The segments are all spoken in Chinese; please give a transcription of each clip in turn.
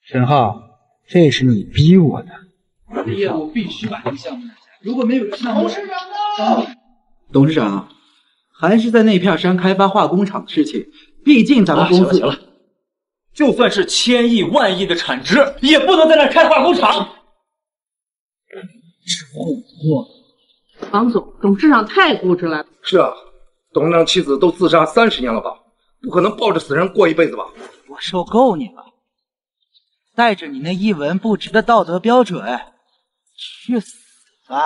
沈浩，这是你逼我的。 我的业务必须把这个项目拿下，如果没有项目， 董事长呢？ 董事长，还是在那片山开发化工厂的事情，毕竟咱们公司行了，就算是千亿万亿的产值，也不能在那开化工厂。 王总，董事长太固执了。 是啊，董事长妻子都自杀30年了吧？不可能抱着死人过一辈子吧？ 我受够你了，带着你那一文不值的道德标准，去死吧！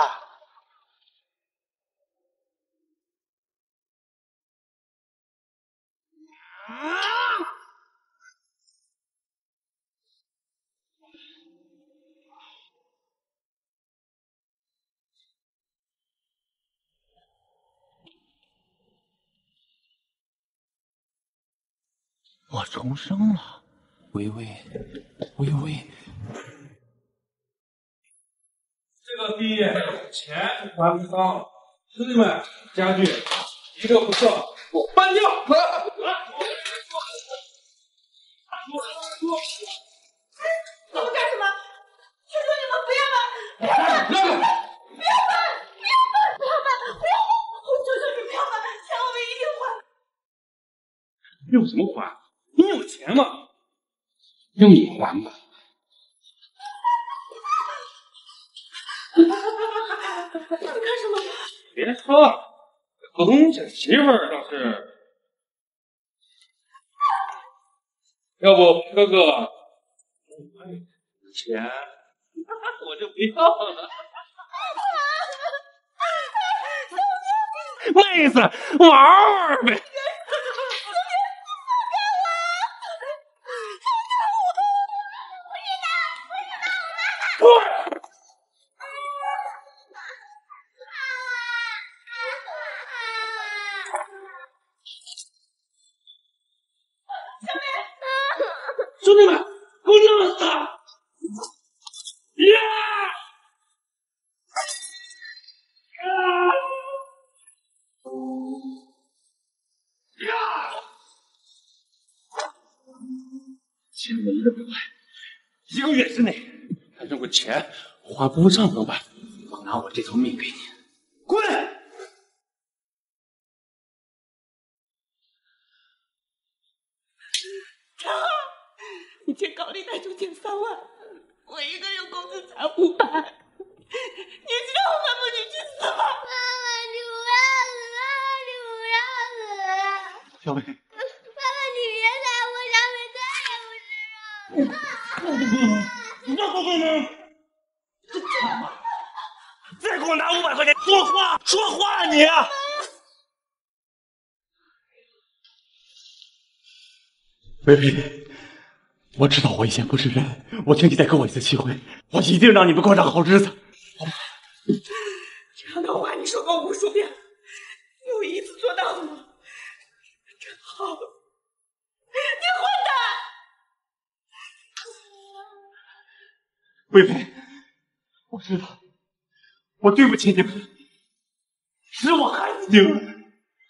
我重生了，微微，微微。 这个逼钱还不上，兄弟们，家具一个不剩，给我搬掉！ 你们干什么？求求你们不要搬！不要搬！不要搬！不要搬！不要搬！不要搬！不要搬！我求求你不要搬，钱我们一定还。 用什么还？你有钱吗？用你还吧。 你干什么？ 别说，普通小媳妇儿倒是，要不哥哥，钱我就不要了。妹子，玩玩呗。兄弟们，给我弄死他！钱我一个不还，1个月之内，他如果钱还不上怎么办？我拿我这条命给你，滚！ 你欠高利贷就欠3万，我一个月工资才500，你让我们不去死吧！妈妈，你不要死！妈妈，你不要死！ 小薇， 妈妈，你别打我，小美再也不是我。 再给我拿500块钱，说话你！薇薇，我知道我以前不是人，我请你再给我一次机会，我一定让你们过上好日子。 这样的话你说过无数遍了，有一次做到的吗？真好，你混蛋！ 薇薇，我知道，我对不起你们，是我害死你们。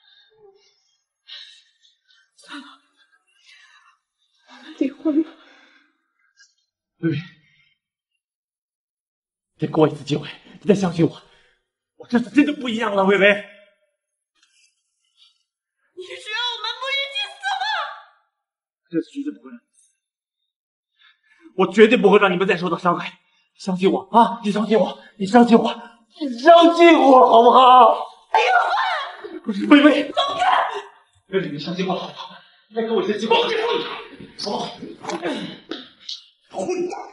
算了，我们离婚吧。 薇薇，再给我一次机会，你再相信我，我这次真的不一样了，薇薇。 你是让我们不一起死吗？ 这次绝对不会让你死，我绝对不会让你们再受到伤害。相信我啊！你相信我，你相信我，你相信我，好不好？ 哎呀， 不是，薇薇， 走开！ 薇薇，你相信我好不好？再给我一次机会，好不好？混蛋！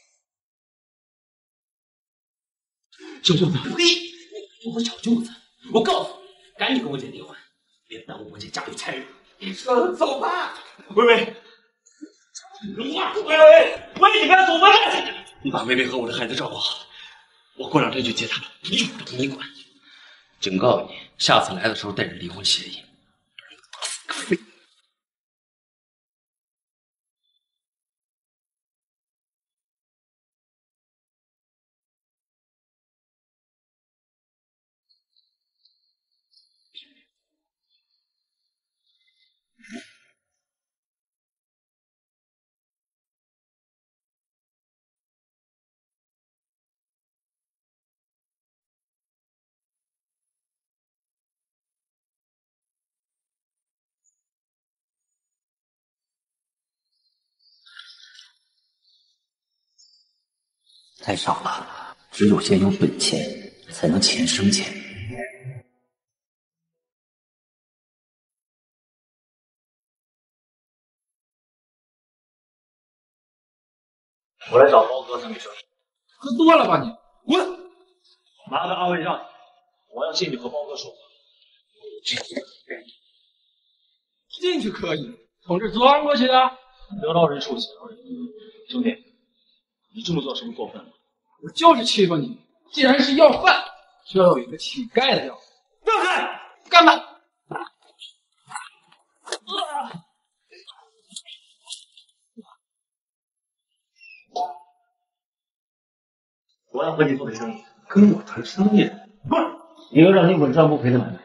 小舅子，嘿，你我小舅子，我告诉你，赶紧跟我姐离婚，别耽误我姐家有财路。 你说了，走吧。 薇薇，喂，你别走，薇薇，你把薇薇和我的孩子照顾好，我过2天去接他们，用不着你管。警告你，下次来的时候带着离婚协议，不然我打死个废物。 太少了，只有先有本钱，才能钱生钱。我来找包哥，他没说。 喝多了吧你？滚！ 麻烦二位让一让，我要进去和包哥说话。 进去可以，从这钻过去啊！ 得饶人处且饶人。兄弟，你这么做是不是过分了？ 我就是欺负你。既然是要饭，就要有一个乞丐的样子。 让开！ 干嘛？ 我要和你做生意，跟我谈生意，不是一个让你稳赚不赔的买卖。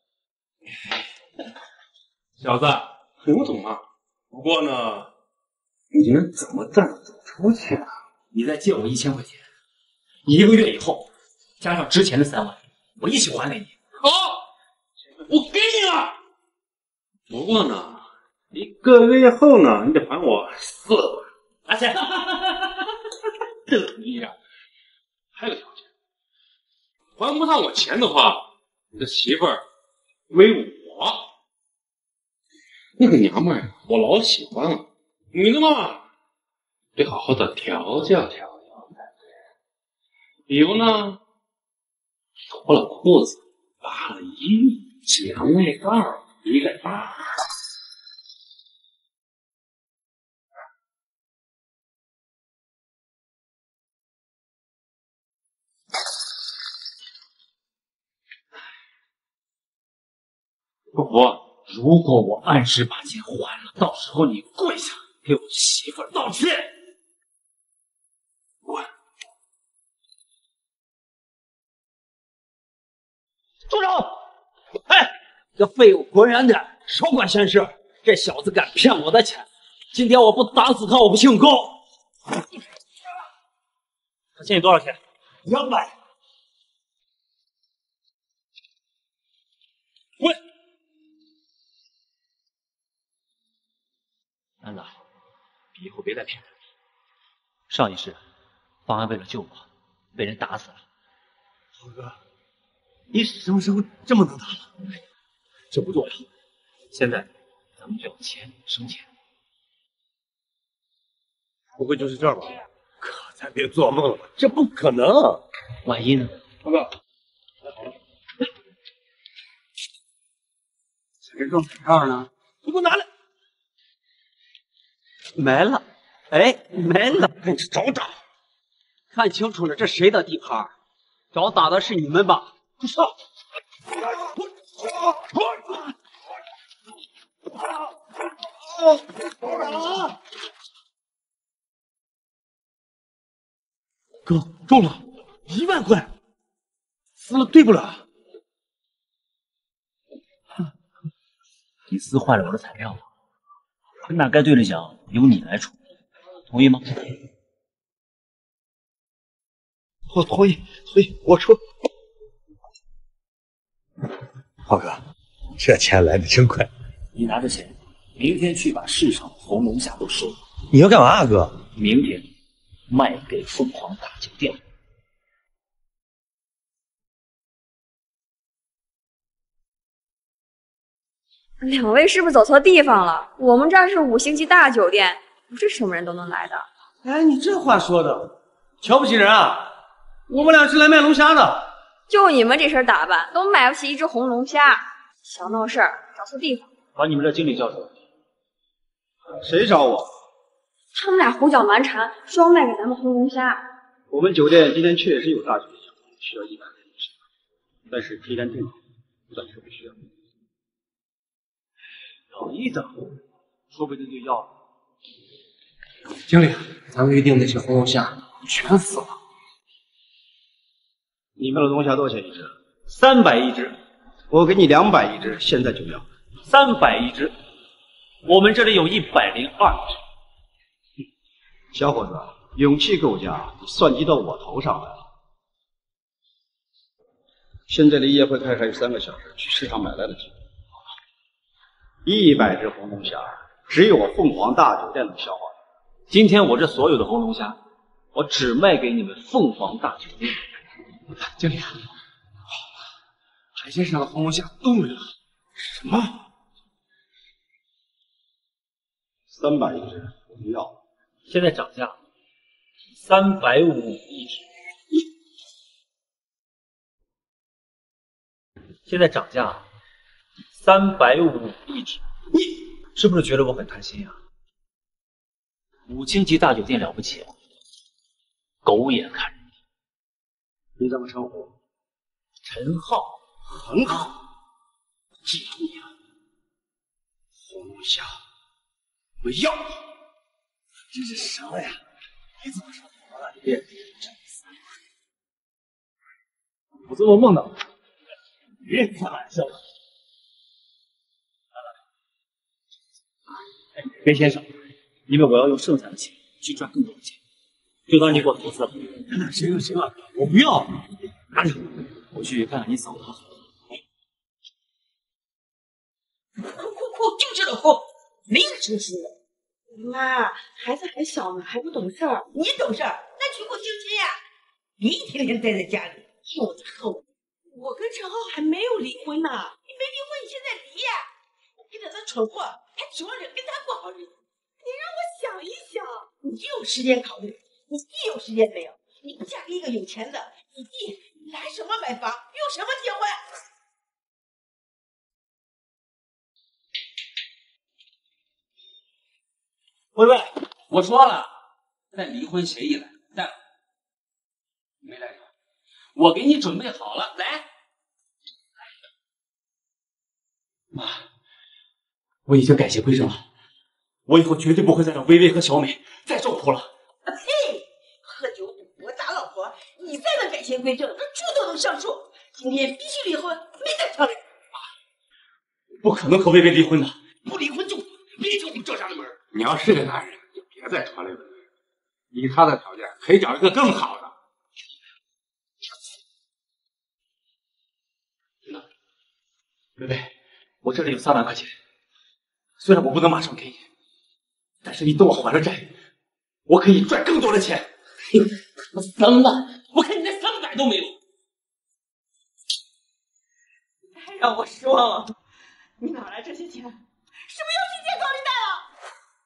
小子，我懂啊。不过呢，你们怎么暂不走出去啊？ 你再借我1000块钱，1个月以后加上之前的3万，我一起还给你。 好，我给你了。不过呢，1个月后呢，你得还我4万。 拿钱。 得意呀！还有个条件，还不上我钱的话，你的媳妇儿归我。那个娘们儿我老喜欢了，你呢嘛，得好好的调教才对。比如呢，脱了裤子，扒了衣服，量内道1个大。 不过，如果我按时把钱还了，到时候你跪下给我媳妇儿道歉。滚！ 住手！哎，这废物滚远点，少管闲事！这小子敢骗我的钱，今天我不打死他，我不姓高。 他欠你多少钱 200。 滚！安子，以后别再骗人了。上一世，方安为了救我，被人打死了。 猴哥，你什么时候这么能打了？ 这不重要，现在咱们就要钱生钱。 不会就是这儿吧？可咱别做梦了吧，这不可能。 万一呢？ 猴哥， 谁中彩票呢？ 你给我拿来！ 没了，哎，没了！ 你找找， 看清楚了，这谁的地盘？找打的是你们吧？ 不是。哥，中了1万块，撕了对不了。 你撕坏了我的彩票，那该对的奖由你来出，同意吗？ 我同意，我出。浩哥，这钱来的真快。 你拿着钱，明天去把市场红龙虾都收了。 你要干嘛啊，哥？ 明天卖给凤凰大酒店。 两位是不是走错地方了？我们这儿是5星级大酒店，不是什么人都能来的。 哎，你这话说的，瞧不起人啊！我们俩是来卖龙虾的。 就你们这身打扮，都买不起一只红龙虾，小闹事儿，找错地方。 把你们的经理叫出来。 谁找我？ 他们俩胡搅蛮缠，说要卖给咱们红龙虾。 我们酒店今天确实有大酒店需要100人吃饭，但是提前订好，暂时不需要。 等一等，说不定就要了。 经理，咱们预定那些红龙虾全死了。 你们的龙虾多少钱一只 ？300一只， 我给你200一只，现在就要。 300一只，我们这里有102只。 小伙子，勇气够佳，你算计到我头上来了。现在离夜会开还有3个小时，去市场买来得及。100只红龙虾，只有凤凰大酒店能消化。 今天我这所有的红龙虾， 我只卖给你们凤凰大酒店。 经理，好了，海鲜上的黄龙虾都没了。什么 ？300一只，我不要。 现在涨价，350一只。现在涨价，350一只。你是不是觉得我很贪心啊？5星级大酒店了不起，狗眼看人低。 你怎么称呼？ 陈浩。 很好，记住你了。黄龙虾，我要你！ 这是什么呀？你怎么说黄大酒店真我做梦梦到。别开玩笑了，别先生，因为我要用剩下的钱去赚更多的钱，就当你给我投资了。行了，我不要，拿着，我去看看你嫂子。 哭，就知道哭，没有成心的。妈，孩子还小呢，还不懂事儿。你懂事儿，那去过相亲呀？你天天待在家里，听我的恨我。我跟陈浩还没有离婚呢，你没离婚，你现在离呀？你跟他蠢货，还指望着跟他过好日子？你让我想一想，你有时间考虑，你弟有时间没有？你嫁给一个有钱的，你弟拿什么买房，用什么结婚？ 喂，我说了，带离婚协议来，带了，没带着？我给你准备好了，来。妈，我已经改邪归正了，我以后绝对不会再让薇薇和小美再受苦了。 嘿，喝酒赌博打老婆，你再能改邪归正，那猪都能上树。今天必须离婚，没得商量。 不可能和薇薇离婚的，不离婚就别进我们这家的门。 你要是个男人，就别再传这个。以他的条件，可以找一个更好的。 薇薇，我这里有3万块钱，虽然我不能马上给你，但是你等我还了债，我可以赚更多的钱。3万，我看你连300都没有。 太让我失望了，你哪来这些钱？是不是又去借高利贷了？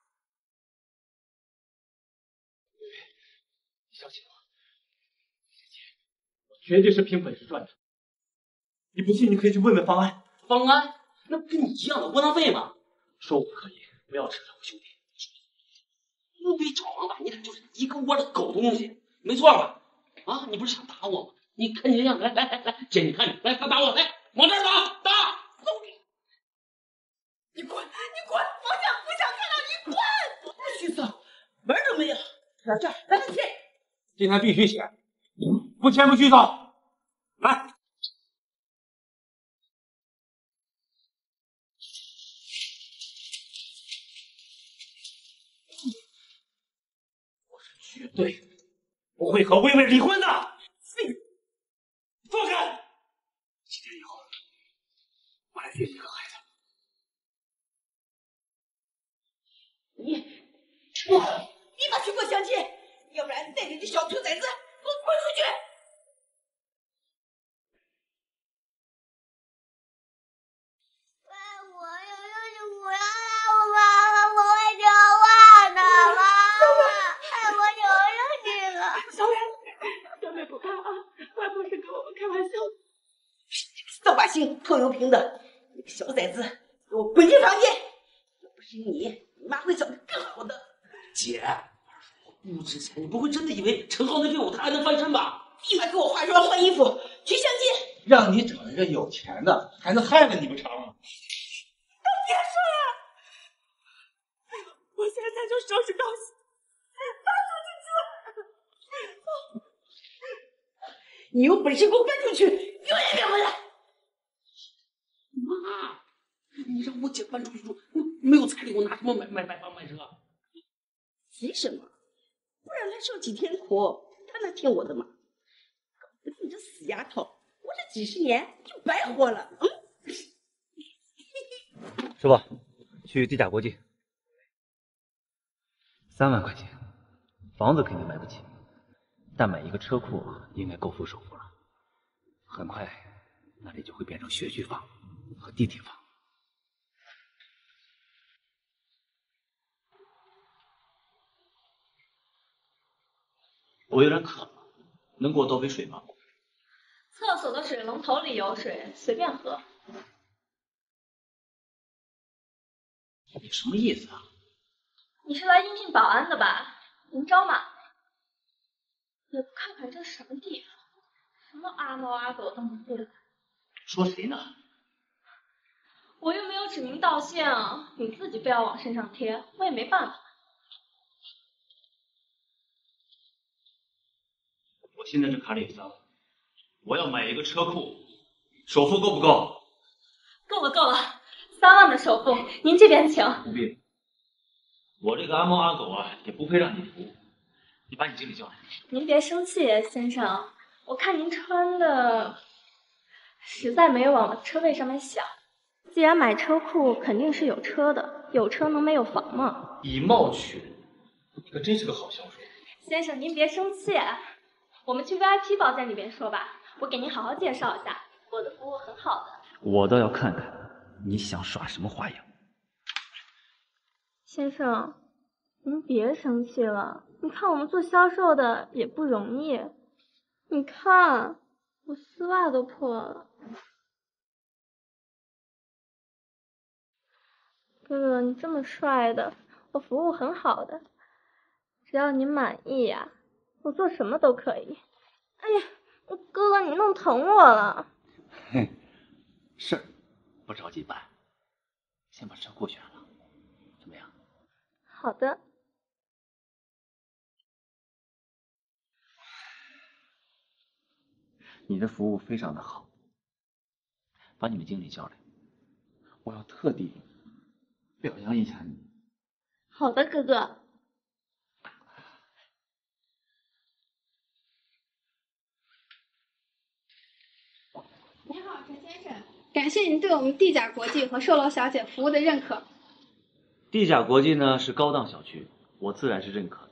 你相信我，这些钱我绝对是凭本事赚的。你不信，你可以去问问方安。方安，那不跟你一样的窝囊废吗？说我可以，不要扯上我兄弟。乌龟找王八，你俩就是一个窝的狗东西，没错吧？啊，你不是想打我吗？你看你这样，来，姐，你看你，来，他打我，来，往这儿打，揍你！ 你滚！我不想看到你滚！不许走，门都没有。来这儿，来签。 今天必须签，不签不许走。来。 绝对不会和薇薇离婚的。放开！几天以后，我来接你和孩子。 你立马去过相亲，要不然带着这小兔崽子给我滚出去！ 我就是不要让我妈妈不会说话的，妈妈，我求求你了。 小美不怕啊，外婆是跟我们开玩笑的。扫把星，臭油瓶的，你个小崽子，给我滚进房间！要不是你妈会找个更好的。 姐，我不值钱，你不会真的以为陈浩那废物他还能翻身吧？ 立马给我化妆换衣服去相亲。 让你找一个有钱的，还能害了你们成吗？ 别说了，我现在就收拾东西，搬出去住。你有本事给我搬出去，永远别回来！ 妈，你让我姐搬出去住，没有彩礼，我拿什么买房买车？ 急什么？不让他受几天苦，他能听我的吗？搞得你这死丫头，我这几10年就白活了。 师傅，去地甲国际，3万块钱，房子肯定买不起， 但买一个车库应该够付首付了。很快，那里就会变成学区房和地铁房。我有点渴了，能给我倒杯水吗？ 厕所的水龙头里有水，随便喝。 你什么意思啊？ 你是来应聘保安的吧？您招满了，也不看看这是什么地方，什么阿猫阿狗都能进来。 说谁呢？ 我又没有指名道姓，你自己非要往身上贴，我也没办法。 我现在这卡里有3万，我要买一个车库，首付够不够？ 够了够了，3万的首付，您这边请。 不必，我这个阿猫阿狗啊，也不配让你服务。你把你经理叫来。 您别生气，先生，我看您穿的实在没有往车位上面想。既然买车库，肯定是有车的，有车能没有房吗？ 以貌取人，你可真是个好销售。 先生，您别生气，我们去 VIP 包间里边说吧，我给您好好介绍一下，我的服务很好的。 我倒要看看你想耍什么花样。 先生，您别生气了，你看我们做销售的也不容易，你看我丝袜都破了。哥哥，你这么帅的，我服务很好的，只要您满意呀，我做什么都可以。哎呀，哥哥你弄疼我了。 嘿，事儿不着急办，先把车库选了，怎么样？ 好的。 你的服务非常的好，把你们经理叫来，我要特地表扬一下你。 好的，哥哥。 你好，陈先生，感谢您对我们地甲国际和售楼小姐服务的认可。 地甲国际呢是高档小区，我自然是认可的。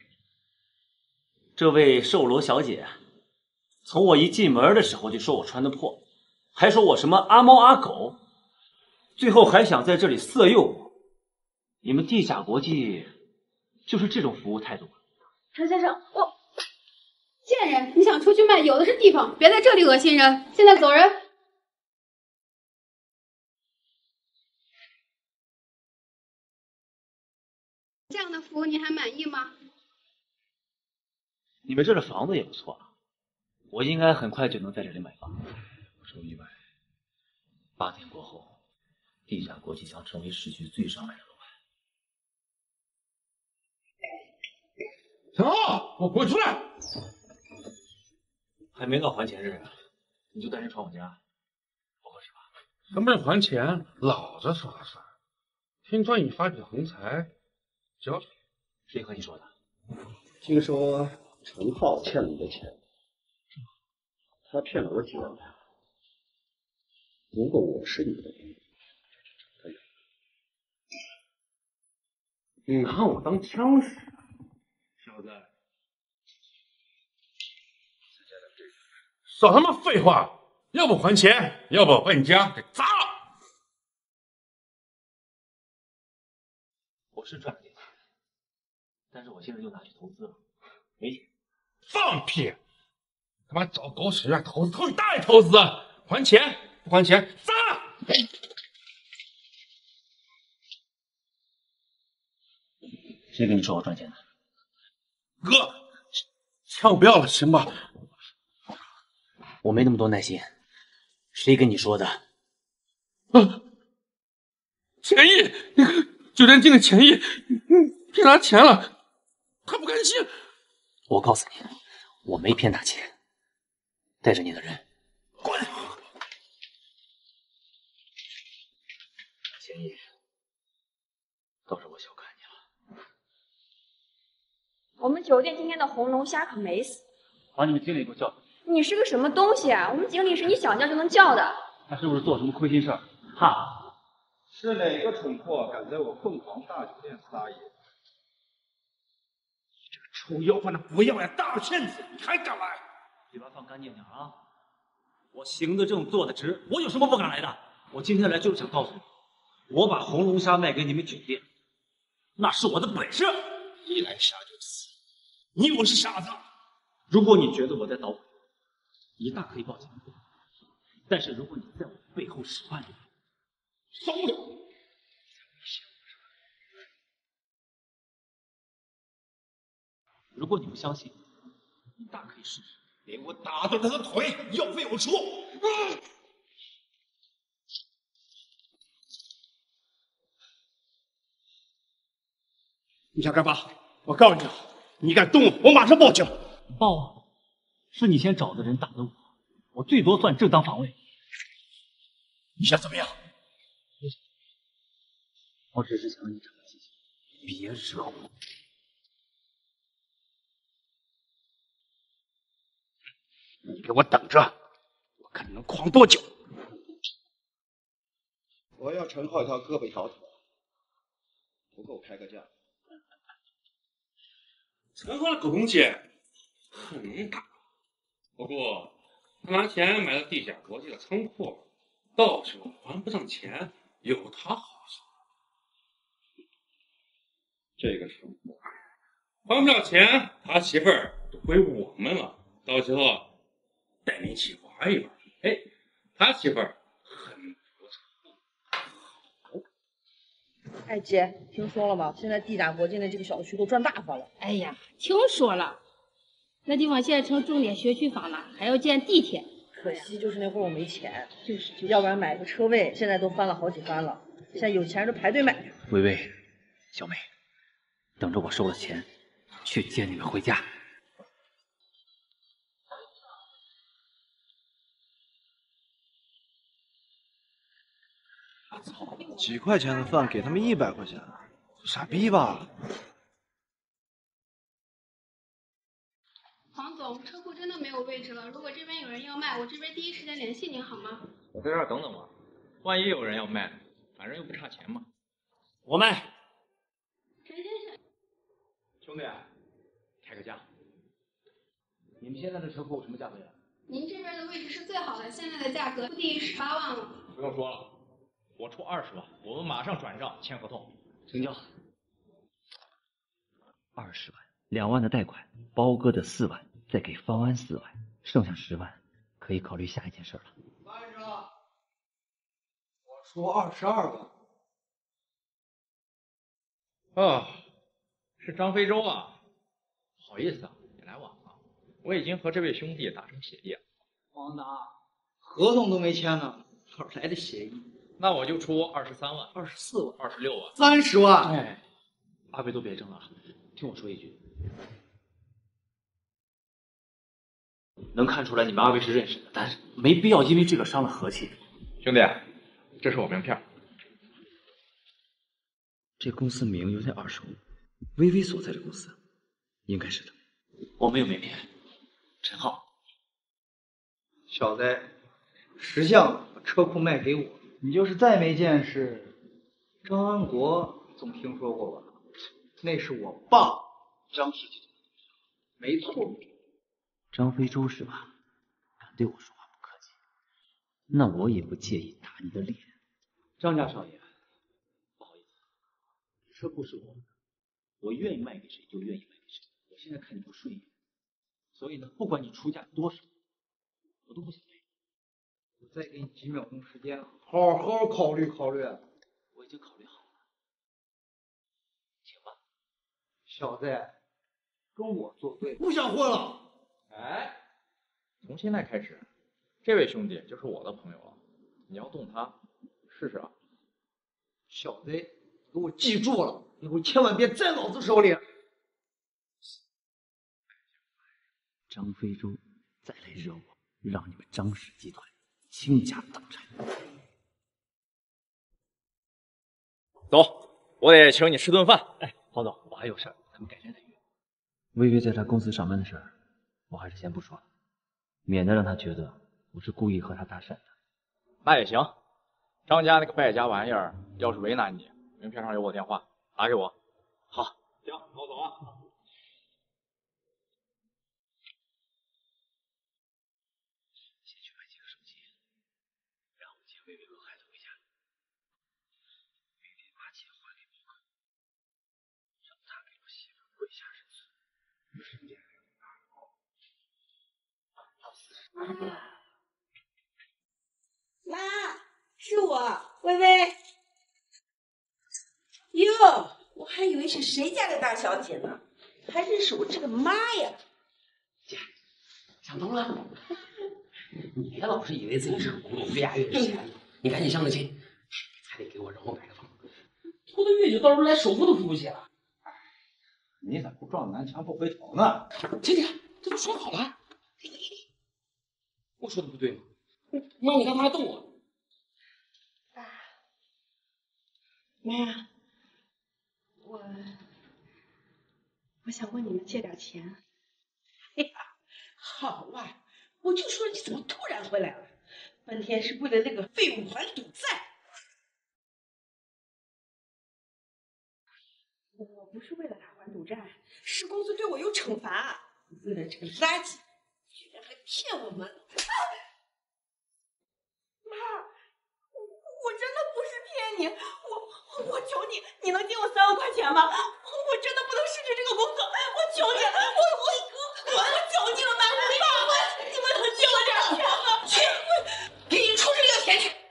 这位售楼小姐啊，从我一进门的时候就说我穿的破，还说我什么阿猫阿狗，最后还想在这里色诱我。你们地甲国际就是这种服务态度？ 陈先生，我贱人，你想出去卖，有的是地方，别在这里恶心人。现在走人。这样的服务你还满意吗？ 你们这儿的房子也不错啊，我应该很快就能在这里买房。不出意外，8天过后，地甲国际将成为市区最上卖的楼盘。 陈浩，我滚出来！ 还没到还钱日啊，你就带人闯我家，不合适吧？ 什么是还钱？老子说了算。听说你发笔横财，交出来。 谁和你说的？ 听说陈浩欠了你的钱，他骗了我几万块。如果我是你的人， 你拿我当枪使，小子！少他妈废话！要不还钱，要不把你家给砸了！ 我是赚了点钱，但是我现在就拿去投资了，没钱。 放屁！他妈找狗屎院投资，投你大爷投资！还钱不还钱，砸了！ 谁跟你说我赚钱的？ 哥，钱我不要了，行吧？ 我没那么多耐心。谁跟你说的？ 钱毅，那个酒店经理钱毅，骗他钱了，他不甘心。 我告诉你，我没骗他钱，带着你的人滚！钱毅，都是我小看你了。 我们酒店今天的红龙虾可没死。 把你们经理给我叫来。 你是个什么东西啊？我们经理是你想叫就能叫的。 他是不是做什么亏心事儿？哈！ 是哪个蠢货敢在我凤凰大酒店撒野？这个臭要饭的不要脸大骗子，你还敢来？ 嘴巴放干净点啊！我行得正，坐得直，我有什么不敢来的？我今天来就是想告诉你，我把红龙虾卖给你们酒店，那是我的本事。 一来杀就死，你以为我是傻子？ 如果你觉得我在捣鬼，你大可以报警。但是如果你在我背后使唤着我， 受不了！ 如果你不相信，你大可以试试。 给我打断他的腿，药费我出。你想干嘛？我告诉你，你敢动我，我马上报警。 报啊！是你先找的人打的我，我最多算正当防卫。 你想怎么样？ 我只是想让你长个记性，别惹我。 你给我等着，我看你能狂多久。 我要陈浩一条胳膊一条腿，不够开个价。 陈浩的狗东西很能打，不过他拿钱买了地下国际的仓库，到时候还不上钱，有他好受。这个时候还不了钱，他媳妇儿就归我们了。到时候带你一起玩一玩。哎，他媳妇儿很不错。 哎姐，听说了吗？现在地甲国际的这个小区都赚大发了。 哎呀，听说了，那地方现在成重点学区房了，还要建地铁。 可惜就是那会儿我没钱，要不然买个车位，现在都翻了好几番了。现在有钱人都排队买。 微微，小美，等着我收了钱，去接你们回家。 几块钱的饭给他们100块钱，傻逼吧？ 黄总，车库真的没有位置了，如果这边有人要卖，我这边第一时间联系您好吗？ 我在这儿等等吧，万一有人要卖，反正又不差钱嘛。 我卖。 陈先生， 兄弟，开个价。你们现在的车库什么价位啊？ 您这边的位置是最好的，现在的价格低于18万了。 不用说了，我出20万，我们马上转账签合同。 成交。20万，2万的贷款，包哥的4万，再给方安4万，剩下10万，可以考虑下一件事了。 慢着，我出22万。 哦，是张飞洲啊，不好意思啊，你来晚了，我已经和这位兄弟达成协议了。 王达，合同都没签呢，哪来的协议？ 那我就出23万、 24万、 26万、 30万。 哎，二位都别争了，听我说一句。能看出来你们2位是认识的，但是没必要因为这个伤了和气。 兄弟，这是我名片。 这公司名有点耳熟，微微所在的公司，应该是的。我没有名片，陈浩。 小子，识相把车库卖给我，你就是再没见识，张安国总听说过吧？那是我爸张世杰，没错。 张飞洲是吧？敢对我说话不客气，那我也不介意打你的脸。张家少爷，不好意思，车库是我的，我愿意卖给谁就愿意卖给谁。我现在看你不顺眼，所以呢，不管你出价多少，我都不想赔。 我再给你几秒钟时间，好好考虑考虑。 我已经考虑好了，请吧。 小子，跟我作对，不想混了。 哎，从现在开始，这位兄弟就是我的朋友了。你要动他，试试啊！ 小子，给我记住了，以后千万别在老子手里。 张飞洲再来惹我，让你们张氏集团倾家荡产。 走，我得请你吃顿饭。 哎，黄总，我还有事儿，咱们改天再约。微微在他公司上班的事儿，我还是先不说了，免得让他觉得我是故意和他搭讪的。 那也行，张家那个败家玩意儿，要是为难你，名片上有我电话，打给我。 好， 行，那我走啊。 薇薇和孩子回家，薇薇把钱还给包哥，让他给我媳妇跪下认罪。人家妈，是我，薇薇。哟，我还以为是谁家的大小姐呢，还认识我这个妈呀！ 姐，想通了。你别老是以为自己是个公主，越压越闲。你赶紧相个亲，还得给我让我买个房。拖个月就到时候连首付都付不起了。 你咋不撞南墙不回头呢？ 姐，这都说好了。我说的不对吗？妈，你干嘛还瞪我？ 妈，我想问你们借点钱。哎呀，好啊！我就说你怎么突然回来了？半天是为了那个废物还赌债。我不是为了他还赌债，是公司对我有惩罚。为了这个垃圾，居然还骗我们！妈，我真的不是骗你，我求你，你能借我3万块钱吗？我真的不能失去这个工作，我求你，我求你了，妈，你们能借我点钱吗？去，给你出这个钱去，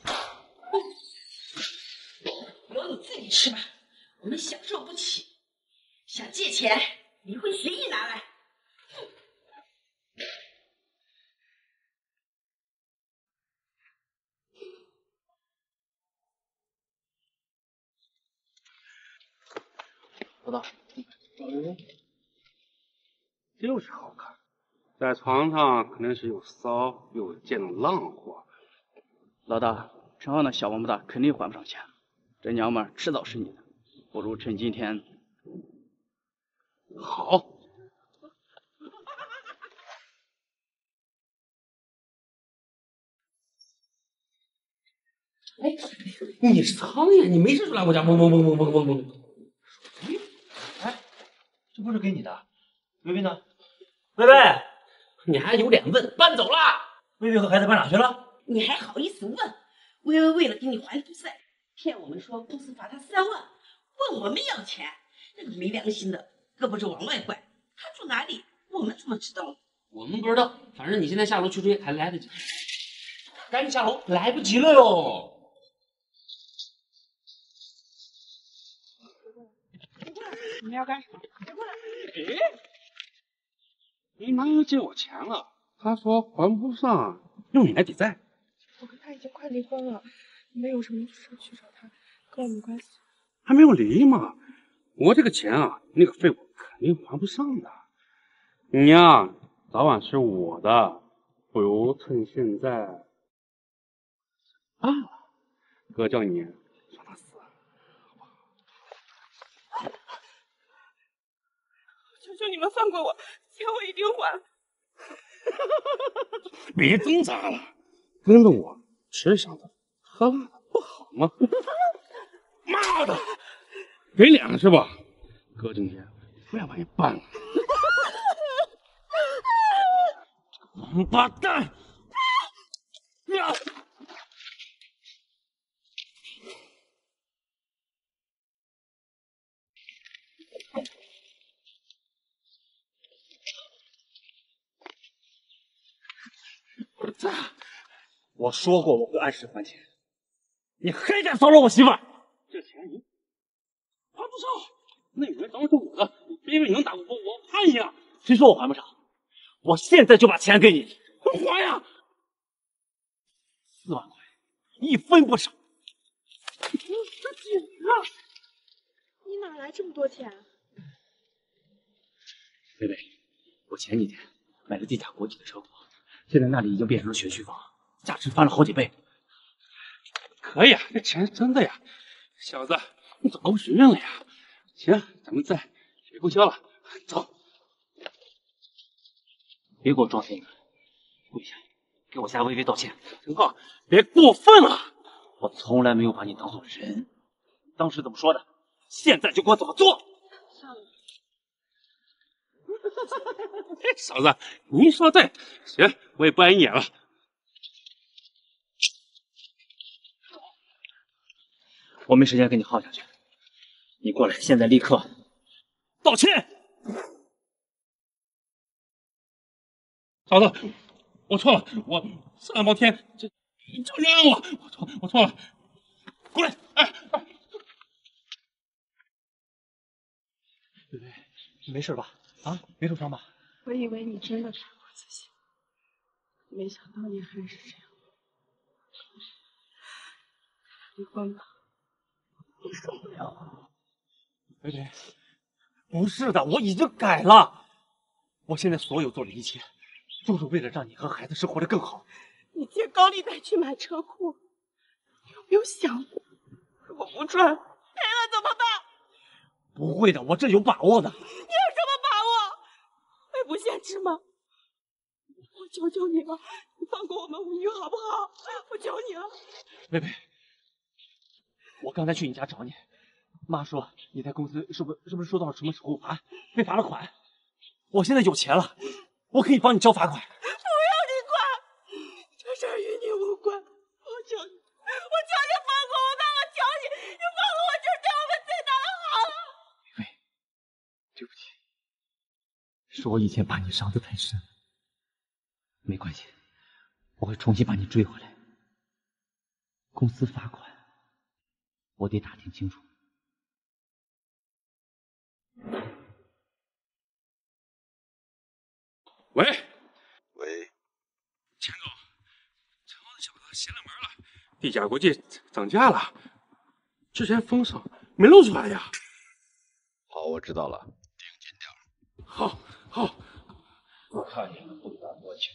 留你自己吃吧，我们享受不起。想借钱，离婚协议拿来。 老大，就是好看，在床上肯定是又骚又贱的浪货。 老大，陈浩那小王八蛋肯定还不上钱，这娘们迟早是你的，不如趁今天。 好。 哎，你是苍蝇，你没事就来我家嗡嗡嗡嗡嗡嗡嗡。 哎，这不是给你的，薇薇呢？薇薇， 你还有脸问？搬走了。 薇薇和孩子搬哪去了？ 你还好意思问？薇薇为了给你还赌债，骗我们说公司罚他3万，问我们要钱。那个没良心的，胳膊肘往外拐。他住哪里？我们怎么知道？ 我们不知道，反正你现在下楼去追还来得及。赶紧下楼，来不及了哟。 你们要干什么？别过来！ 哎，你男友借我钱了，他说还不上，用你来抵债。 我跟他已经快离婚了，你们有什么事去找他，跟我没关系。 还没有离吗？我这个钱啊，那个废物肯定还不上的。你呀，早晚是我的，不如趁现在办了。哥叫你让他死。 求求你们放过我，钱我一定还。 别挣扎了，跟着我吃香的喝辣的不好吗？妈的，给脸是吧？哥今天非要把你办了。王八蛋！ 我说过我会按时还钱，你还敢骚扰我媳妇儿？ 这钱你还不上，那女人当然是我的，你卑微能打我怕你啊！ 谁说我还不上？我现在就把钱给你， 还呀 ！4万块，一分不少。 你哪来这么多钱？ 薇薇，我前几天买了地下国企的车库，现在那里已经变成了学区房，价值翻了好几倍。 可以啊，这钱是真的呀，小子，你走狗屎运了呀！行，咱们再别不消了，走。 别给我装孙子，跪下，给我家薇薇道歉。陈浩，别过分了，我从来没有把你当做人。当时怎么说的？现在就给我怎么做。 小子，你说对，行，我也不碍你眼了。 我没时间跟你耗下去。你过来，现在立刻道歉。 嫂子，我错了，我这两包天，就原谅我，我错了，过来，哎， 薇薇，你没事吧？啊，没受伤吧？ 我以为你真的改过自新，没想到你还是这样。离婚吧，我受不了了。 薇薇，不是的，我已经改了。我现在所有做的一切，就是为了让你和孩子生活的更好。 你借高利贷去买车库，你有没有想过，如果不赚，赔了怎么办？ 不会的，我这有把握的。 你有什么把握？会不现实吗？我求求你了，你放过我们母女好不好？我求你了。 薇薇，我刚才去你家找你，妈说你在公司是不是收到了什么处罚，被罚了款？我现在有钱了，我可以帮你交罚款。 不要你管，这事儿与你无关。我求你，我求你放过我吧！我求你，你放过我就是对我们最大的好了。 薇薇，对不起，是我以前把你伤得太深。没关系，我会重新把你追回来。公司罚款，我得打听清楚。 喂，钱总，陈浩那小子邪了门了，地价估计涨价了，之前风声没露出来呀。 好，我知道了，盯紧点。 好， 我看你们不敢摸钱。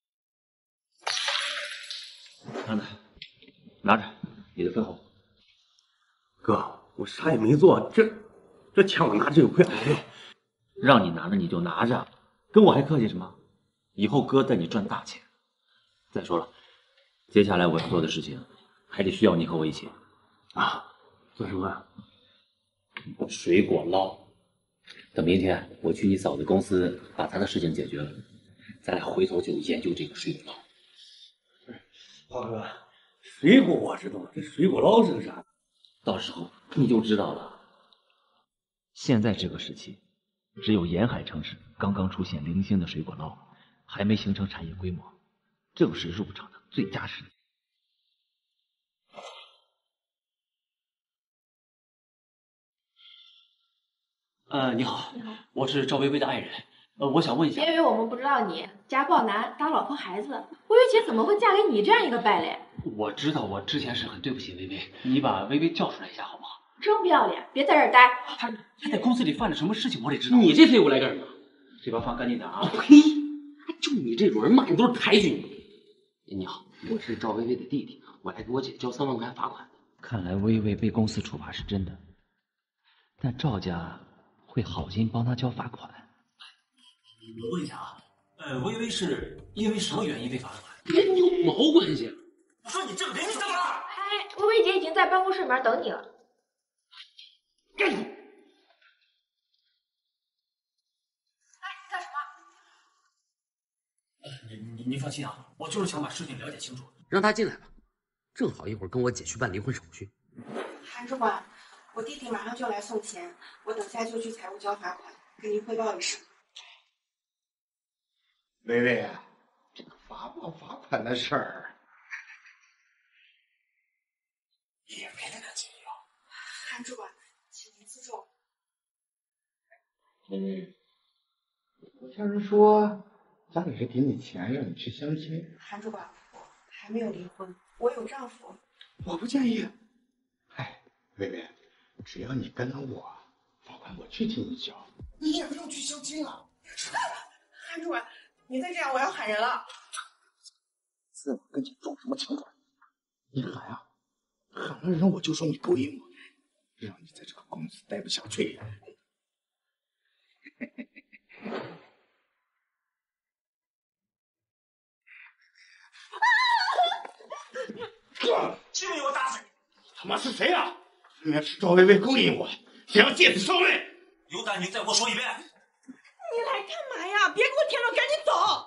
等等，拿着你的分红。 哥，我啥也没做，这钱我拿着有亏。哎， 让你拿着你就拿着，跟我还客气什么？以后哥带你赚大钱。再说了，接下来我要做的事情还得需要你和我一起。 啊，做什么啊？ 水果捞。等明天我去你嫂子公司把她的事情解决了，咱俩回头就研究这个水果捞。 浩哥，水果我知道，这水果捞是个啥？ 到时候你就知道了。现在这个时期，只有沿海城市刚刚出现零星的水果捞，还没形成产业规模，正是入场的最佳时机。你好，我是赵薇薇的爱人，我想问一下， 别以为我们不知道你家暴男打老婆孩子，薇薇姐怎么会嫁给你这样一个败类？ 我知道我之前是很对不起薇薇，你把薇薇叫出来一下好不好？ 真不要脸，别在这儿待。 他在公司里犯了什么事情，我得知道。 你这废物来干什么？ 嘴巴放干净点啊！ 呸！就你这种人，骂你都是抬举你。 你好，我是赵薇薇的弟弟，我来给我姐交3万块罚款。看来薇薇被公司处罚是真的，但赵家会好心帮她交罚款。我问一下啊，薇薇是因为什么原因被罚的款？ 跟你有毛关系？ 我说你这个人你怎么了？ 哎，薇薇姐已经在办公室里面等你了。 干你！ 哎，干什么？ 你放心啊，我就是想把事情了解清楚。 让他进来吧，正好一会儿跟我姐去办离婚手续。 韩主管，我弟弟马上就来送钱，我等下就去财务交罚款，跟您汇报一声。 薇薇啊，这个罚不罚款的事儿， 也没那个介意。韩主管，请您自重。 我听人说家里是给你钱让你去相亲。 韩主管，还没有离婚，我有丈夫。 我不介意。哎，薇薇，只要你跟了我，罚款我去替你交，你也不用去相亲了。 韩主管，您再这样我要喊人了。 在我跟前装什么强转？你喊啊，喊了人我就说你勾引我，让你在这个公司待不下去。 哥，信不信我打死你？他妈是谁啊？ 那是赵薇薇勾引我，想要借此上位。 有胆你再给我说一遍。 你来干嘛呀？别给我添乱，赶紧走！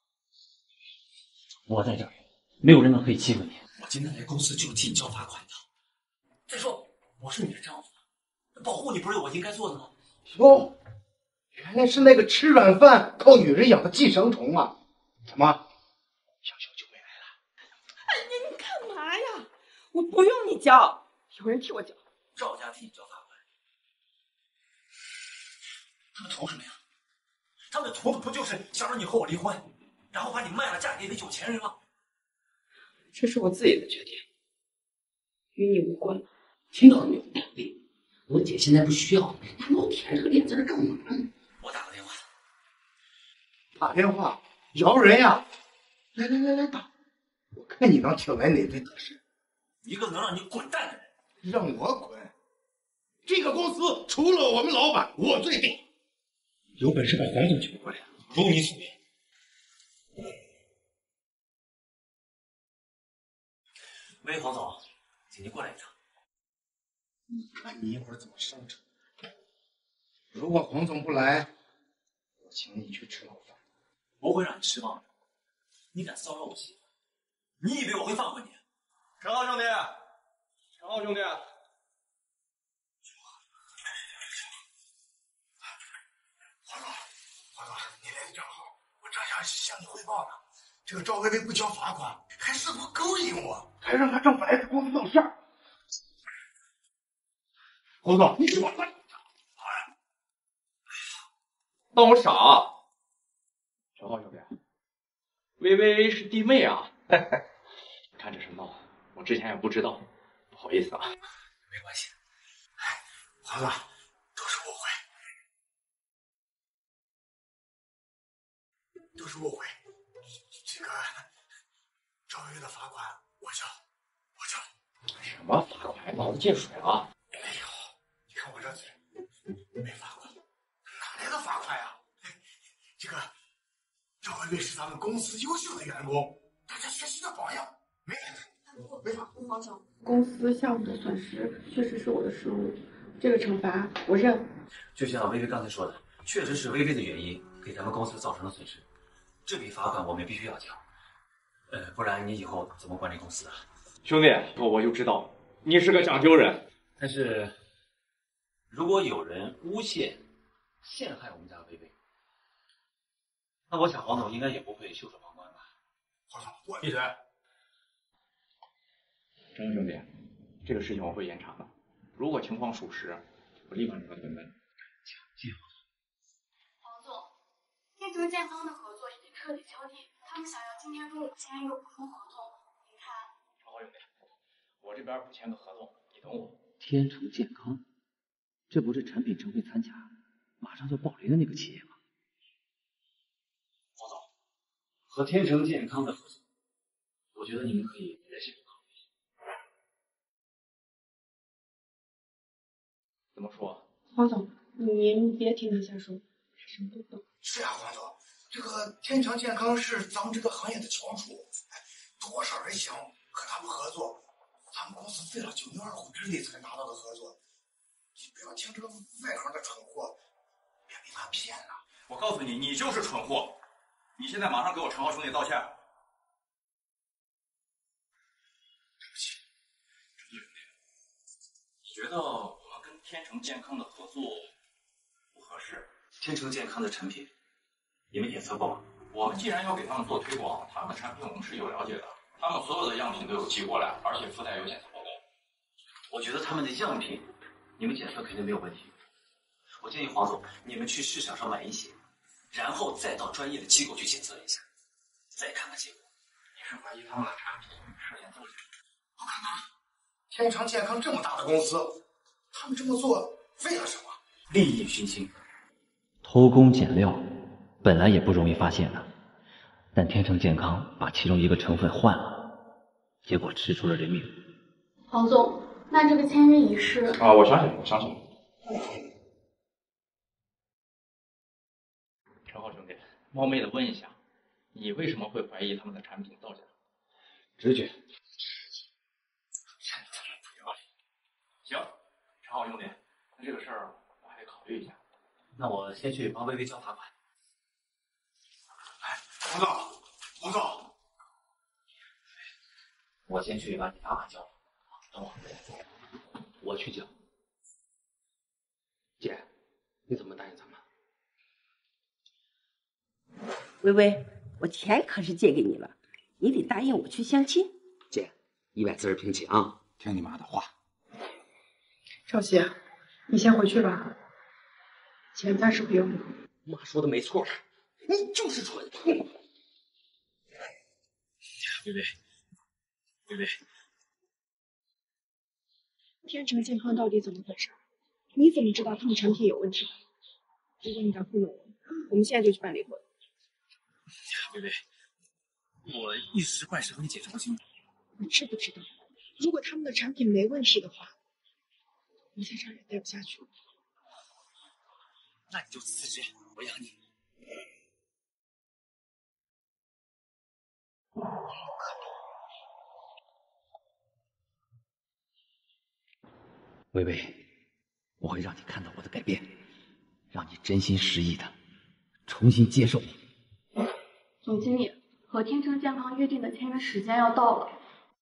我在这儿，没有人能可以欺负你。我今天来公司就是替你交罚款的。再说， 我是你的丈夫，保护你不是我应该做的吗？ 哟，原来是那个吃软饭靠女人养的寄生虫啊！怎么，想小九妹来了？ 哎呀，你干嘛呀？我不用你教，有人替我教。 赵家替你教法官，他们图什么呀？他们图的不就是想让你和我离婚，然后把你卖了嫁给一个有钱人吗？ 这是我自己的决定，与你无关。 听到了没有？我姐现在不需要你，还老舔着个脸在这干嘛呢？ 我打个电话。 打电话摇人呀！来打！我看你能请来哪位得势？ 一个能让你滚蛋的人。 让我滚！这个公司除了我们老板，我最顶。有本事把黄总请过来，如你所愿。 喂，黄总，请您过来一趟。 你看你一会儿怎么生成？如果黄总不来，我请你去吃牢饭。 不会让你失望的。你敢骚扰我媳妇，你以为我会放过你？ 陈浩兄弟，陈浩兄弟， 黄总，你来的正好，我正想向你汇报呢。这个赵薇薇不交罚款，还试图勾引我，还让他丈夫来这公司闹事儿。黄总，你给我滚！ 当我傻啊？陈浩兄弟，薇薇是弟妹啊。看这身道，我之前也不知道，不好意思啊。 没关系。哎，黄总，都是误会，都是误会。这个赵薇薇的罚款我交。 什么罚款？脑子进水了？ 哎呦，你看我这嘴，没罚款，哪来的罚款呀？这个赵薇薇是咱们公司优秀的员工，大家学习的榜样，没罚。 黄总，公司项目的损失确实是我的失误，这个惩罚我认。 就像薇薇刚才说的，确实是薇薇的原因给咱们公司造成了损失，这笔罚款我们必须要交。不然你以后怎么管理公司啊？ 兄弟，我就知道你是个讲究人。 但是，如果有人诬陷、陷害我们家薇薇，那我想黄总应该也不会袖手旁观吧？ 黄总，我闭嘴。 陈兄弟，这个事情我会严查的。如果情况属实，我立马让他滚蛋。 黄总，天成健康的合作已经彻底敲定，他们想要今天中午签一个补充合同，您看。 陈浩兄弟，我这边不签个合同，你等我。 天成健康，这不是产品成分掺假，马上就爆雷的那个企业吗？黄总，和天成健康的合作，我觉得你们可以再深入考虑一下。 怎么说？ 黄总，您别听他瞎说，他什么都不懂。 是啊，黄总，这个天成健康是咱们这个行业的翘楚，多少人想和他们合作，咱们公司费了九牛二虎之力才拿到的合作。你不要听这个外行的蠢货，别被他骗了。 我告诉你，你就是蠢货！你现在马上给我陈浩兄弟道歉。 对不起，陈兄弟，你觉得我们跟天成健康的合作不合适？ 天成健康的产品，你们检测过吗？ 我们既然要给他们做推广，他们的产品我们是有了解的，他们所有的样品都有寄过来，而且附带有检测报告。 我觉得他们的样品，你们检测肯定没有问题。我建议黄总，你们去市场上买一些，然后再到专业的机构去检测一下，再看看结果。 你是怀疑他们的产品涉嫌造假？ 不可能！天成健康这么大的公司，他们这么做为了什么？ 利益熏心。偷工减料本来也不容易发现的，但天成健康把其中一个成分换了，结果吃出了人命。 黄总，那这个签约仪式啊，我相信你，我相信你。陈浩兄弟，冒昧的问一下，你为什么会怀疑他们的产品造假？ 直觉。 行，陈浩兄弟，那这个事儿我还得考虑一下。 那我先去帮薇薇交罚款。 黄总，黄总， 我先去把你罚款交了，等我。我去交。姐，你怎么答应咱们？ 微微，我钱可是借给你了，你得答应我去相亲。 姐，100字平起啊！ 听你妈的话。 少熙，你先回去吧，钱暂时不用了。 妈说的没错，你就是蠢。 微微，微微， 天成健康到底怎么回事？你怎么知道他们产品有问题？如果你敢糊弄我，我们现在就去办离婚。 微微，我一时半时和你解释不清楚。 你知不知道，如果他们的产品没问题的话，我在这儿也待不下去了。 那你就辞职，我养你。 微微，我会让你看到我的改变，让你真心实意的重新接受我。 总经理，和天成健康约定的签约时间要到了。 我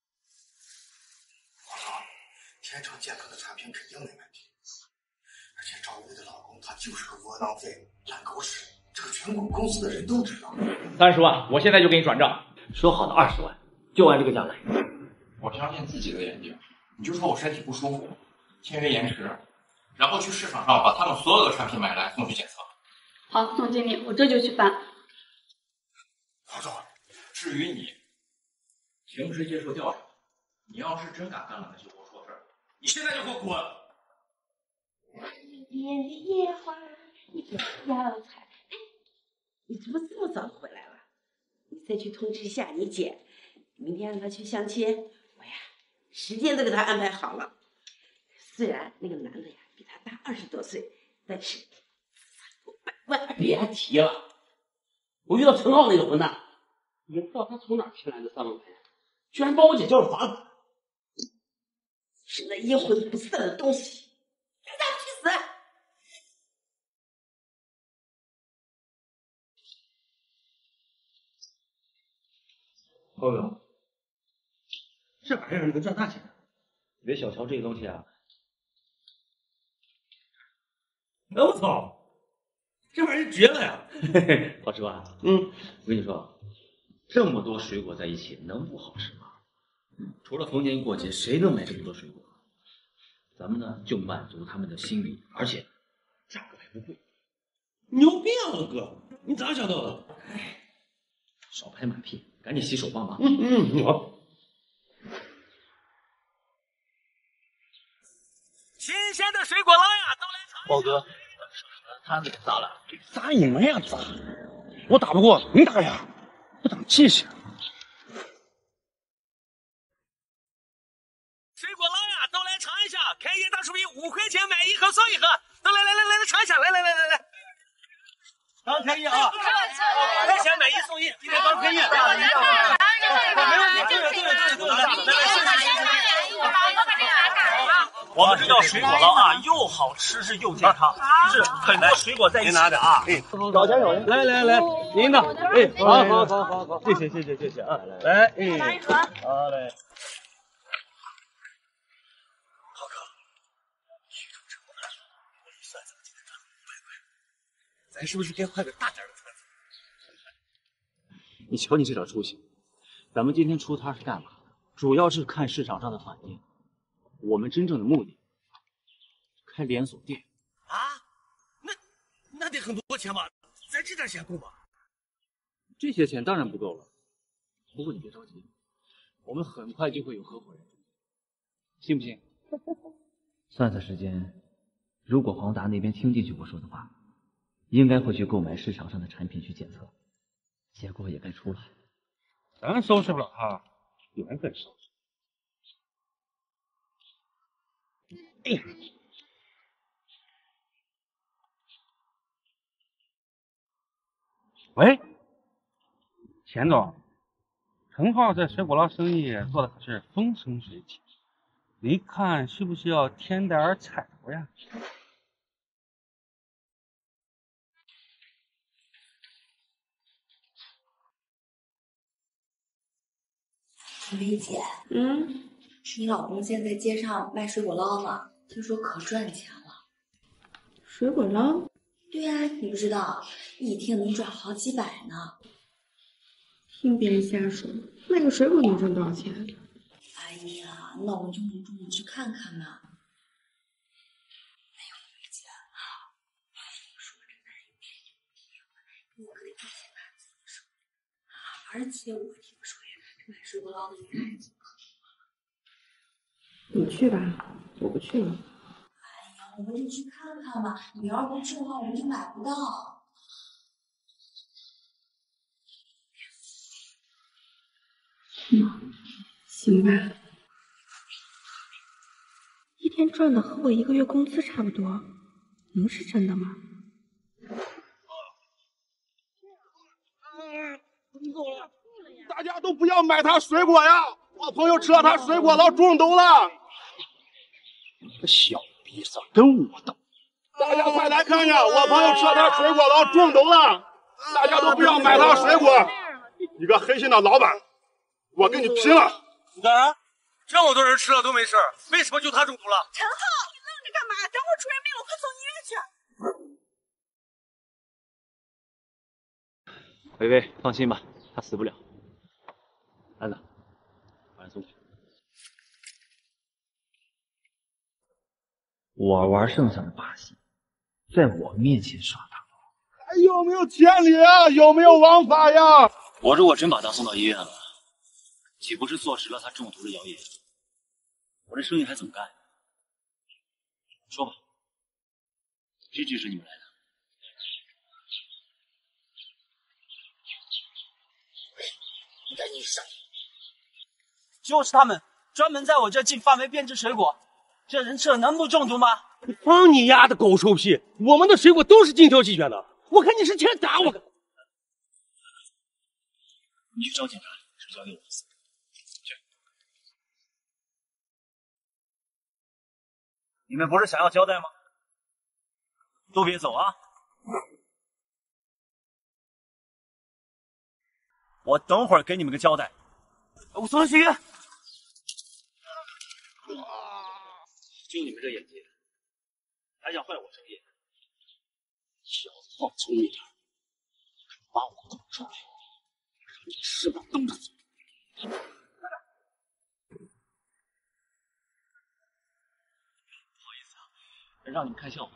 说，天成健康的产品肯定没问题，而且赵薇的老公他就是个窝囊废、烂狗屎，这个全国公司的人都知道。 30万，我现在就给你转账。 说好的20万，就按这个价来。 我相信自己的眼睛，你就说我身体不舒服，签约延迟，然后去市场上把他们所有的产品买来送去检测。 好，总经理，我这就去办。 老赵， 至于你，平时接受调查，你要是真敢干了那些龌龊事儿，你现在就给我滚！ 点的野花，你不要采。哎，你怎么这么早回来了？你再去通知一下你姐，明天让她去相亲。我呀，时间都给她安排好了。虽然那个男的呀比她大20多岁，但是别提了，我遇到陈浩那个混蛋，也不知道他从哪儿骗来的3万块钱，居然帮我姐交了房子， 是那阴魂不散的东西，让他去死！ 浩哥，这玩意儿能赚大钱的，别小瞧这个东西啊！哎我操，这玩意儿绝了呀！嘿嘿，好吃吧？我跟你说，这么多水果在一起，能不好吃吗？除了逢年过节，谁能买这么多水果？咱们呢，就满足他们的心理，而且价格还不贵。牛逼啊，老哥！你咋想到的？少拍马屁，赶紧洗手帮忙。好。 新鲜的水果捞呀，都来尝。 豹哥，摊子给砸了。 砸你们呀砸！我打不过，你打呀！不长记性。 水果捞呀，都来尝一下！开业大厨艺，5块钱买1盒送1盒，都来尝一下！来！ 刚开业啊！5 块钱买1送1，今天刚开业。 没问题，对。 我们这叫水果捞啊，又好吃又健康，是很多水果在一起的啊。 找钱。来，您的。好，谢谢啊！来， 拿1盒。 好嘞。 浩哥，徐成成功了，我一算咱们今天赚了500块，咱是不是该换个大点的摊子？ 你瞧你这点出息，咱们今天出摊是干嘛的？主要是看市场上的反应。我们真正的目的，开连锁店啊？那得很多钱吧？咱这点钱够吗？ 这些钱当然不够了，不过你别着急，我们很快就会有合伙人，信不信？ 算时间，如果黄达那边听进去我说的话，应该会去购买市场上的产品去检测，结果也该出来。 咱收拾不了他，有人可以收拾。喂，钱总，陈浩在水果捞生意做的可是风生水起，你看需不需要添点彩头呀？ 薇姐，是你老公现在街上卖水果捞吗？ 听说可赚钱了。 水果捞？ 对呀，你不知道，一天能赚好几百呢。 听别人瞎说，卖个水果能挣多少钱？ 哎呀，那我们就能中午去看看嘛。没有意见啊。说这男人便宜我可得放心把自己手里啊！而且我听说呀，这卖水果捞的女孩子可你去吧，我不去了。 哎呀，我们就去看看嘛。你要是不去的话，我们就买不到。 行吧，一天赚的和我1个月工资差不多，能是真的吗？ 大家都不要买他水果呀！我朋友吃了他水果捞中毒了。 这小逼崽跟我斗！ 大家快来看呀！我朋友吃了他水果捞中毒了。大家都不要买他水果！你个黑心的老板！我跟你拼了！ 你干啥？这么多人吃了都没事，为什么就他中毒了？ 陈浩，你愣着干嘛？等会儿出人命了，我快送医院去。 微微，放心吧，他死不了。安子，把人送去。我玩圣上的把戏，在我面前耍大刀， 还有没有天理啊？有没有王法呀？ 我如果真把他送到医院了，岂不是坐实了他中毒的谣言？我这生意还怎么干？说吧，谁指使你们来的？ 赶紧上！ 就是他们，专门在我这进范围编制水果，这人吃了能不中毒吗？ 放你丫的狗臭屁！我们的水果都是精挑细选的，我看你是欠打我。 你去找警察，事交给我。去。你们不是想要交代吗？都别走啊！我等会儿给你们个交代。武松徐，就你们这眼界，还想坏我生意？小子好聪明点，把我搞出来，让你翅膀蹬着走。不好意思啊，让你们看笑话。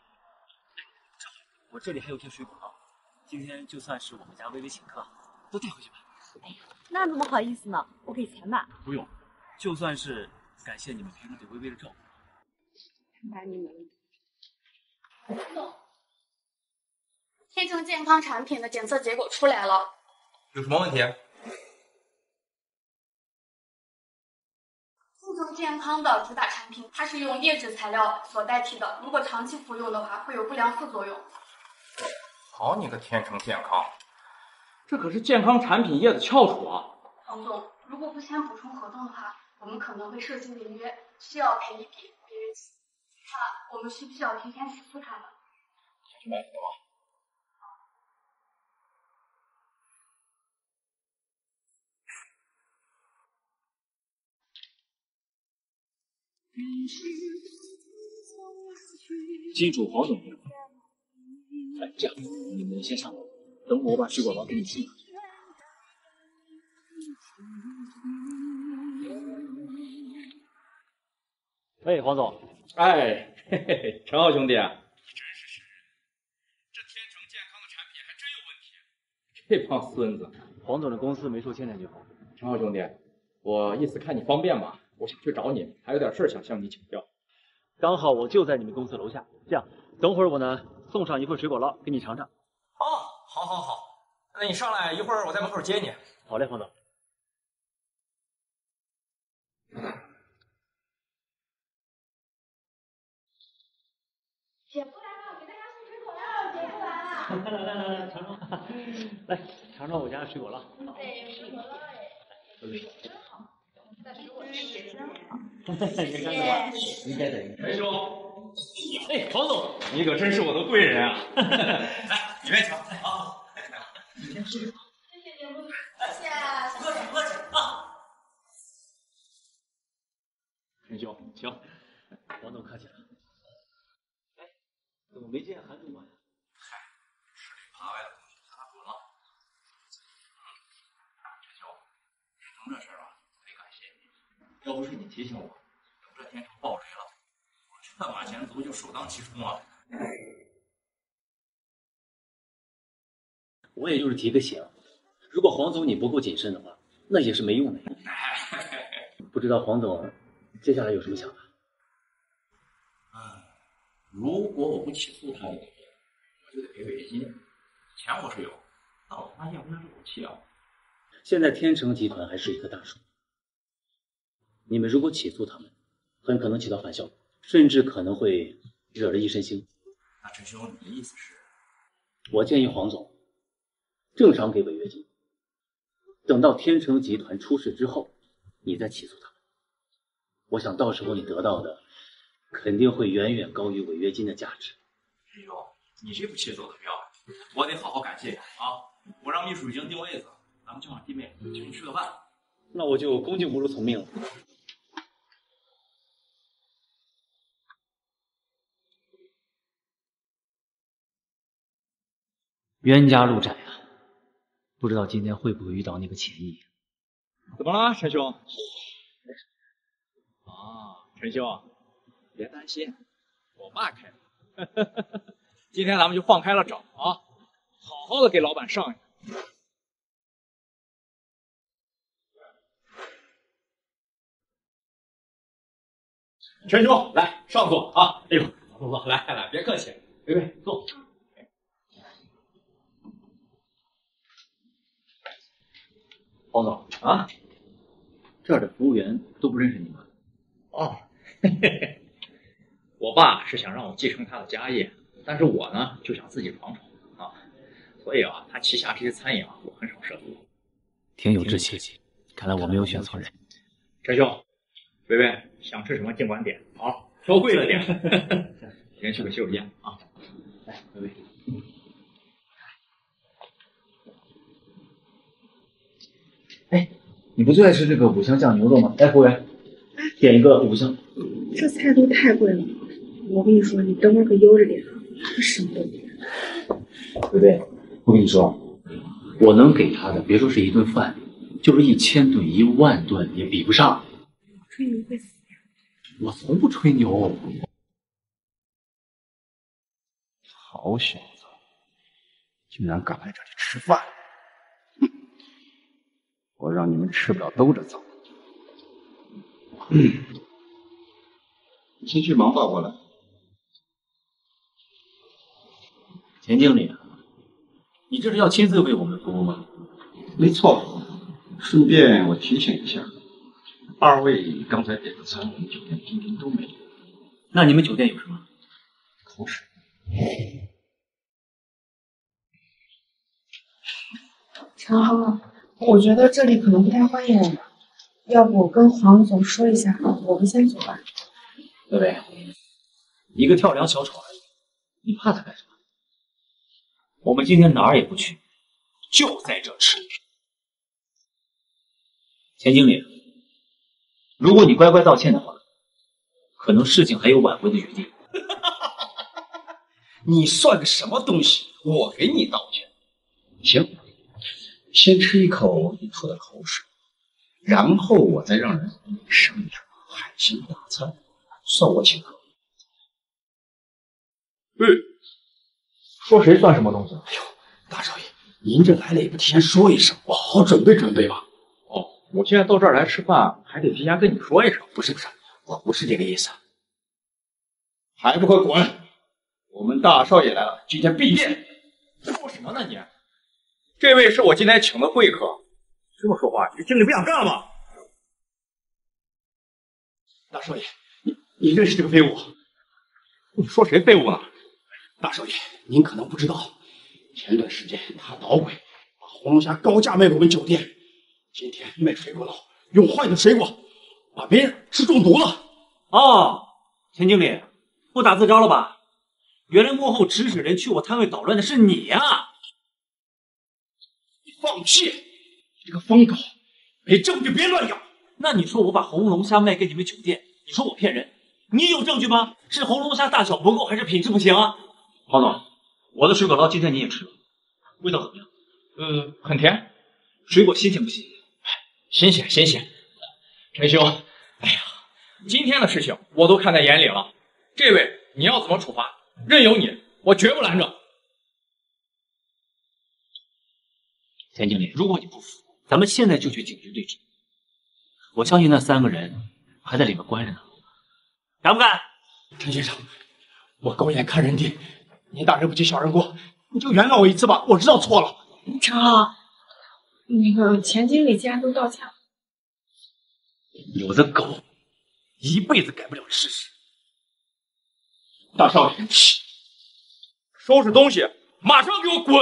我这里还有些水果啊，今天就算是我们家微微请客，都带回去吧。 哎呀，那怎么好意思呢？我给钱吧。 不用，就算是感谢你们平时对微微的照顾。 把你们。 天成健康产品的检测结果出来了， 有什么问题？ 富成健康的主打产品，它是用叶质材料所代替的，如果长期服用的话，会有不良副作用。 好你个天成健康， 这可是健康产品业的翘楚啊！ 王总，如果不签补充合同的话，我们可能会涉及违约，需要赔一笔违约金。那我们需不需要提前起诉他们？ 先去买火。 金主黄总，哎，这样，你们先上楼，等会我把水果捞给你吃。喂，黄总。 哎，嘿嘿嘿，陈浩兄弟啊， 真是神人，这天成健康的产品还真有问题。 这帮孙子！ 黄总的公司没收签才就好。 陈浩兄弟，我意思看你方便嘛，我想去找你，还有点事想向你请教。 刚好我就在你们公司楼下，这样，等会儿我呢送上一份水果捞给你尝尝。 哦，好，好，好，那你上来一会儿我在门口接你。 好嘞，黄总。 姐夫来了，给大家送水果了，姐夫来了。 来，尝尝，来尝尝我家的水果捞。 哎，水果捞哎，真好，那水果吃也真好。 您看吧，应该的。 陈兄。 哎，黄总，你可真是我的贵人啊！ 来，里面请啊！ 谢谢姐夫，谢谢， 客气客气啊！ 陈兄，请。黄总客气了。 要不是你提醒我，等这天成爆雷了，我这马前卒就首当其冲了。 我也就是提个醒，如果黄总你不够谨慎的话，那也是没用的。不知道黄总接下来有什么想法？ 如果我不起诉他的，我就得赔违约金。钱我是有，但我发现不下这口气啊。 现在天成集团还是一棵大树，你们如果起诉他们，很可能起到反效果，甚至可能会惹了一身腥。 那陈兄，你的意思是？ 我建议黄总正常给违约金，等到天成集团出事之后，你再起诉他们。我想到时候你得到的肯定会远远高于违约金的价值。 哎呦，你这步棋走得漂亮，我得好好感谢你啊！我让秘书已经定位子，咱们就让弟妹请你吃个饭。 那我就恭敬不如从命了。冤家路窄啊，不知道今天会不会遇到那个钱毅。 怎么了，陈兄？陈兄，别担心，我爸开的。今天咱们就放开了找啊，好好的给老板上一个。陈兄，来上座啊！哎呦，坐，来，别客气，微微坐。 黄总啊，这儿的服务员都不认识你吗？ 哦，我爸是想让我继承他的家业，但是我呢就想自己闯闯啊，所以啊，他旗下这些餐饮啊，我很少涉足。 挺有志气，看来我没有选错人。 陈兄，微微想吃什么尽管点啊，挑贵了点。先去个洗手间啊。 来，微微。哎，你不最爱吃这个五香酱牛肉吗？来，服务员，点一个五香。 这菜都太贵了，我跟你说，你等会儿可悠着点啊，可什么都没有。 微微，我跟你说，我能给他的，别说是一顿饭，就是1000顿、10000顿也比不上。 吹牛会死呀！ 我从不吹牛。 好小子，竟然敢来这里吃饭！哼，我让你们吃不了兜着走。你先去忙吧，我来。 钱经理，你这是要亲自为我们服务吗？ 没错，顺便我提醒一下，二位刚才点的餐，我们酒店今天都没有。 那你们酒店有什么？ 口水。 陈浩，我觉得这里可能不太欢迎我们，要不我跟黄总说一下，我们先走吧。 微微，一个跳梁小丑而已，你怕他干什么？我们今天哪儿也不去，就在这吃。钱经理，如果你乖乖道歉的话，可能事情还有挽回的余地。 你算个什么东西？我给你道歉？行，先吃一口你吐的口水，然后我再让人给你上一桌海鲜大餐，算我请客。 说谁算什么东西？ 哎呦，大少爷，您这来了也不提前说一声，我好好准备准备吧。 哦，我现在到这儿来吃饭，还得提前跟你说一声。 不是，我不是这个意思。还不快滚！我们大少爷来了，今天闭店。 说什么呢你？这位是我今天请的贵客，这么说话，你经理不想干了吗？ 大少爷，你认识这个废物？ 你说谁废物呢？ 大少爷，您可能不知道，前段时间他捣鬼，把红龙虾高价卖给我们酒店。今天卖水果佬用坏的水果，把别人吃中毒了。 哦，钱经理，不打自招了吧？原来幕后指使人去我摊位捣乱的是你呀！ 你放屁！你这个疯狗，没证据别乱咬。 那你说我把红龙虾卖给你们酒店，你说我骗人，你有证据吗？是红龙虾大小不够，还是品质不行啊？黄总，我的水果捞今天你也吃了，味道怎么样？ 很甜。 水果新鲜不新鲜？ 新鲜。陈兄， 今天的事情我都看在眼里了。这位你要怎么处罚，任由你，我绝不拦着。 田经理，如果你不服，咱们现在就去警局对质。我相信那3个人还在里面关着呢，敢不敢？ 陈先生，我狗眼看人低，你大人不计小人过，你就原谅我一次吧，我知道错了。 陈浩，那个钱经理既然都道歉了， 有的狗一辈子改不了事实。大少爷， 收拾东西，马上给我滚！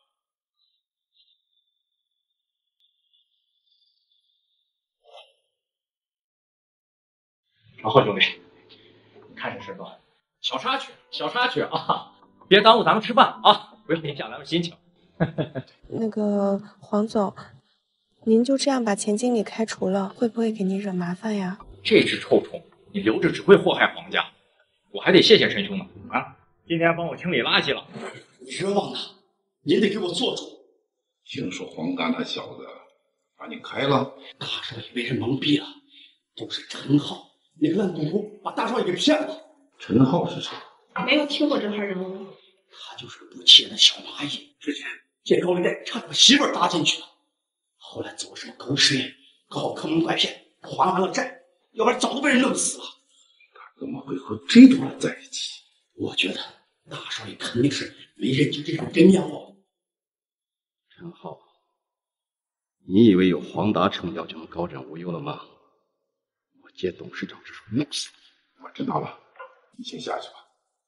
然后兄弟，看着事吧。 小插曲，小插曲啊，别耽误咱们吃饭啊，不要影响咱们心情。 那个黄总，您就这样把钱经理开除了，会不会给您惹麻烦呀？ 这只臭虫，你留着只会祸害黄家。我还得谢谢陈兄呢啊，今天帮我清理垃圾了。 冤枉他，您得给我做主。 听说黄达那小子把你开了， 大少爷被人蒙蔽了，都是陈浩那个烂赌徒把大少爷给骗了。 陈浩是谁？ 没有听过这号人物。 他就是个不起眼的小蚂蚁，之前借高利贷差点把媳妇儿搭进去了，后来做什么狗实验，搞坑蒙拐骗，还完了债，要不然早都被人弄死了。 他怎么会和这种人在一起？ 我觉得大少爷肯定是没认清这种真面目。 陈浩，你以为有黄达撑腰就能高枕无忧了吗？我借董事长之手弄死你！ 我知道了，你先下去吧。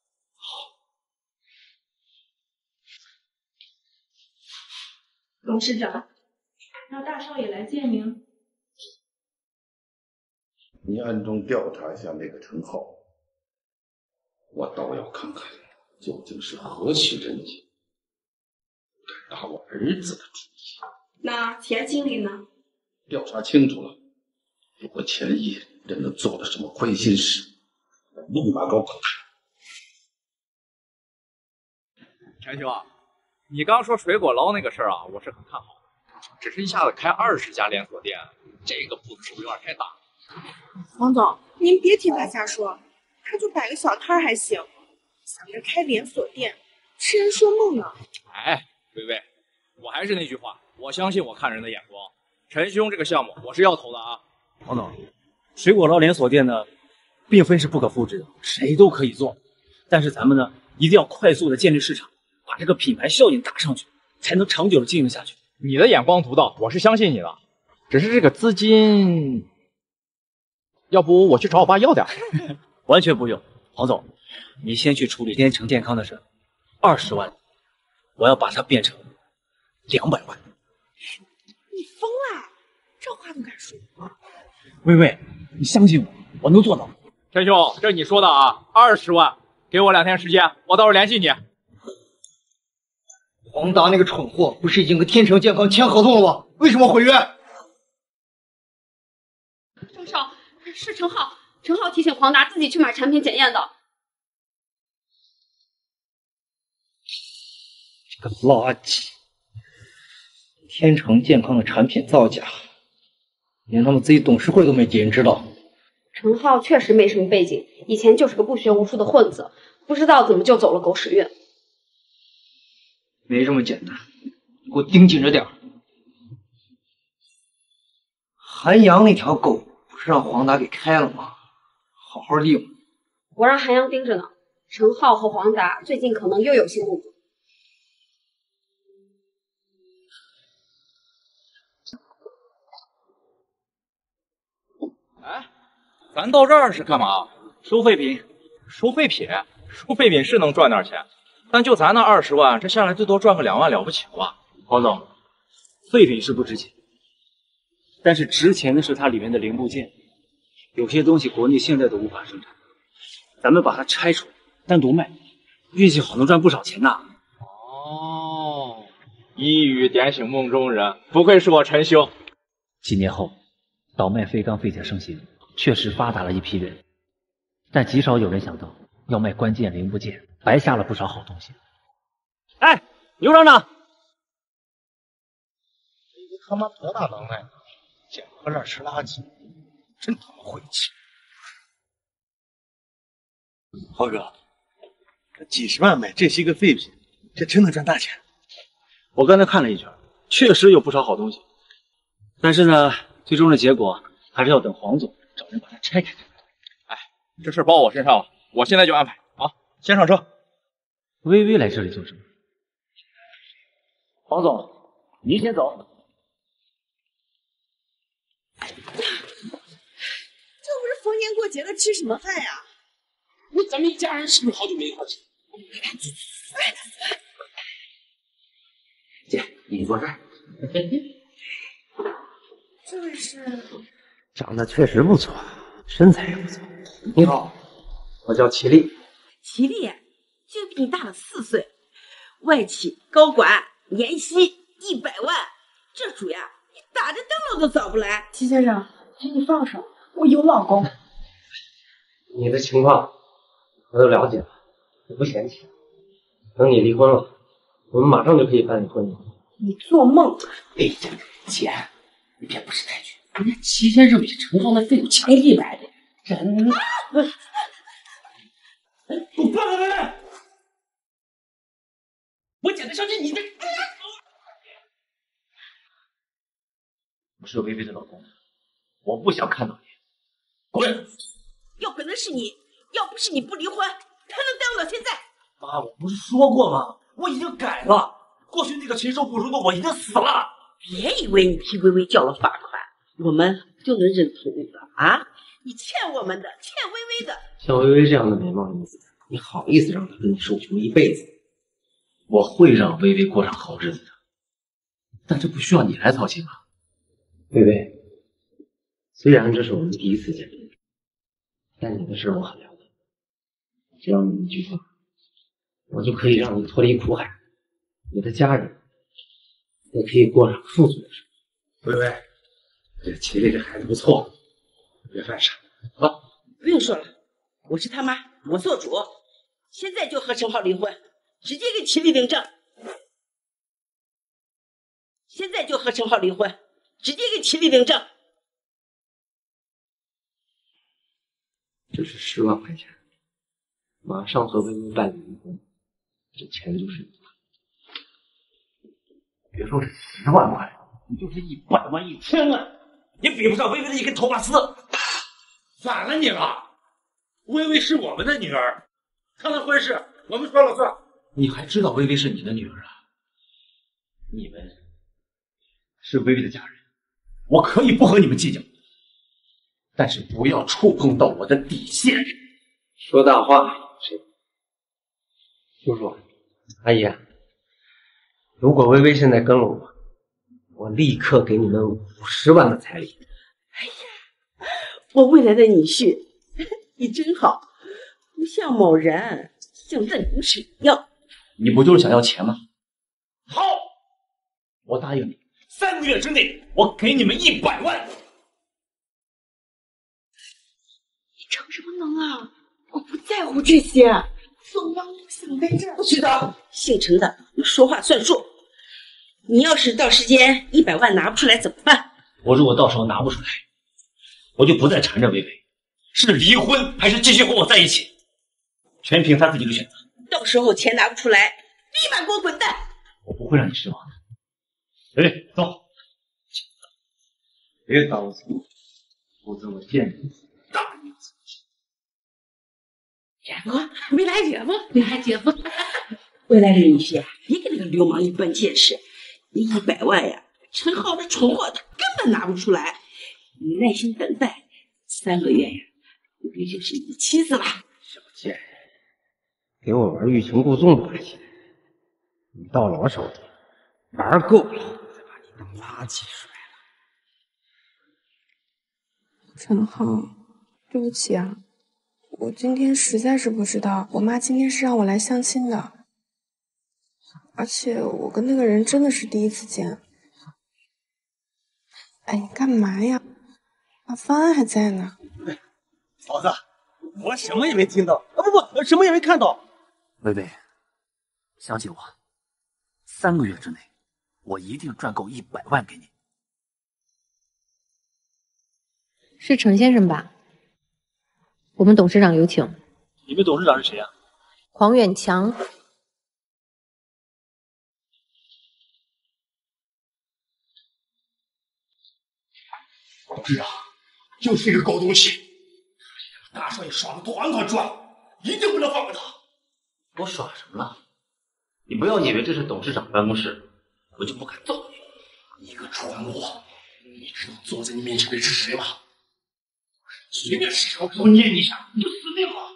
董事长，让大少爷来见您。 你暗中调查一下那个陈浩，我倒要看看究竟是何许人也，敢打我儿子的主意。 那钱经理呢？ 调查清楚了，如果钱毅真的做了什么亏心事，立马给我滚开！ 陈兄啊，你刚说水果捞那个事儿啊，我是很看好的，只是一下子开20家连锁店，这个步子是不是有点太大？ 黄总，您别听他瞎说，他就摆个小摊还行，想着开连锁店，痴人说梦呢。 哎，薇薇，我还是那句话，我相信我看人的眼光。陈兄这个项目我是要投的啊。 黄总，水果捞连锁店呢，并非是不可复制的，谁都可以做，但是咱们呢，一定要快速的建立市场，把这个品牌效应打上去，才能长久的经营下去。 你的眼光独到，我是相信你的，只是这个资金，要不我去找我爸要点？ 完全不用，黄总，你先去处理天成健康的事，20万，我要把它变成200万。 你疯了？这话都敢说？ 薇薇，你相信我，我能做到。 陈兄，这是你说的啊，20万，给我2天时间，我到时候联系你。 黄达那个蠢货，不是已经跟天成健康签合同了吗？为什么毁约？ 郑少，是陈浩，陈浩提醒黄达自己去买产品检验的。 这个垃圾！天成健康的产品造假，连他们自己董事会都没几人知道。 陈浩确实没什么背景，以前就是个不学无术的混子，不知道怎么就走了狗屎运。 没这么简单，你给我盯紧着点儿。韩阳那条狗不是让黄达给开了吗？好好利用。 我让韩阳盯着呢，陈浩和黄达最近可能又有新动作。 哎，咱到这儿是干嘛？ 收废品。 收废品？收废品是能赚点钱，但就咱那20万，这下来最多赚个2万了不起了吧？ 黄总，废品是不值钱，但是值钱的是它里面的零部件，有些东西国内现在都无法生产，咱们把它拆出来单独卖，运气好能赚不少钱呐。 哦，一语点醒梦中人，不愧是我陈兄。 几年后，倒卖废钢废铁盛行，确实发达了一批人，但极少有人想到要卖关键零部件，白下了不少好东西。 哎，刘厂长， 你他妈多大能耐，捡破烂吃垃圾，真他妈晦气！ 豪哥，这几十万买这些个废品，这真能赚大钱。 我刚才看了一圈，确实有不少好东西，但是呢，最终的结果还是要等黄总找人把它拆开。 哎，这事包我身上了，我现在就安排啊！ 先上车。 微微来这里做什么？ 黄总，您先走。 这不是逢年过节的吃什么饭呀？ 咱们一家人是不是好久没一块吃？ 姐，你坐这儿。 这位是？ 长得确实不错，身材也不错。你好，我叫齐力。 齐力就比你大了4岁，外企高管，年薪100万，这主呀，你打着灯笼都找不来。 齐先生，请你放手，我有老公。 你的情况我都了解了，我不嫌弃。等你离婚了，我们马上就可以办理婚礼。 你做梦！ 哎呀，姐，你别不识抬举，人家齐先生比陈浩那废物强100来的，真的。我放开他！我简直相信你的。 我是微微的老公，我不想看到你。滚！ 要可能是你，要不是你不离婚，他能待我到现在？ 妈，我不是说过吗？我已经改了。过去那个禽兽不如的我已经死了。 别以为你替微微交了罚款，我们就能认同你的啊！你欠我们的，欠微微的。 像微微这样的美貌女子，你好意思让她跟你受穷一辈子？ 我会让微微过上好日子的，但这不需要你来操心吧？ 微微，虽然这是我们第一次见面，但你的事我很了解。只要你一句话，我就可以让你脱离苦海，你的家人也可以过上富足的生活。微微，这齐力这孩子不错，别犯傻啊！ 不用说了，我是他妈，我做主。现在就和陈浩离婚，直接给齐力领证。现在就和陈浩离婚，直接给齐力领证。 这是10万块钱，马上和微微办理离婚，这钱就是你的。 别说是10万块，你就是100万、1000万，也比不上微微的一根头发丝。 反了你了！微微是我们的女儿，她的婚事我们说了算。 你还知道微微是你的女儿啊？你们是微微的家人，我可以不和你们计较，但是不要触碰到我的底线。 说大话，谁？叔叔，阿姨，如果微微现在跟了我，我立刻给你们50万的彩礼。 我未来的女婿，你真好，不像某人，像认狗屎一样。 你不就是想要钱吗？好，我答应你，3个月之内我给你们100万。 你逞什么能啊？我不在乎这些。走吧，我想在这儿。 不许走！姓陈的，你说话算数。你要是到时间100万拿不出来怎么办？ 我如果到时候拿不出来，我就不再缠着微微，是离婚还是继续和我在一起，全凭她自己的选择。 到时候钱拿不出来，立马给我滚蛋！ 我不会让你失望的。哎，走，别耽误走，否则我见你大命死。 姐夫，未来姐夫，未来姐夫，未来的女婿，别跟那个流氓一般见识。你100万呀，陈浩这蠢货他根本拿不出来。你耐心等待3个月呀，微微就是你的妻子了。 小贱人，给我玩欲擒故纵的把戏，你到了我手里玩够了，再把你当垃圾甩了。 陈浩，对不起啊，我今天实在是不知道，我妈今天是让我来相亲的，而且我跟那个人真的是第一次见。哎，你干嘛呀？啊，方案还在呢。 嫂子，我什么也没听到啊，不，什么也没看到。 微微，相信我，3个月之内，我一定赚够100万给你。 是程先生吧？我们董事长有请。 你们董事长是谁啊？ 黄远强。 董事长就是一个狗东西，大少爷耍的团团转，一定不能放过他。 我耍什么了？你不要以为这是董事长办公室，我就不敢揍你。 一个蠢货，你知道坐在你面前的是谁吗？随便使手指头捏你一下，你就死定了。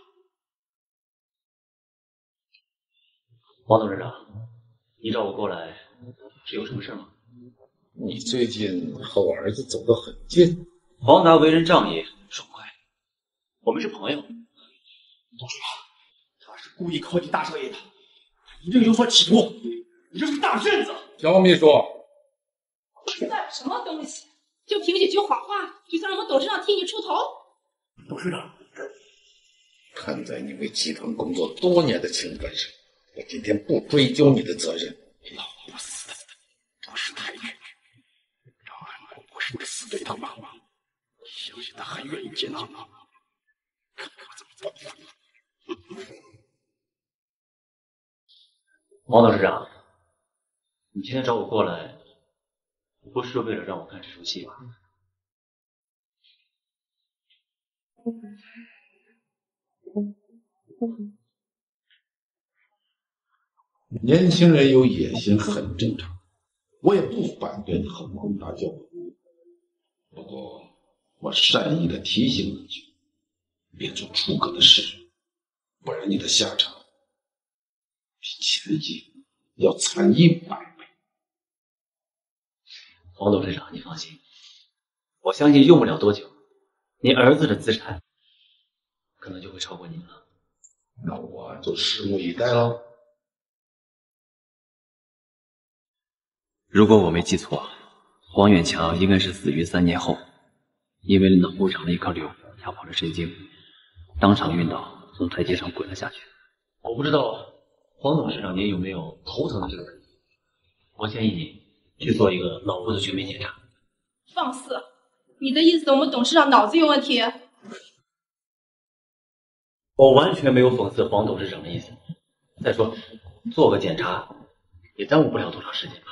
黄董事长，你找我过来是有什么事吗？ 你最近和我儿子走得很近。 黄达为人仗义爽快，我们是朋友。 董事长，他是故意靠近大少爷的，他一定有所企图。你这是大骗子！ 小秘书， 算什么东西？就凭几句谎话，就想让我们董事长替你出头？ 董事长， 看在你为集团工作多年的情分上，我今天不追究你的责任。老不死的，不识抬举。张安国不是你死对头吗？你相信他还愿意接纳吗？看看我怎么报复你！ 王董事长，你今天找我过来，不是为了让我看这出戏吧？ 年轻人有野心很正常，我也不反对你和王大交往。不过，我善意的提醒你一句，别做出格的事，不然你的下场比前几要惨100倍。 王董事长，你放心，我相信用不了多久，你儿子的资产可能就会超过你了。 那我就拭目以待喽。 如果我没记错，黄远强应该是死于3年后，因为脑部长了一颗瘤，压迫了神经，当场晕倒，从台阶上滚了下去。 我不知道黄董事长您有没有头疼的这个问题，我建议你去做一个脑部的全面检查。 放肆！你的意思我们董事长脑子有问题？ 我完全没有讽刺黄董事长的意思。再说，做个检查也耽误不了多长时间吧。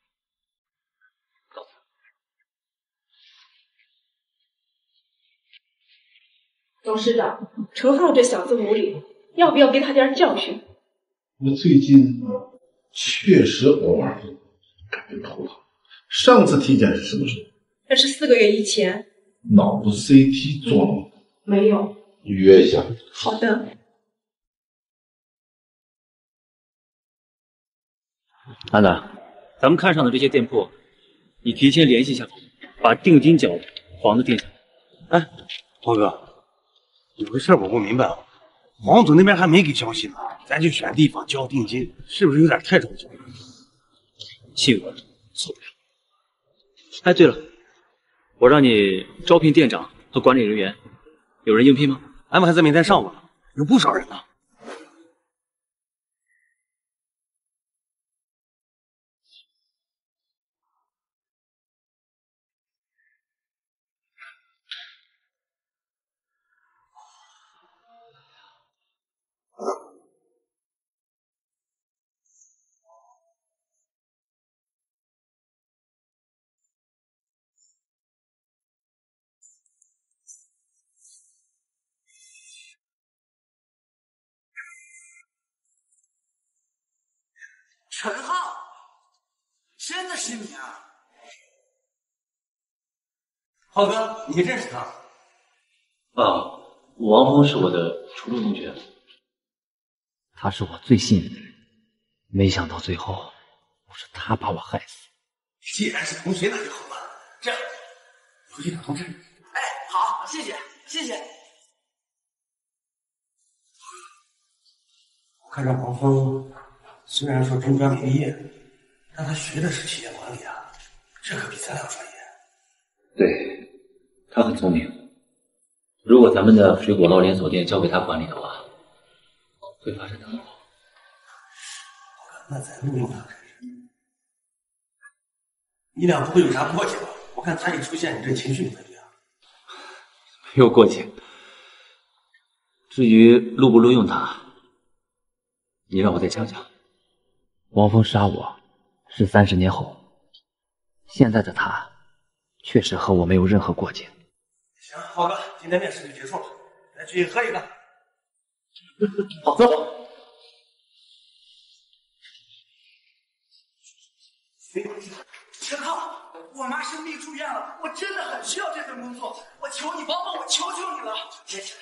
董事长，陈浩这小子无礼，要不要给他点教训？ 我最近确实偶尔感觉头疼。上次体检是什么时候？ 这是4个月以前。 脑部 CT 做了吗？ 没有。 预约一下。 好的。 安达，咱们看上的这些店铺，你提前联系一下，把定金缴房子定下来。 哎，黄哥。有个事我不明白啊，黄总那边还没给消息呢，咱就选地方交定金，是不是有点太着急了？ 信我，错不了。哎，对了，我让你招聘店长和管理人员，有人应聘吗？ 安排在明天上午了，有不少人呢。 陈浩，真的是你啊！ 浩哥，你认识他？ 啊，王峰是我的初中同学， 他是我最信任的人，没想到最后是他把我害死。 既然是同学，那就好了。这样，回去打通知。哎，好，谢谢，谢谢。 我看这黄峰。虽然说中专没毕业，但他学的是企业管理啊，这可比咱俩专业。 对，他很聪明。如果咱们的水果捞连锁店交给他管理的话，会发展得很好。 那咱录用他试试。你俩不会有啥过节吧？我看他一出现，你这情绪不对啊。 没有过节， 至于录不录用他，你让我再想想。王峰杀我是30年后，现在的他确实和我没有任何过节。 行，浩哥，今天面试就结束了，咱去喝一个。 好，走。 陈浩，我妈生病住院了，我真的很需要这份工作，我求你帮帮我，求求你了。坚持。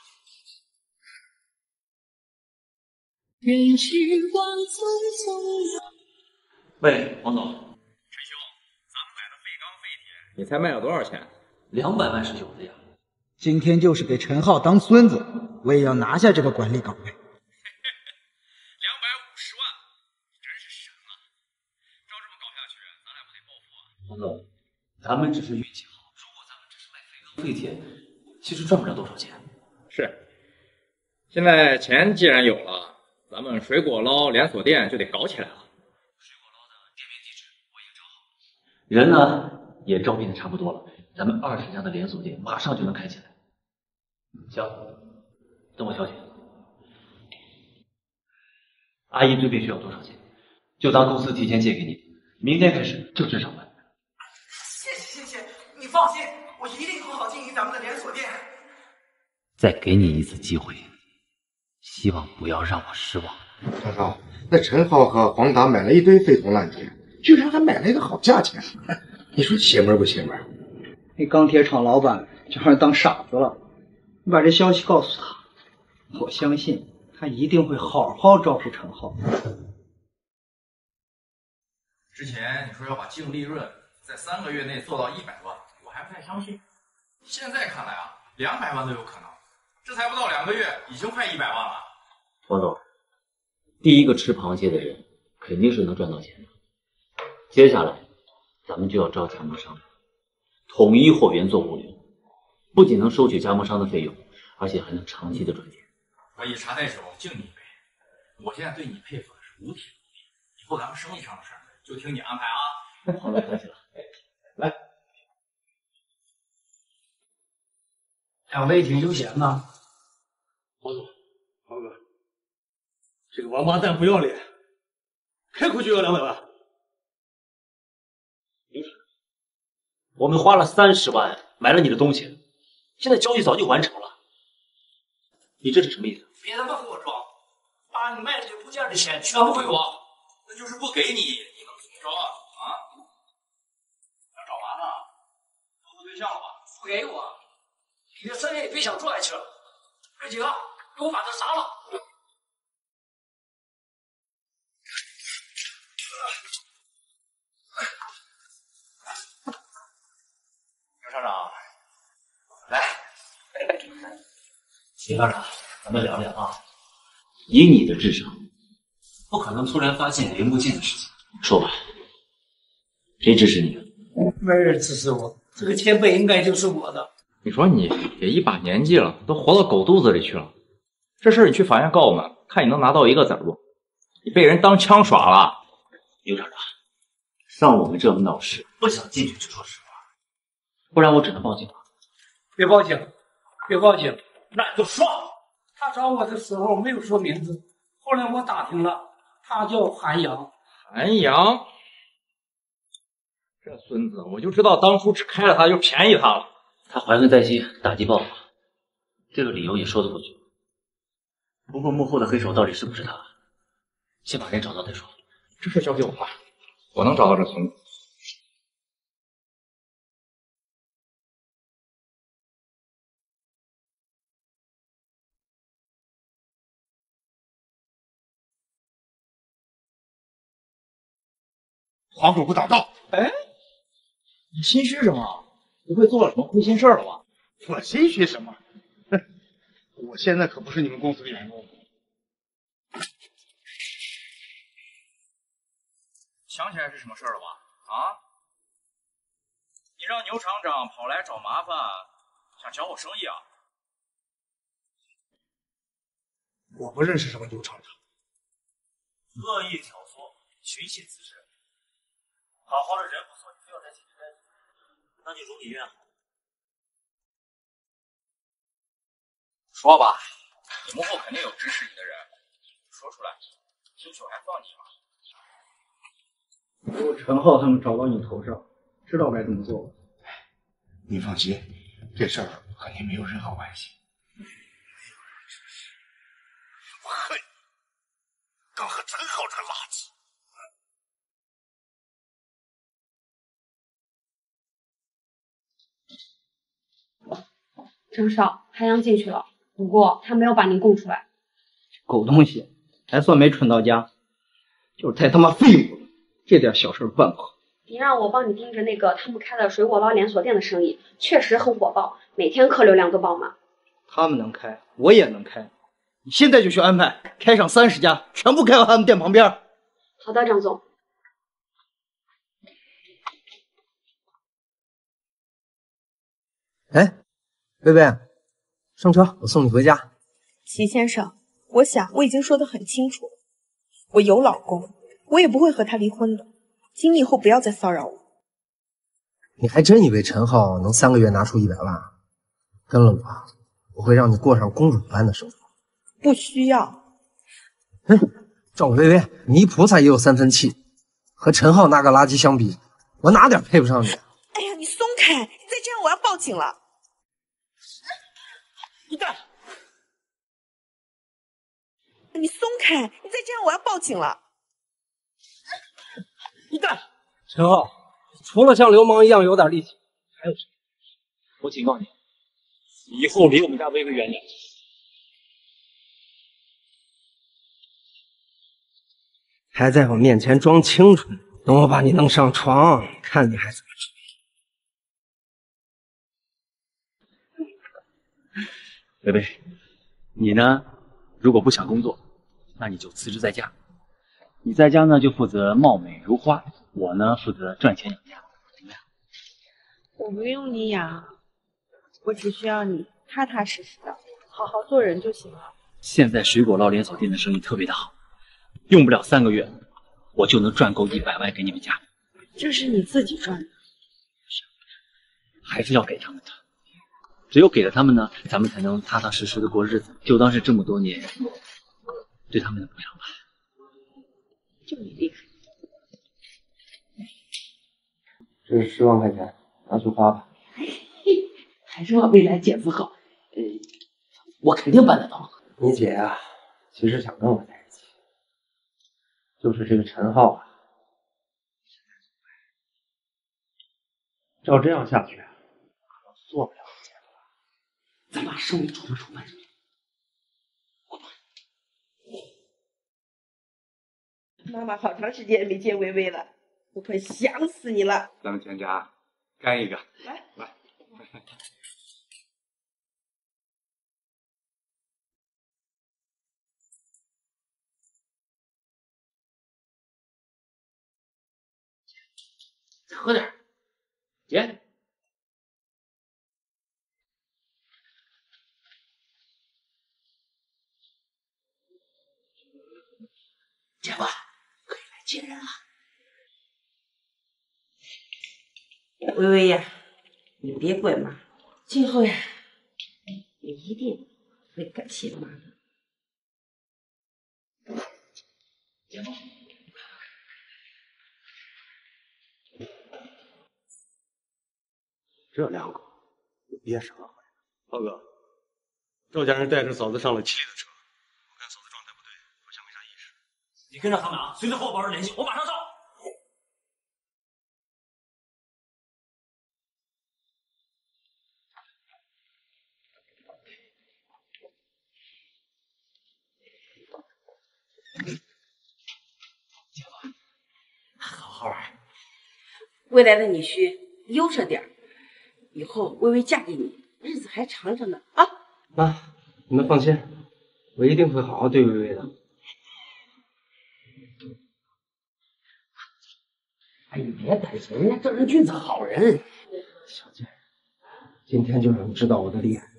任时光匆匆。 喂，王总， 陈兄，咱们买的废钢废铁，你猜卖了多少钱 ？200万是有的呀。 今天就是给陈浩当孙子，我也要拿下这个管理岗位。250 万，你真是神啊！照这么搞下去，咱俩不得暴富啊？ 王总，咱们只是运气好，如果咱们只是卖废钢废铁，其实赚不了多少钱。 是，现在钱既然有了，咱们水果捞连锁店就得搞起来了。 人呢也招聘的差不多了，咱们20家的连锁店马上就能开起来。行，等我消息。阿姨这边需要多少钱？就当公司提前借给你，明天开始正式上班。 谢谢，你放心，我一定好好经营咱们的连锁店。 再给你一次机会，希望不要让我失望。 陈浩，那陈浩和黄达买了一堆废铜烂铁，居然还买了一个好价钱，你说邪门不邪门？ 那钢铁厂老板就让人当傻子了。你把这消息告诉他，我相信他一定会好好照顾陈浩。 之前你说要把净利润在3个月内做到100万，我还不太相信。现在看来啊，200万都有可能。这才不到2个月，已经快100万了。 王总，第一个吃螃蟹的人肯定是能赚到钱的。接下来，咱们就要招加盟商，统一货源做物流，不仅能收取加盟商的费用，而且还能长期的赚钱。 我以茶代酒，敬你一杯。我现在对你佩服的是五体投地，以后咱们生意上的事儿就听你安排啊。 好了，客气了。来， 两位挺悠闲呐。王总，王哥，这个王八蛋不要脸，开口就要200万。 我们花了30万买了你的东西，现在交易早就完成了，你这是什么意思？ 别他妈给我装，把你卖这些部件的钱全部归我。 那就是不给你，你能怎么着啊？啊？ 想找麻烦？处对象了吧？不给我，你的生意也别想做下去了。这几个给我把他杀了！ 刘厂长，来， 秦校长，咱们聊聊啊。以你的智商，不可能突然发现零部件的事情。说吧，谁支持你？ 没人支持我，这个钱本应该就是我的。 你说你也一把年纪了，都活到狗肚子里去了，这事儿你去法院告我们，看你能拿到1个子儿不？你被人当枪耍了。 刘厂长，像我们这么闹事，不想进去就说实话，不然我只能报警了。 别报警，别报警，那你就说。他找我的时候没有说名字，后来我打听了，他叫韩阳。 韩阳，这孙子，我就知道当初只开了他就便宜他了。 他怀恨在心，打击报复，这个理由也说得过去。不过幕后的黑手到底是不是他？先把人找到再说。 这事交给我吧，我能找到这孙子。 黄狗不挡道。哎，你心虚什么？不会做了什么亏心事了吧？ 我心虚什么？我现在可不是你们公司的员工。 想起来是什么事儿了吧？啊？你让牛厂长跑来找麻烦，想抢我生意啊？ 我不认识什么牛厂长。 恶意挑唆，寻衅滋事。好好的人不错，你非要在警局待着，那就如你愿好。 说吧， 幕后肯定有支持你的人，说出来，兴许我还放你一马。 如果陈浩他们找到你头上，知道该怎么做了。 你放心，这事儿和你没有任何关系。我恨你，刚和陈浩这垃圾。 张少，韩阳进去了，不过他没有把您供出来。 狗东西，还算没蠢到家，就是太他妈废物了，这点小事办不好。 您让我帮你盯着那个他们开的水果捞连锁店的生意，确实很火爆，每天客流量都爆满。 他们能开，我也能开。你现在就去安排，开上30家，全部开到他们店旁边。 好的，张总。 哎，薇薇，上车，我送你回家。 齐先生，我想我已经说得很清楚了，我有老公，我也不会和他离婚的，请你以后不要再骚扰我。 你还真以为陈浩能3个月拿出100万？跟了我会让你过上公主般的生活。 不需要。 赵薇薇，泥菩萨也有3分气，和陈浩那个垃圾相比，我哪点配不上你？ 哎呀，你松开！你再这样我要报警了。 你干！ 你松开！你再这样我要报警了。 你干！陈浩，除了像流氓一样有点力气，还有什么？ 我警告你，以后离我们家薇薇远点。 还在我面前装清纯，等我把你弄上床，看你还怎么追。薇薇，你呢？如果不想工作，那你就辞职在家。你在家呢就负责貌美如花，我呢负责赚钱养家，怎么样？ 我不用你养，我只需要你踏踏实实的好好做人就行了。 现在水果捞连锁店的生意特别的好，用不了3个月，我就能赚够100万给你们家。 这是你自己赚的， 还是要给他们的。只有给了他们呢，咱们才能踏踏实实的过日子，就当是这么多年对他们的补偿吧。 就你厉害。 这是10万块钱，拿去花吧。 还是我未来姐夫好，我肯定办得到。 你姐啊，其实想跟我在一起，就是这个陈浩啊，照这样下去，可能做不了姐夫了。 咱把生意处分。妈妈好长时间没见薇薇了，我快想死你了。 咱们全家干一个， 来。 再喝点，姐。 姐夫，可以来接人了。薇薇呀，你别怪妈，今后呀，你一定会感谢妈的。 姐夫。 这两口就憋啥回？ 浩哥，赵家人带着嫂子上了7里的车，我看嫂子状态不对，好像没啥意识。 你跟着他们啊，随时和我保持联系，我马上到。 姐夫，好好玩。未来的女婿悠着点，以后薇薇嫁给你，日子还长着呢啊！ 妈，你们放心，我一定会好好对薇薇的。 哎，你别担心，人家赵仁俊子好人。 小贱人，今天就让你知道我的厉害。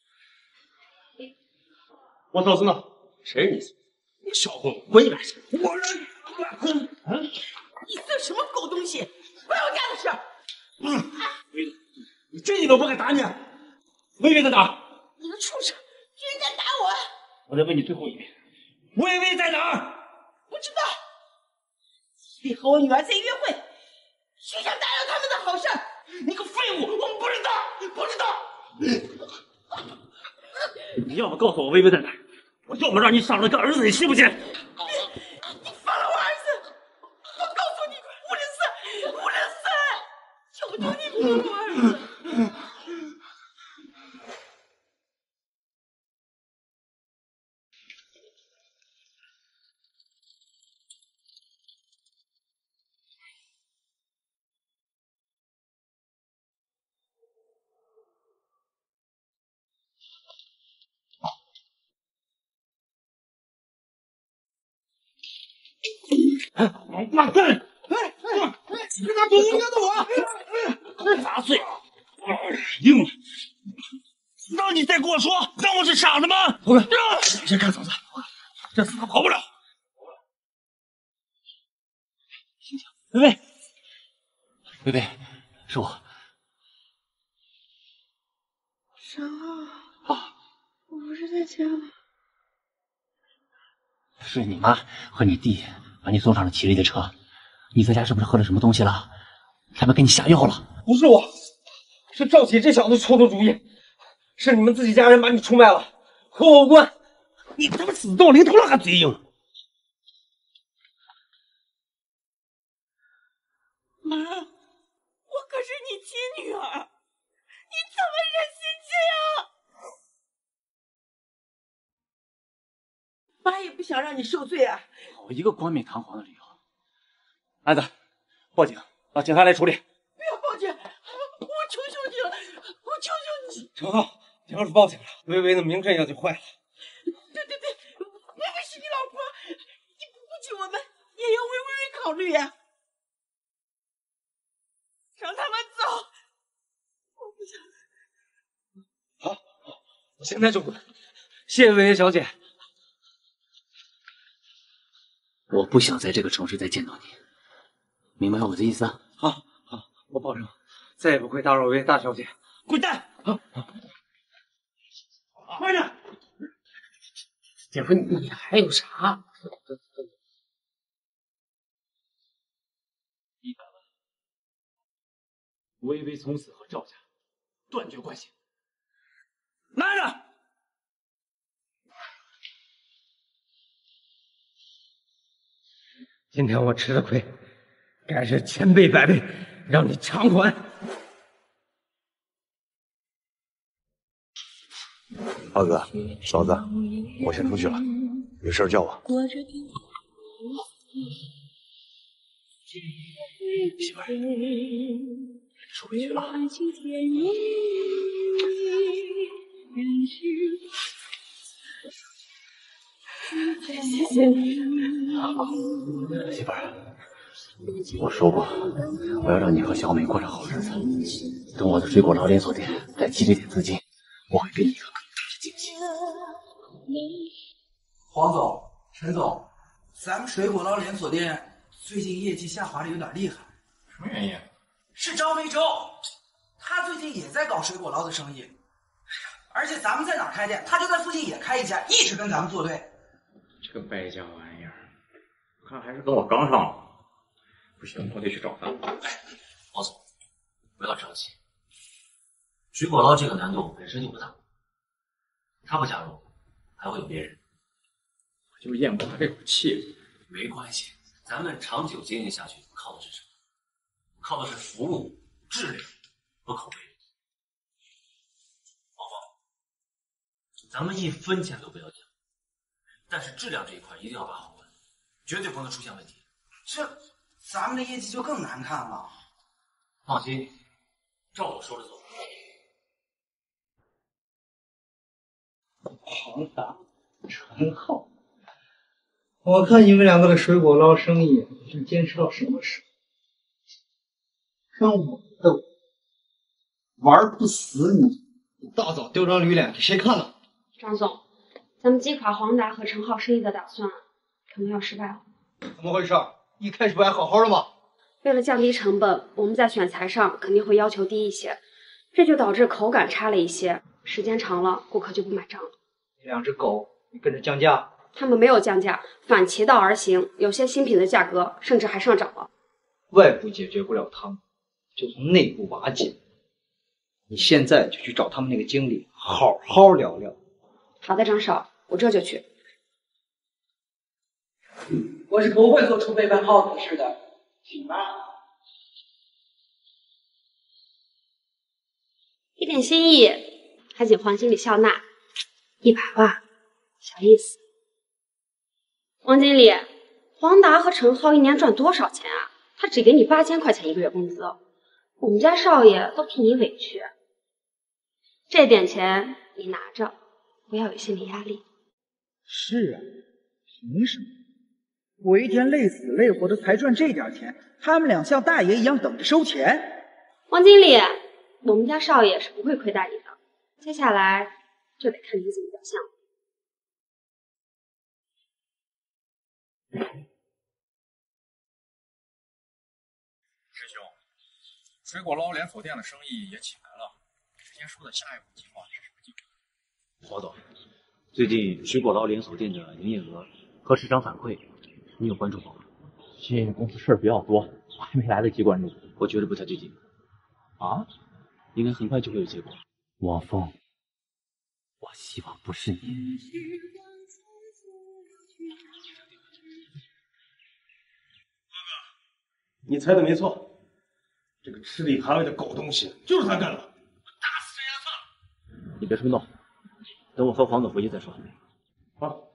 我嫂子呢？ 谁是你嫂子？你小混混，滚一边去！ 我让你滚！ 你算什么狗东西？回我家的事！ 薇薇，你这你都不敢打你？薇薇在哪？ 你个畜生，居然敢打我！ 我再问你最后一遍，薇薇在哪儿？ 不知道。你和我女儿在约会，谁想打扰他们的好事？ 你个废物！我们不知道，不知道。你要么告诉我薇薇在哪儿，我要么让你赏了个儿子，你信不信？ 你放了我儿子！我告诉你，504，504，求求你放了我儿子！ 妈蛋！ 你拿东西干的我！ 杂碎，硬了！让你再跟我说，当我是傻子吗？ 猴哥，你先看嫂子，这死他跑不了。 薇薇，薇薇，是我。 沈浩，我不是在家吗？ 是你妈和你弟把你送上了齐丽的车，你在家是不是喝了什么东西了？他们给你下药了？ 不是我，是赵启这小子出的主意，是你们自己家人把你出卖了，和我无关。 你他妈死到临头了还嘴硬！ 妈，我可是你亲女儿，你怎么忍心这样？ 妈也不想让你受罪啊！ 好一个冠冕堂皇的理由！ 安子，报警，让警察来处理。 不要报警！我求求你了，我求求你！ 陈浩，你要是报警了，薇薇的名声也就坏了。 对，薇薇是你老婆，你不顾及我们，也要为薇薇考虑呀。让他们走！我不想。 好，我现在就滚！谢谢薇薇小姐。 我不想在这个城市再见到你，明白我的意思啊？ 好，我保证再也不会打扰薇薇大小姐。 滚蛋！慢点！ 姐夫，你还有啥 ？100万，薇薇从此和赵家断绝关系。拿着！ 今天我吃的亏，该是千倍百倍，让你偿还。 浩哥，嫂子，我先出去了，有事叫我。 媳妇儿，出不去了。 谢谢你， 媳妇儿，我说过，我要让你和小美过上好日子。等我的水果捞连锁店再积累点资金，我会给你一个更大的惊喜。 黄总、陈总，咱们水果捞连锁店最近业绩下滑的有点厉害， 什么原因？ 是张梅洲，他最近也在搞水果捞的生意，而且咱们在哪儿开店，他就在附近也开一家，一直跟咱们作对。 这个败家玩意儿，看还是跟我刚上了。不行，我得去找他。 王总，不要着急，水果捞这个难度本身就不大，他不加入，还会有别人。 我就厌恶他这股气。 没关系，咱们长久经营下去，靠的是什么？靠的是服务、质量和口碑。宝宝，咱们1分钱都不要降，但是质量这一块一定要把好关，绝对不能出现问题。 这咱们的业绩就更难看了。 放心，照我说的做。 庞达、陈浩，我看你们两个的水果捞生意是坚持到什么时候？跟我斗，玩不死你！大早丢张驴脸给谁看了？ 张总，咱们击垮黄达和陈浩生意的打算可能要失败了。 怎么回事？一开始不还好好的吗？ 为了降低成本，我们在选材上肯定会要求低一些，这就导致口感差了一些，时间长了顾客就不买账了。 你两只狗你跟着降价？ 他们没有降价，反其道而行，有些新品的价格甚至还上涨了。 外部解决不了他们，就从内部瓦解。你现在就去找他们那个经理，好好聊聊。 好的，张少，我这就去。 我是不会做出背叛浩子的事的，请吧。 一点心意，还请黄经理笑纳，100万，小意思。王经理，黄达和陈浩一年赚多少钱啊？他只给你8000块钱一个月工资，我们家少爷都替你委屈。这点钱你拿着，不要有心理压力。 是啊，凭什么？我一天累死累活的才赚这点钱，他们俩像大爷一样等着收钱。 王经理，我们家少爷是不会亏待你的，接下来就得看你怎么表现了。 师兄，水果捞连锁店的生意也起来了，之前说的下一步计划是什么计划？ 黄总，最近水果捞连锁店的营业额和市场反馈，你有关注吗？ 最近公司事儿比较多，我还没来得及关注。 我觉得不太对劲。 啊？ 应该很快就会有结果。 王峰，我希望不是你。 你猜的没错，这个吃里扒外的狗东西就是他干的，打死这丫头！ 你别冲动，等我和黄总回去再说。 好。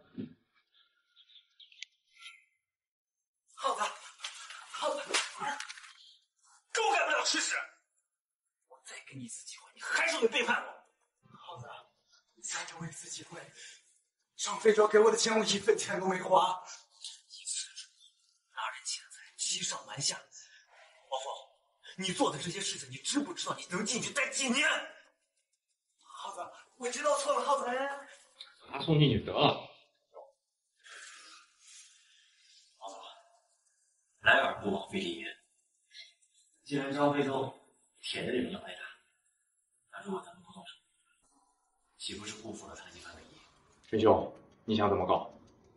耗子，跟我干不了吃屎！我再给你一次机会，你还是会背叛我。耗子，你再给我一次机会，上非洲给我的钱我1分钱都没花。欺上瞒下，王峰，你做的这些事情，你知不知道你能进去待几年？耗子，我知道错了，耗子。 把他送进去得了。 王总，来而不往非礼也。既然张非洲铁着脸要挨打，那如果咱们不动手，岂不是辜负了他一番的意？ 师兄，你想怎么搞？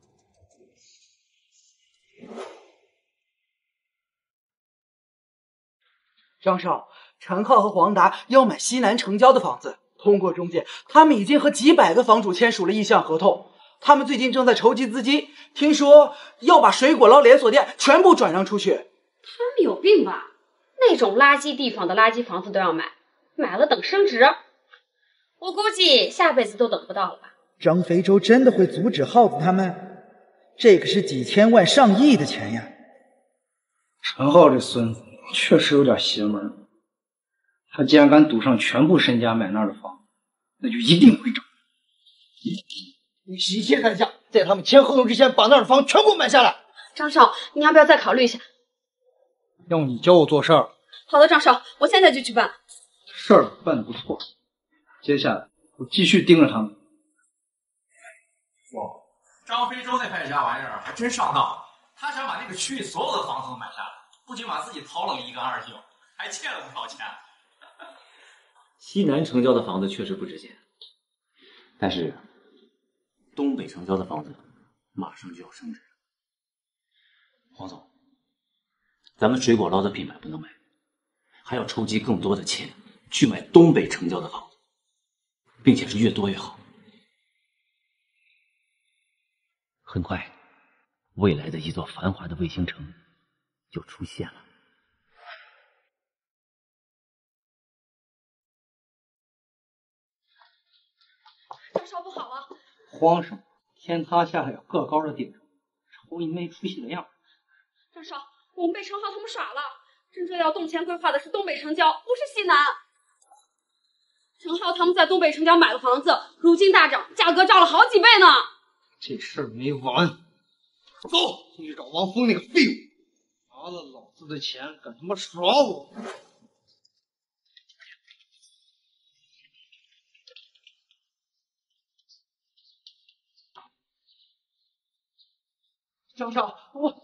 张少，陈浩和黄达要买西南城郊的房子，通过中介，他们已经和几百个房主签署了意向合同。他们最近正在筹集资金，听说要把水果捞连锁店全部转让出去。 他们有病吧？那种垃圾地方的垃圾房子都要买，买了等升值，我估计下辈子都等不到了吧。 张肥洲真的会阻止耗子他们？这可是几千万上亿的钱呀！ 陈浩这孙子确实有点邪门，他既然敢赌上全部身家买那儿的房，那就一定会涨。你是一切代价，在他们签合同之前把那儿的房全部买下来。 张少，你要不要再考虑一下？ 要你教我做事儿。 好的，张少，我现在就去办。 事儿办得不错，接下来我继续盯着他们。 哇，张非洲那败家玩意儿还真上当，他想把那个区域所有的房子都买下来，不仅把自己掏了个一干二净，还欠了不少钱。 西南城郊的房子确实不值钱，但是东北城郊的房子马上就要升值了。黄总，咱们水果捞的品牌不能卖，还要筹集更多的钱去买东北城郊的房子，并且是越多越好。 很快，未来的一座繁华的卫星城就出现了。 张少不好了！ 慌什么？天塌下来要个高的顶着，瞅你没出息的样。 张少，我们被陈浩他们耍了，真正要动钱规划的是东北城郊，不是西南。陈浩他们在东北城郊买了房子，如今大涨，价格涨了好几倍呢。 这事儿没完，走，你去找王峰那个废物，拿了老子的钱敢他妈耍我！ 张少，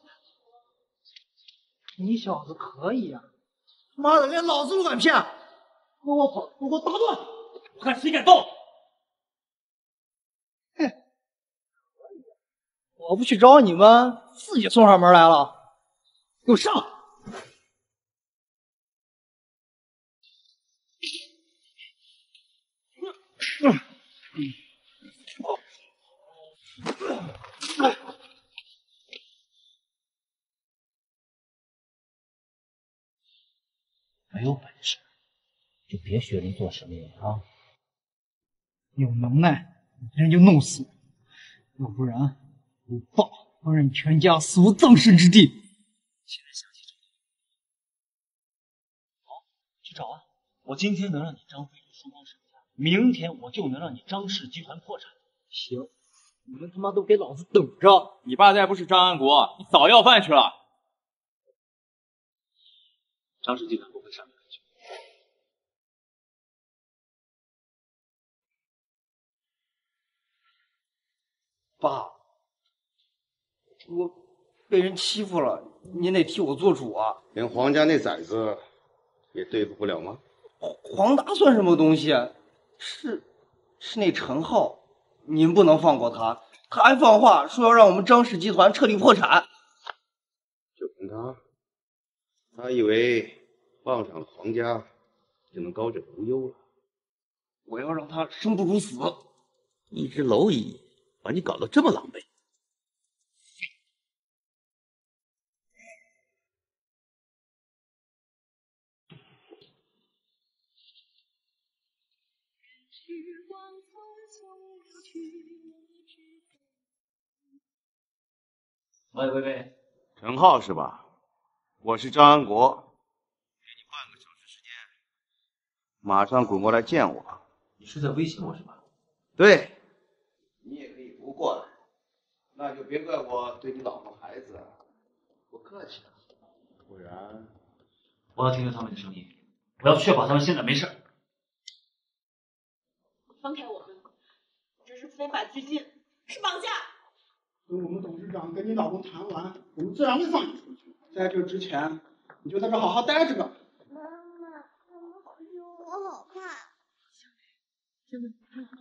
你小子可以呀、妈的，连老子都敢骗！跟我跑，给我打断！ 我看谁敢动！ 我不去找你们，自己送上门来了。给我上！ 没有本事就别学人做生意啊！ 有能耐，你今天就弄死我，要不然我爸会让你全家死无葬身之地。 现在想起这个，好，去找啊！我今天能让你张飞输光身家，明天我就能让你张氏集团破产。 行，你们他妈都给老子等着！ 你爸再不是张安国，你早要饭去了。 张氏集团不会上面去。 爸，我被人欺负了，您得替我做主啊！ 连黄家那崽子也对付不了吗？ 黄达算什么东西？是那陈浩，您不能放过他，他还放话说要让我们张氏集团彻底破产。 就凭他以为放上了黄家就能高枕无忧了。 我要让他生不如死。 一只蝼蚁把你搞得这么狼狈。 喂， 陈浩是吧？我是张安国，给你半个小时时间，马上滚过来见我。 你是在威胁我是吧？ 对，你也可以不过来，那就别怪我对你老婆孩子不客气了，不然我要听听他们的声音，我要确保他们现在没事。 放开我们，这是非法拘禁，是绑架。 等我们董事长跟你老公谈完，我们自然会放你出去。在这之前，你就在这好好待着吧。 妈妈回去，我好怕。小美，还好。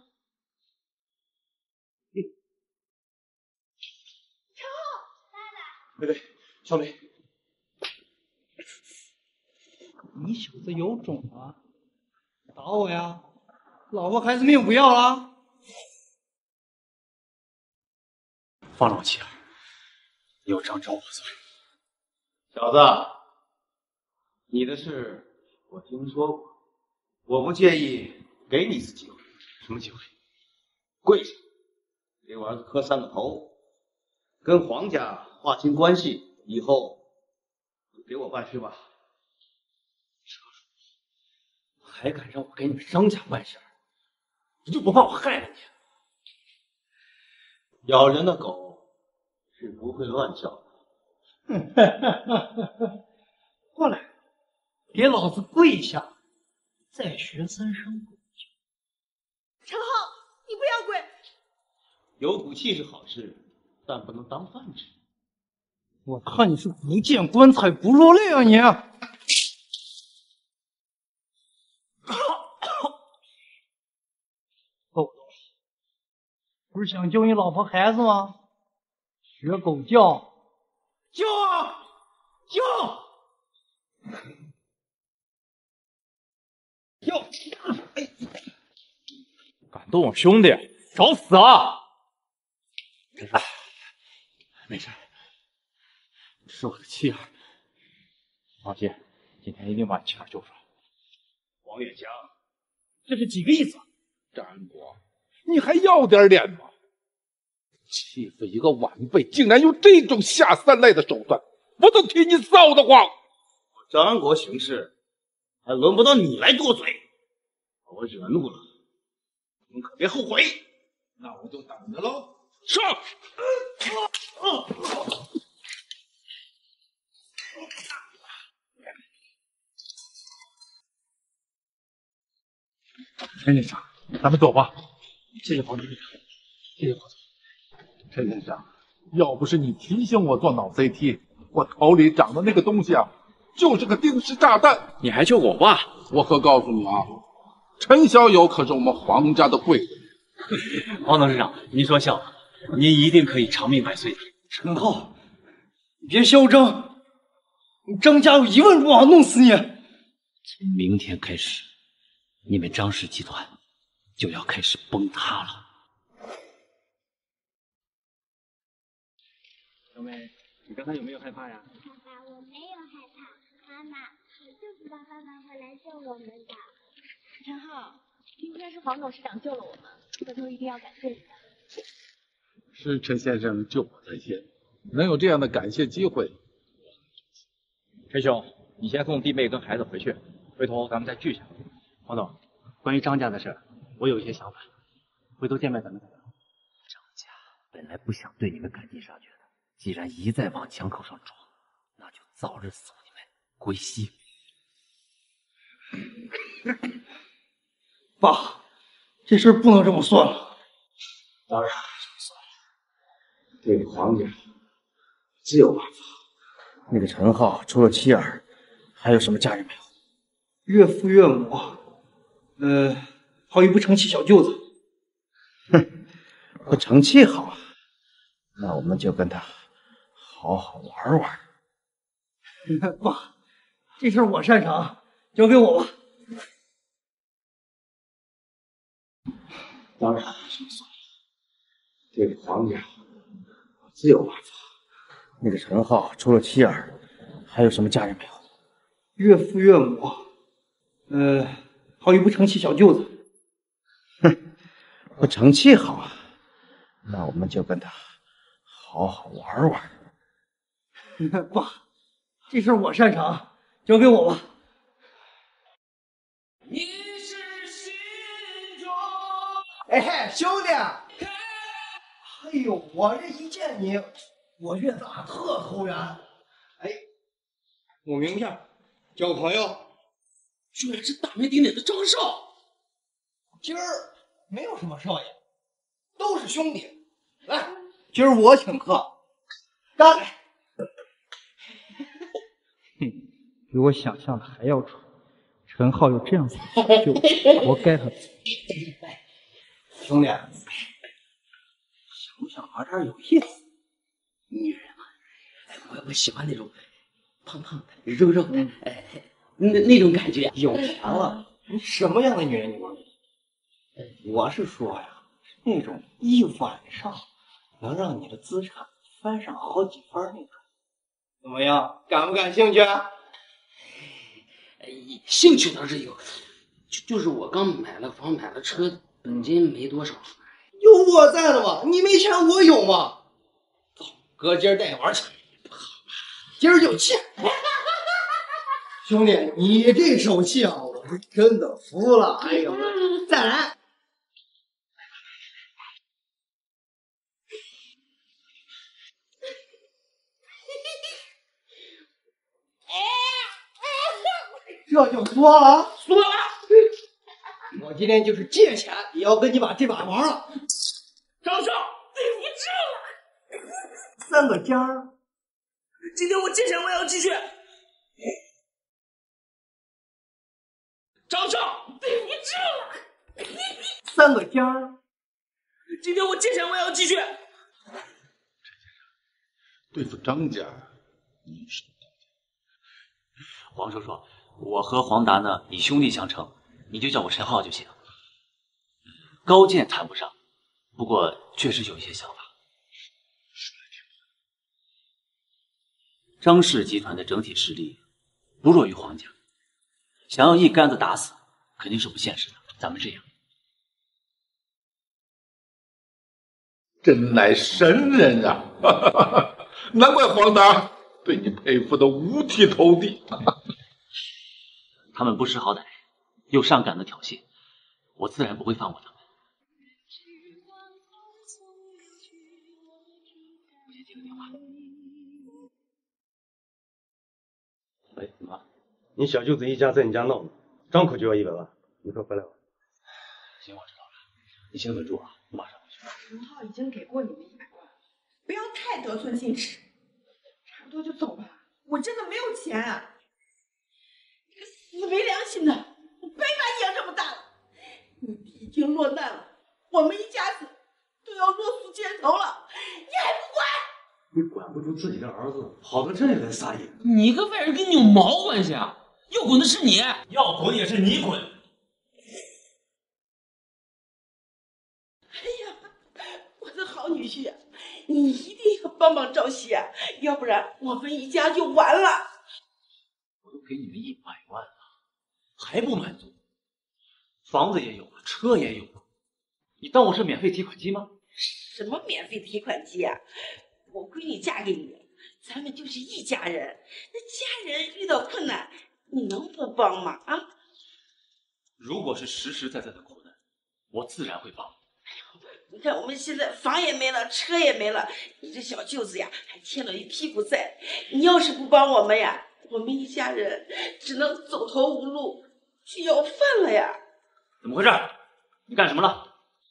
陈浩， 贝贝，小美， 你小子有种啊！打我呀！老婆孩子命不要了！ 放了我妻儿，有账找我算。 小子，你的事我听说过，我不介意给你一次机会。 什么机会？ 跪下，给我儿子磕3个头，跟黄家划清关系，以后就给我办事吧。 还敢让我给你们张家办事，你就不怕我害了你？ 咬人的狗是不会乱叫的。 过来，给老子跪下，再学3声狗叫。 陈浩，你不要跪！ 有骨气是好事，但不能当饭吃。 我看你是不见棺材不落泪啊你！够了，不是想救你老婆孩子吗？学狗叫，叫啊叫！叫！ 敢动我兄弟，找死啊！ 没事，是我的妻儿。 放心，今天一定把你妻儿救出来。 王远强， 这是几个意思？ 张安国，你还要点脸吗？欺负一个晚辈，竟然用这种下三滥的手段，我都替你臊得慌。 张安国行事，还轮不到你来多嘴。我惹怒了，你们可别后悔。 那我就等着喽。 上！ 陈先生，咱们走吧。 谢谢黄局长，谢谢黄总。 陈先生，要不是你提醒我做脑 CT， 我头里长的那个东西啊，就是个定时炸弹。 你还救我爸？ 我可告诉你啊，陈小友可是我们黄家的贵人。 黄董事长，您说笑了。 您一定可以长命百岁的。 陈浩，你别嚣张，你张家有1万种办法弄死你。 从明天开始，你们张氏集团就要开始崩塌了。 小美，你刚才有没有害怕呀？ 爸爸，我没有害怕。妈妈，我就知道爸爸会来救我们的。 陈浩，今天是黄董事长救了我们，回头一定要感谢你的。 是陈先生救我在先，能有这样的感谢机会。 陈兄，你先送弟妹跟孩子回去，回头咱们再聚下。黄总，关于张家的事，我有一些想法，回头见面咱们再聊。 张家本来不想对你们赶尽杀绝的，既然一再往枪口上撞，那就早日送你们归西。 爸，这事不能这么算了。 当然这么算了，对黄家自有办法。 那个陈浩除了妻儿，还有什么家人没有？岳父岳母，好一不成器小舅子。 哼，不成器好啊，那我们就跟他好好玩玩。 爸，这事我擅长，交给我吧。 当然这么算了，对黄家自有办法。 那个陈浩除了妻儿，还有什么家人没有？岳父岳母，好一不成器小舅子。 哼，不成器好啊，那我们就跟他好好玩玩。 爸，这事我擅长，交给我吧。 你是心中。 哎，兄弟！哎呦，我这一见你，我觉得咱俩特投缘。哎， 我名片，交个朋友。 居然是大名鼎鼎的张少。 今儿没有什么少爷，都是兄弟。来，今儿我请客，干！ 哼，比我想象的还要蠢。陈浩有这样子的小舅子，活该他。 兄弟，想不想玩点有意思？ 女人嘛，我喜欢那种胖胖的、肉肉的，那种感觉。 有钱了，你什么样的女人你玩不起？我是说呀，那种一晚上能让你的资产翻上好几番那种。怎么样，感不感兴趣？ 兴趣倒是有，就是我刚买了房买了车，本金没多少。 有我在的嘛，你没钱我有嘛。走，哥今儿带你玩去。不好吧？今儿就欠。兄弟，你这手气啊，我是真的服了。哎呦，再来。这就缩了，缩了。我今天就是借钱也要跟你把这把玩了。 张少，对不住了。 3个尖儿。 今天我借钱我也要继续。张少，对不住了。 3个尖儿。 今天我借钱我也要继续。 对付张家，你是黄叔叔，我和黄达呢以兄弟相称，你就叫我陈浩就行。高见谈不上，不过确实有一些想法。张氏集团的整体实力不弱于黄家，想要一竿子打死，肯定是不现实的。咱们这样， 真乃神人啊！难怪黄达对你佩服的五体投地。 他们不识好歹，又上赶的挑衅，我自然不会放过他们。我先接个电话。 喂，妈，你小舅子一家在你家闹呢，张口就要100万，你快回来吧。 行，我知道了，你先稳住啊，我马上回去。 陈浩已经给过你们100万，不要太得寸进尺，差不多就走吧。我真的没有钱啊。 这个死没良心的，我白把你养这么大了，你已经落难了，我们一家子都要落宿街头了，你还不管？ 你管不住自己的儿子，跑到这里来撒野， 你个外人跟你有毛关系啊？要滚的是你， 要滚也是你滚。 我的好女婿，你一定要帮帮赵熙啊，要不然我们一家就完了。 我都给你们100万了，还不满足？房子也有了，车也有了，你当我是免费提款机吗？ 什么免费提款机啊？我闺女嫁给你，咱们就是一家人。那家人遇到困难，你能不帮吗？啊？ 如果是实实在在的苦难，我自然会帮。 你看我们现在房也没了，车也没了，你这小舅子呀还欠了一屁股债。你要是不帮我们呀，我们一家人只能走投无路，去要饭了呀。 怎么回事？你干什么了？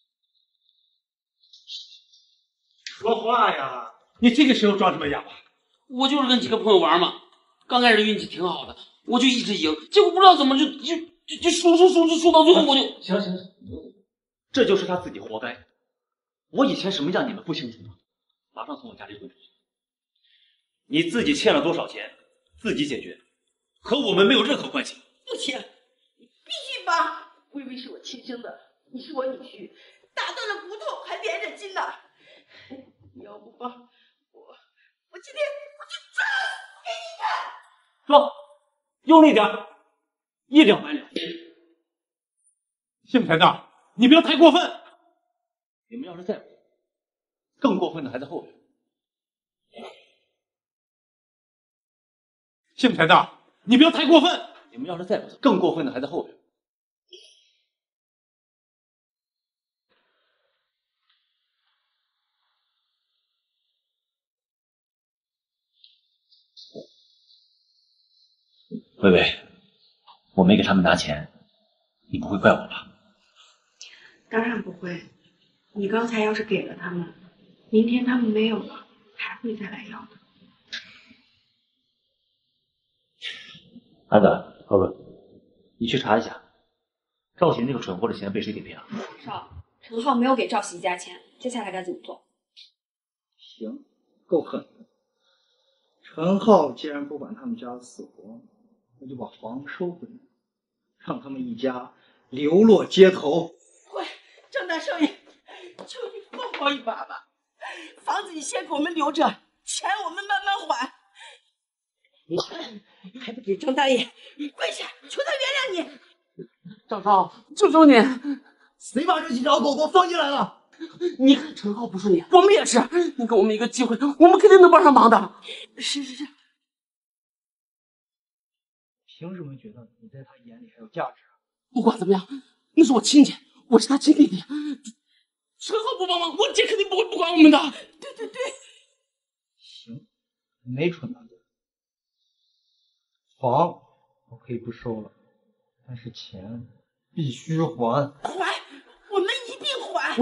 说话呀！你这个时候装什么哑巴？ 我就是跟几个朋友玩嘛，刚开始运气挺好的，我就一直赢，结果不知道怎么就输到最后我就行，这就是他自己活该。我以前什么样你们不清楚吗？马上从我家里滚出去！你自己欠了多少钱，自己解决，和我们没有任何关系。 不行，你必须帮！微微是我亲生的，你是我女婿，打断了骨头还连着筋呢。你要不帮我今天我就撞给你看！ 撞，用力点，一了百了。 姓陈的，你不要太过分！ 你们要是再不，更过分的还在后边。 姓陈的，你不要太过分！ 你们要是再不走，更过分的还在后边。薇薇，我没给他们拿钱，你不会怪我吧？ 当然不会。你刚才要是给了他们，明天他们没有了，还会再来要的。 安子，哥哥，你去查一下，赵喜那个蠢货的钱被谁给骗了？ 少，陈浩没有给赵喜加钱，接下来该怎么做？ 行，够狠的。陈浩既然不管他们家死活，那就把房子收回来，让他们一家流落街头。 喂，张大少爷，求你帮我一把吧！房子你先给我们留着，钱我们慢慢还。你还不给张大爷跪下，求他原谅你！ 赵少，求求你， 谁把这几条狗给我放进来了？ 你看陈浩不顺眼，我们也是。你给我们一个机会，我们肯定能帮上忙的。 是。 凭什么觉得你在他眼里还有价值？ 不管怎么样，那是我亲戚，我是他亲弟弟。陈浩不帮忙，我姐肯定不会不管我们的。 对。 行，没蠢大哥。房我可以不收了，但是钱必须还。 我们一定还。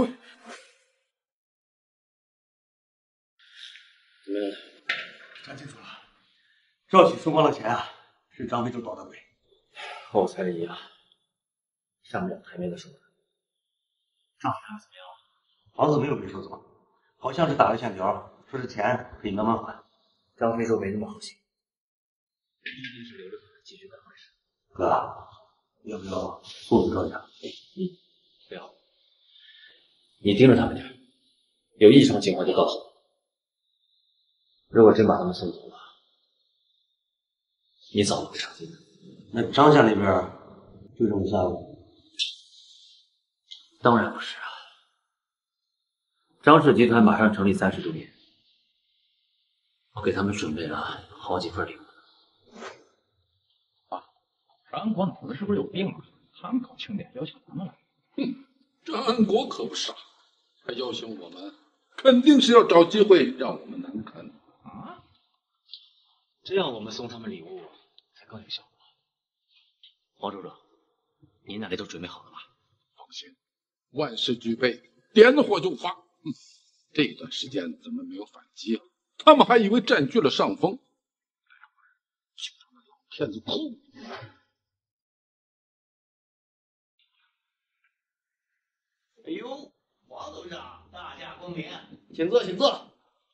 怎么样？查清楚了，赵喜松光的钱啊，是张飞州捣的鬼。 和我猜的一样，上不了台面的手段。 张飞怎么样？房子没有被收走，好像是打了欠条，说是钱可以慢慢还。 张飞说没那么好心，一定是留着继续干坏事。 哥，要不要送走赵家？ 不要，你盯着他们点，有异常情况就告诉我。如果真把他们送走了，你早晚会上心的。 那张家那边就这么算了？ 当然不是啊，张氏集团马上成立30周年，我给他们准备了好几份礼物。 张安国脑子是不是有病啊？他们搞庆典邀请咱们来？ 张安国可不傻，他邀请我们，肯定是要找机会让我们难堪啊！这样我们送他们礼物才更有效果。黄州长，你那里都准备好了吗？ 放心，万事俱备，点火就发。这段时间咱们没有反击啊，他们还以为占据了上风，就让那老骗子哭。 哎呦，黄董事长，大驾光临，请坐，请坐。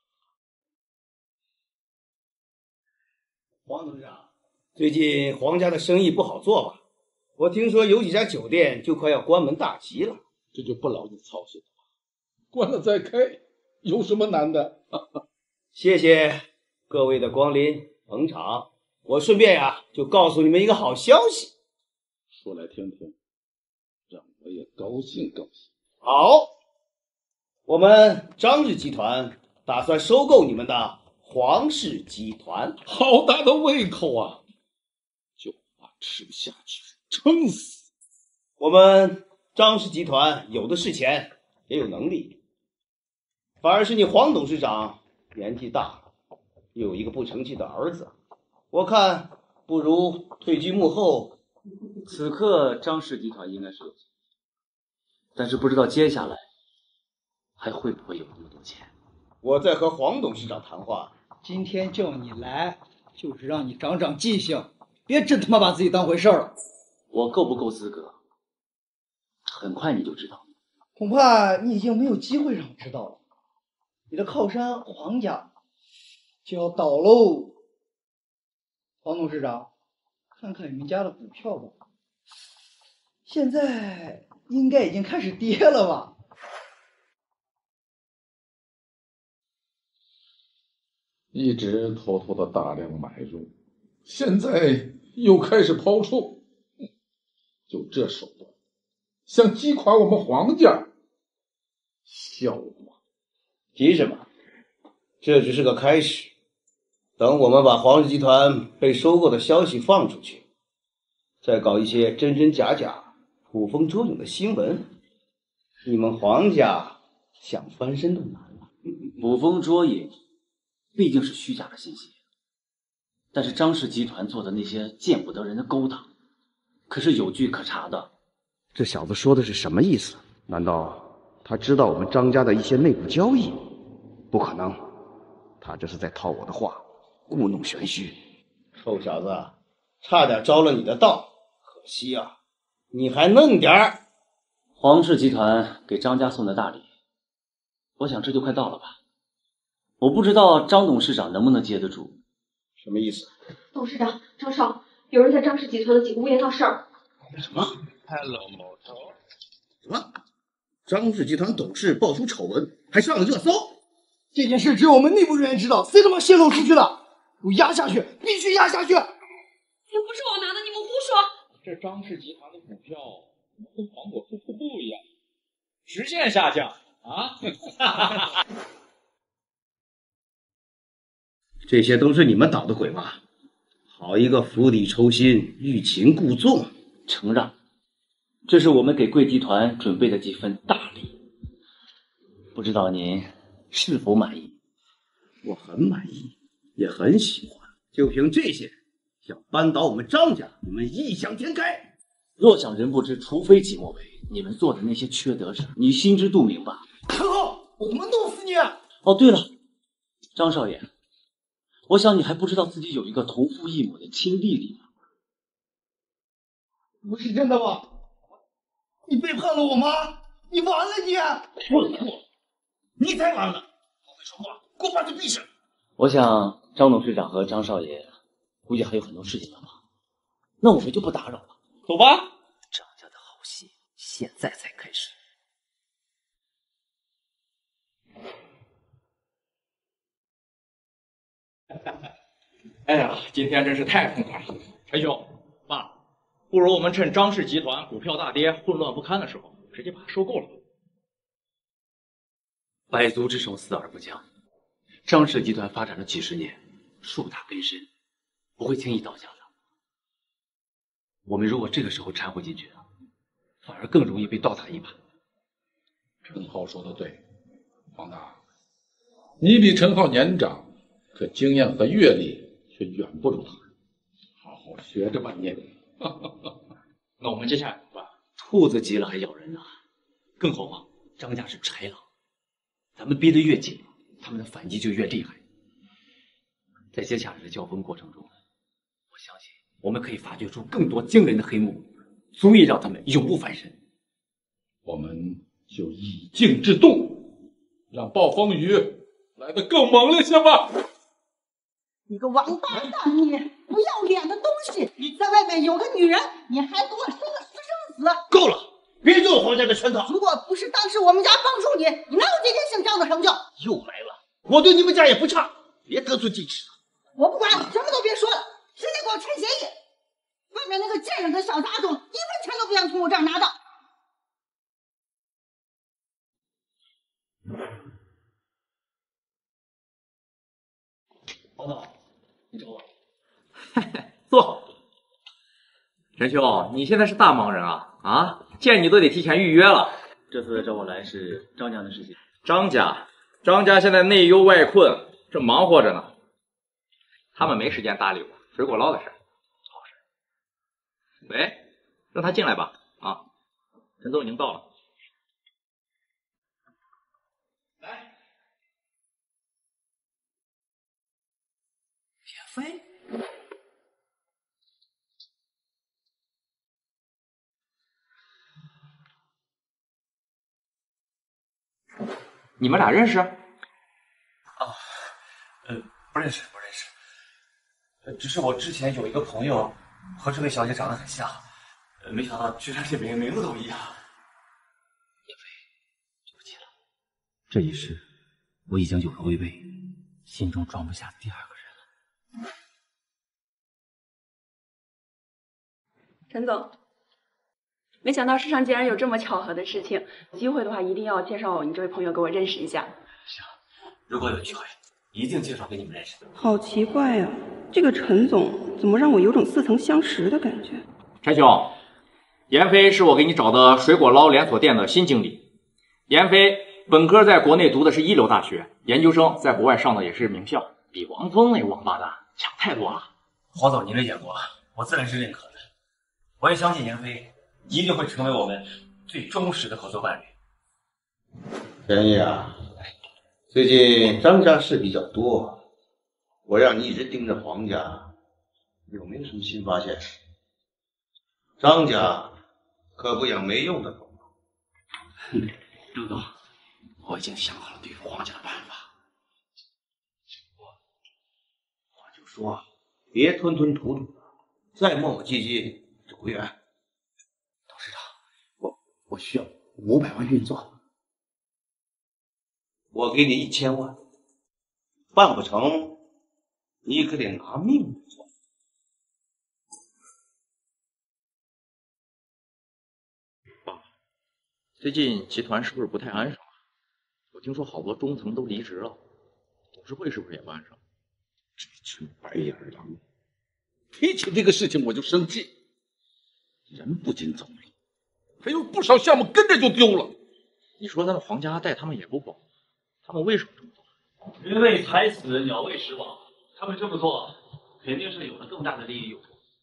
黄董事长，最近黄家的生意不好做吧？我听说有几家酒店就快要关门大吉了。 这就不劳你操心了吧，关了再开，有什么难的？ 谢谢各位的光临捧场，我顺便就告诉你们一个好消息。 说来听听，让我也高兴高兴。 好，我们张氏集团打算收购你们的黄氏集团。 好大的胃口啊！就怕吃不下去，撑死。 我们张氏集团有的是钱，也有能力，反而是你黄董事长年纪大了，又有一个不成器的儿子，我看不如退居幕后。 此刻张氏集团应该是有钱，但是不知道接下来还会不会有那么多钱。 我在和黄董事长谈话。 今天叫你来，就是让你长长记性，别真他妈把自己当回事儿了。 我够不够资格，很快你就知道。 恐怕你已经没有机会让我知道了。你的靠山黄家就要倒喽。黄董事长，看看你们家的股票吧，现在应该已经开始跌了吧？ 一直偷偷的大量买入，现在又开始抛售，就这手段，想击垮我们黄家，笑话！ 急什么？这只是个开始。等我们把黄氏集团被收购的消息放出去，再搞一些真真假假、捕风捉影的新闻，你们黄家想翻身都难了。 捕风捉影毕竟是虚假的信息，但是张氏集团做的那些见不得人的勾当，可是有据可查的。 这小子说的是什么意思？难道他知道我们张家的一些内部交易？不可能，他这是在套我的话，故弄玄虚。 臭小子，差点着了你的道，可惜啊，你还嫩点儿。 黄氏集团给张家送的大礼，我想这就快到了吧。我不知道张董事长能不能接得住。 什么意思？ 董事长，张少，有人在张氏集团的几个屋檐闹事儿。 什么 ？Hello， 什么？张氏集团董事爆出丑闻，还上了热搜。 这件事只有我们内部人员知道，谁他妈泄露出去的？给我压下去，必须压下去！ 钱不是我拿的，你们胡说！ 这张氏集团的股票怎么跟黄果夫瀑布一样，直线下降啊！ 这些都是你们捣的鬼吧？好一个釜底抽薪、欲擒故纵！ 承让，这是我们给贵集团准备的几份大礼，不知道您是否满意？ 我很满意，也很喜欢。就凭这些，想扳倒我们张家，你们异想天开。 若想人不知，除非己莫为。你们做的那些缺德事，你心知肚明吧？ 陈浩，我他妈弄死你！ 哦，对了，张少爷，我想你还不知道自己有一个同父异母的亲弟弟呢。 不是真的吧？你背叛了我妈，你完了你！ 混货！你才完了！不会说话，给我把嘴闭上！ 我想张董事长和张少爷估计还有很多事情要忙，那我们就不打扰了，走吧。张家的好戏现在才开始。 哎呀，今天真是太痛快了！陈兄，爸，不如我们趁张氏集团股票大跌、混乱不堪的时候，直接把它收购了。 百足之虫，死而不僵。张氏集团发展了几十年，树大根深，不会轻易倒下的。我们如果这个时候掺和进去，反而更容易被倒打一耙。 陈浩说的对，黄大，你比陈浩年长，可经验和阅历却远不如他。好好学着吧你。 那我们接下来怎么办？ 兔子急了还咬人呢，更何况张家是豺狼，咱们逼得越紧，他们的反击就越厉害。在接下来的交锋过程中，我相信我们可以发掘出更多惊人的黑幕，足以让他们永不翻身。 我们就以静制动， 让暴风雨来得更猛烈些吧。 你个王八蛋，你不要脸的东西！你在外面有个女人，你还给我生个私生子！ 够了，别做皇家的圈套！ 如果不是当时我们家帮助你，你哪有今天姓张的成就？ 又来了，我对你们家也不差，别得寸进尺。 我不管，什么都别说了，直接给我签协议。外面那个贱人跟小杂种，1分钱都不想从我这儿拿到。 王总，你找我。 坐。陈兄，你现在是大忙人啊！见你都得提前预约了。 这次找我来是张家的事情。 张家现在内忧外困，正忙活着呢。他们没时间搭理我水果捞的事。好事。喂，让他进来吧。陈总已经到了。 来， 别飞。你们俩认识？ 不认识。只是我之前有一个朋友和这位小姐长得很像，没想到居然连名字都一样。 叶飞，对不起了，这一世我已经有了微微，心中装不下第二个人了。 陈总，没想到世上竟然有这么巧合的事情，有机会的话一定要介绍你这位朋友给我认识一下。 行，如果有机会，一定介绍给你们认识。 好奇怪呀，这个陈总怎么让我有种似曾相识的感觉？ 陈兄，闫飞是我给你找的水果捞连锁店的新经理。闫飞本科在国内读的是一流大学，研究生在国外上的也是名校，比王峰那王八蛋强太多了。 黄总，您的眼光我自然是认可的，我也相信闫飞一定会成为我们最忠实的合作伴侣。 陈毅啊，最近张家事比较多，我让你一直盯着黄家，有没有什么新发现？张家可不养没用的狗。 周总，我已经想好了对付黄家的办法。 我就说别吞吞吐吐的，再磨磨唧唧走不远。 董事长，我需要500万运作， 我给你1000万，办不成，你可得拿命做。 最近集团是不是不太安生啊？我听说好多中层都离职了，董事会是不是也不安生？ 这群白眼狼，提起这个事情我就生气。人不仅走了，还有不少项目跟着就丢了。 你说咱们黄家待他们也不薄，他们为什么这么做？ 人为财死，鸟为食亡。他们这么做，肯定是有了更大的利益诱惑。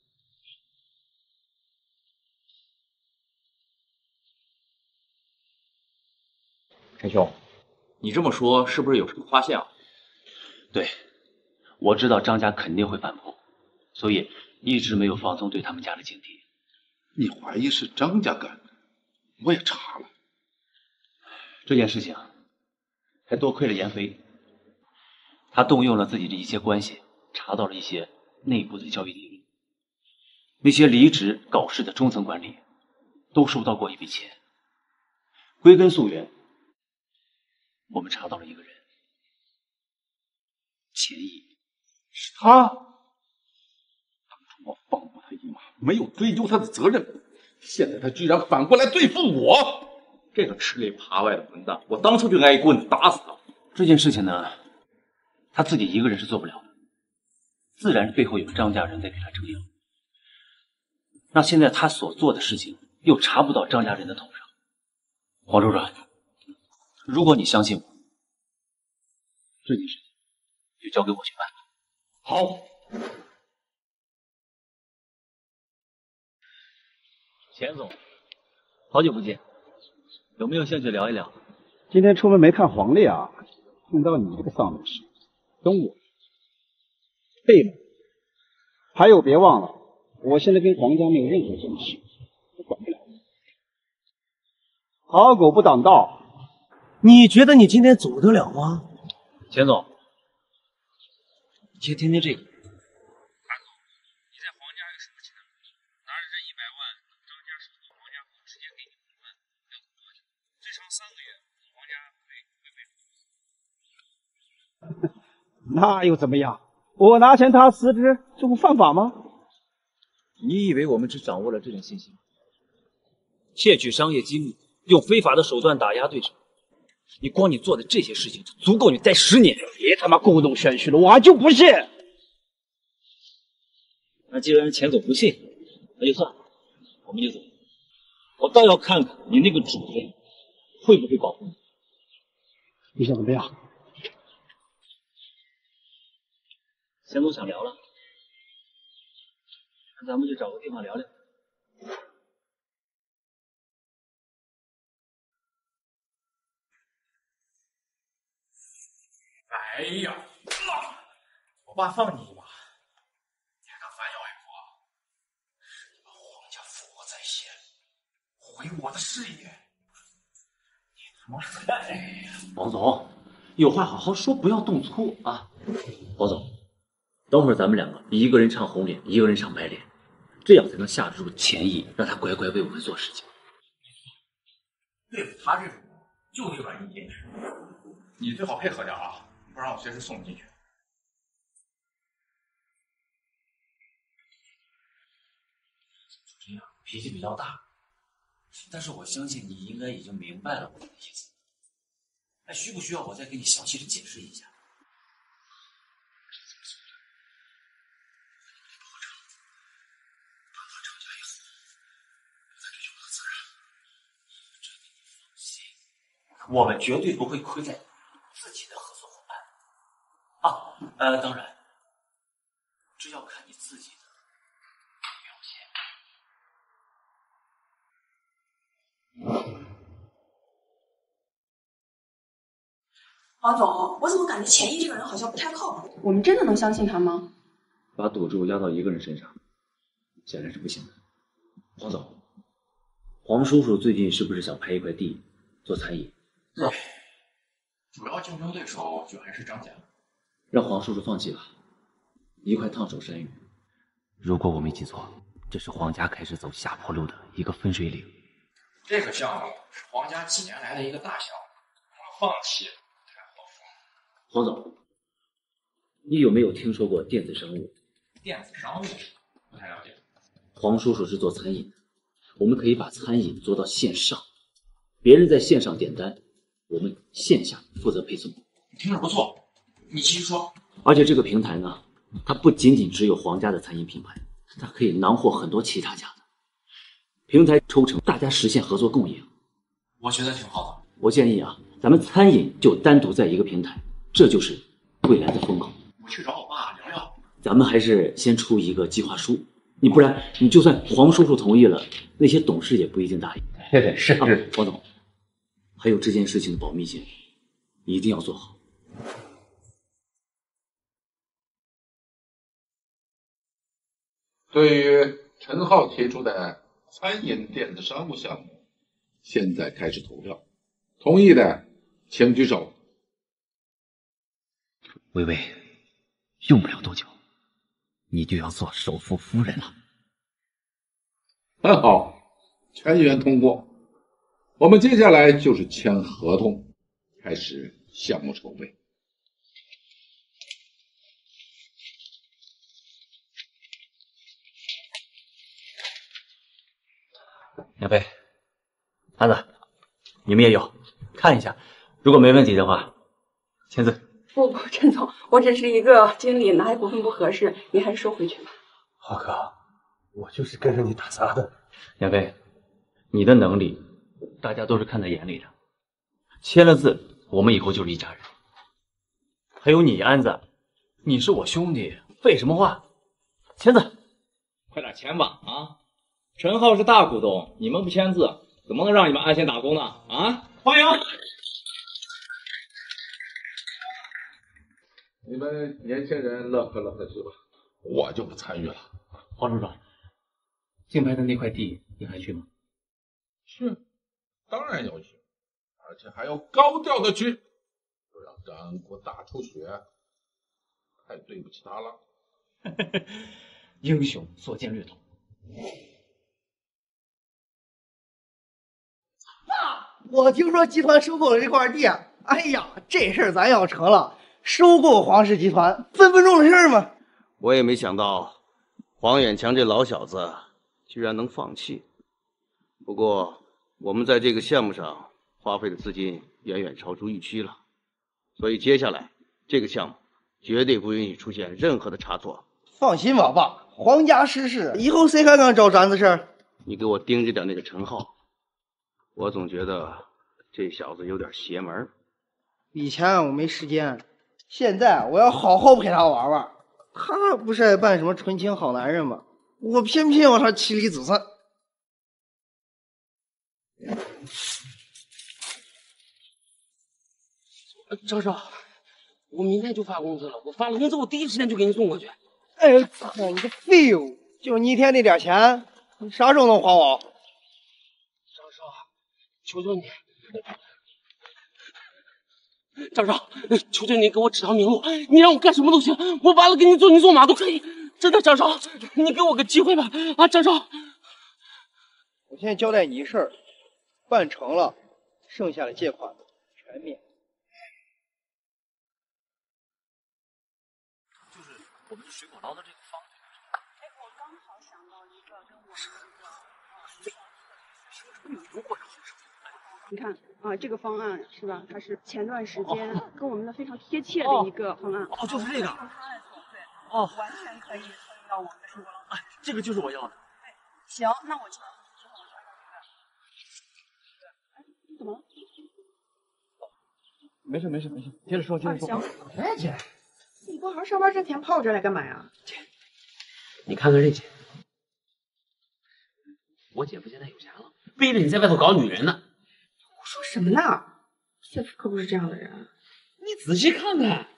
陈兄，你这么说是不是有什么发现啊？ 对，我知道张家肯定会反扑，所以一直没有放松对他们家的警惕。 你怀疑是张家干的？我也查了， 这件事情还多亏了闫飞，他动用了自己的一些关系，查到了一些内部的交易记录。那些离职搞事的中层管理都收到过一笔钱。归根溯源，我们查到了一个人，钱毅。 是他。当初我放过他一马，没有追究他的责任，现在他居然反过来对付我。 这个吃里扒外的混蛋，我当初就该一棍子打死他。 这件事情呢，他自己一个人是做不了的，自然是背后有张家人在给他撑腰。那现在他所做的事情又查不到张家人的头上。黄周转，如果你相信我，这件事情就交给我去办。 好。 钱总，好久不见，有没有兴趣聊一聊？ 今天出门没看黄历啊，听到你这个丧门事，跟我对了。还有别忘了，我现在跟黄家没有任何关系，我管不了。好狗不挡道， 你觉得你今天走得了吗？ 钱总，你先听听这个。 那又怎么样？我拿钱他辞职，这不犯法吗？ 你以为我们只掌握了这点信息吗？窃取商业机密，用非法的手段打压对手，你做的这些事情就足够你待10年。 别他妈故弄玄虚了，我就不信。 那既然钱总不信，那就算了，我们就走。我倒要看看你那个主人会不会保护你。 你想怎么样？ 钱总想聊了，那咱们就找个地方聊聊。 哎呀，我爸放你一把，你还敢反咬外婆？是你们皇家负我在先，毁我的事业。你他妈是哎呀！ 王总，有话好好说，不要动粗啊！王总，等会儿咱们两个一个人唱红脸，一个人唱白脸，这样才能下得住钱毅，让他乖乖为我们做事情。 对付他这种就得软硬兼施，你最好配合点啊，不然我随时送你进去。 这样脾气比较大，但是我相信你应该已经明白了我的意思。还需不需要我再给你详细的解释一下？我们绝对不会亏待自己的合作伙伴啊！当然，这要看你自己的表现。 王总，我怎么感觉钱毅这个人好像不太靠谱？我们真的能相信他吗？ 把赌注压到一个人身上，显然是不行的。黄总，黄叔叔最近是不是想拍一块地做餐饮？ 对，主要竞争对手就还是张家。 让黄叔叔放弃吧，一块烫手山芋。如果我没记错，这是黄家开始走下坡路的一个分水岭。 这个项目是黄家几年来的一个大项目，我放弃太后悔。 黄总，你有没有听说过电子商务？ 电子商务不太了解。 黄叔叔是做餐饮的，我们可以把餐饮做到线上，别人在线上点单，我们线下负责配送。 听着不错，你继续说。 而且这个平台呢，它不仅仅只有黄家的餐饮品牌，它可以囊括很多其他家的。平台抽成，大家实现合作共赢。 我觉得挺好的。 我建议啊，咱们餐饮就单独在一个平台，这就是未来的风口。 我去找我爸聊聊。 咱们还是先出一个计划书，不然你就算黄叔叔同意了，那些董事也不一定答应。 对，是黄总，还有这件事情的保密性，一定要做好。 对于陈浩提出的餐饮电子商务项目，现在开始投票，同意的请举手。 微微，用不了多久，你就要做首富夫人了。 很好，全员通过。我们接下来就是签合同，开始项目筹备。 杨飞、安子，你们也有，看一下，如果没问题的话，签字。 不，陈总，我只是一个经理，拿股份不合适，你还是收回去吧。 浩哥，我就是跟着你打杂的。 杨飞，你的能力，大家都是看在眼里的。签了字，我们以后就是一家人。还有你，安子，你是我兄弟，废什么话？签字， 快点签吧啊！陈浩是大股东，你们不签字，怎么能让你们安心打工呢？啊！欢迎！ 你们年轻人乐呵乐呵去吧，我就不参与了。 黄处长，竞拍的那块地你还去吗？ 去，当然要去。 而且还要高调的去，不让张安国大出血，太对不起他了。 英雄所见略同。 爸，我听说集团收购了这块地，哎呀，这事儿咱要成了，收购黄氏集团分分钟的事儿嘛。 我也没想到黄远强这老小子居然能放弃。不过我们在这个项目上花费的资金远远超出预期了，所以接下来这个项目绝对不允许出现任何的差错。 放心吧，爸，皇家失势，以后谁还敢找咱的事儿？ 你给我盯着点那个陈浩，我总觉得这小子有点邪门。 以前我没时间，现在我要好好陪他玩玩。他不是爱扮什么纯情好男人吗？我偏偏要他妻离子散。 张少，我明天就发工资了，我发了工资，我第一时间就给你送过去。 哎呦，操你个废物！就你一天那点钱，你啥时候能还我？ 张少，求求你，张少，求求你给我指条明路，你让我干什么都行，我完了给你做牛做马都可以。真的，张少，你给我个机会吧！啊，张少， 我现在交代你一事儿，办成了，剩下的借款全免。 就是我们水果捞的这个方法。 哎，我刚好想到一个跟我们你看啊，这个方案是吧？它是前段时间跟我们的非常贴切的一个方案。 哦，就是这个。 用它来做，对。 哦， 完全可以参与到我们的水果捞。 哎，这个就是我要的。 对，行，那我就之后我就按照这个。哎，你怎么了？ 没事，接着说。 行。 哎姐， 你不好好上班挣钱，跑我这来干嘛呀？ 你看看这姐，我姐夫现在有钱了，背着你在外头搞女人呢。 说什么呢？姐夫可不是这样的人。 你仔细看看。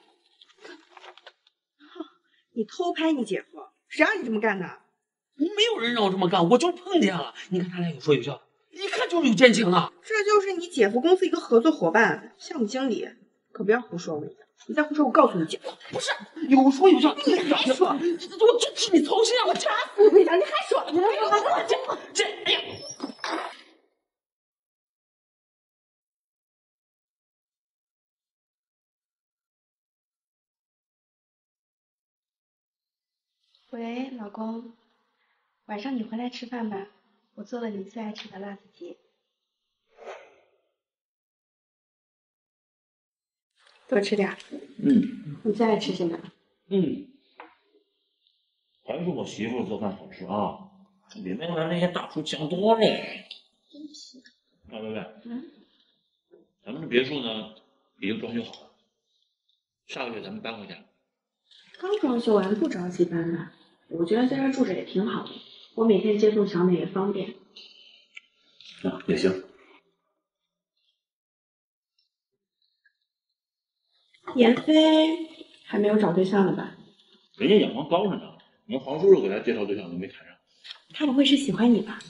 你偷拍你姐夫，谁让你这么干的？ 没有人让我这么干，我就碰见了。你看他俩有说有笑的，一看就是有奸情啊。 这就是你姐夫公司一个合作伙伴，项目经理，可不要胡说！我跟你讲，你再胡说，我告诉你姐夫。 不是有说有笑， 你还说， 我就替你操心啊！我掐死我跟你讲，你还说， 这哎呀！ 喂，老公，晚上你回来吃饭吧，我做了你最爱吃的辣子鸡。多吃点。你最爱吃什么？ 还是我媳妇做饭好吃啊，比那边那些大厨强多了。 真是。 啊，薇薇，咱们这别墅呢已经装修好了，下个月咱们搬回去。 刚装修完，不着急搬吧。我觉得在这住着也挺好的，我每天接送小美也方便。 啊，也行。 妍飞还没有找对象呢吧？ 人家眼光高着呢，我们黄叔叔给他介绍对象都没看上。 他不会是喜欢你吧？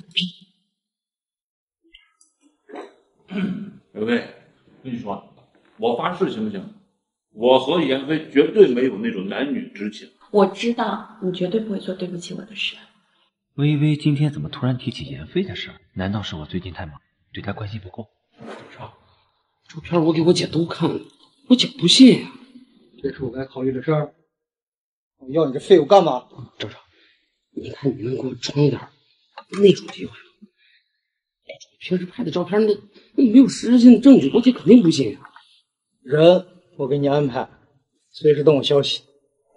薇薇，跟你说，我发誓行不行？我和妍飞绝对没有那种男女之情。 我知道你绝对不会做对不起我的事。 微微今天怎么突然提起妍飞的事？难道是我最近太忙，对她关心不够？ 照片我给我姐都看了，我姐不信呀。 这是我该考虑的事儿。我要你这废物干嘛？ 赵少，你看你能给我装一点那种机会吗？平时拍的照片那没有实质性的证据，我姐肯定不信呀。 人我给你安排，随时等我消息。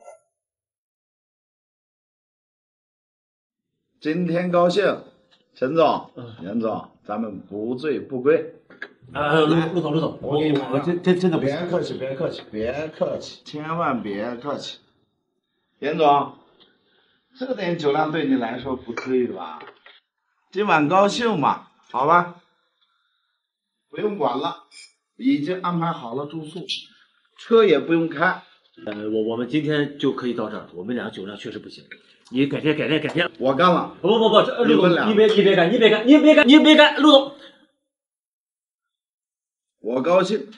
今天高兴，陈总、严总，咱们不醉不归。 陆总，我给你们，真的别客气，千万别客气。严总，这点酒量对你来说不可以吧？今晚高兴嘛，好吧？不用管了，已经安排好了住宿，车也不用开。 我们今天就可以到这儿，我们俩酒量确实不行。你改天， 我干了。 不，陆总，你别干，陆总。 我高兴。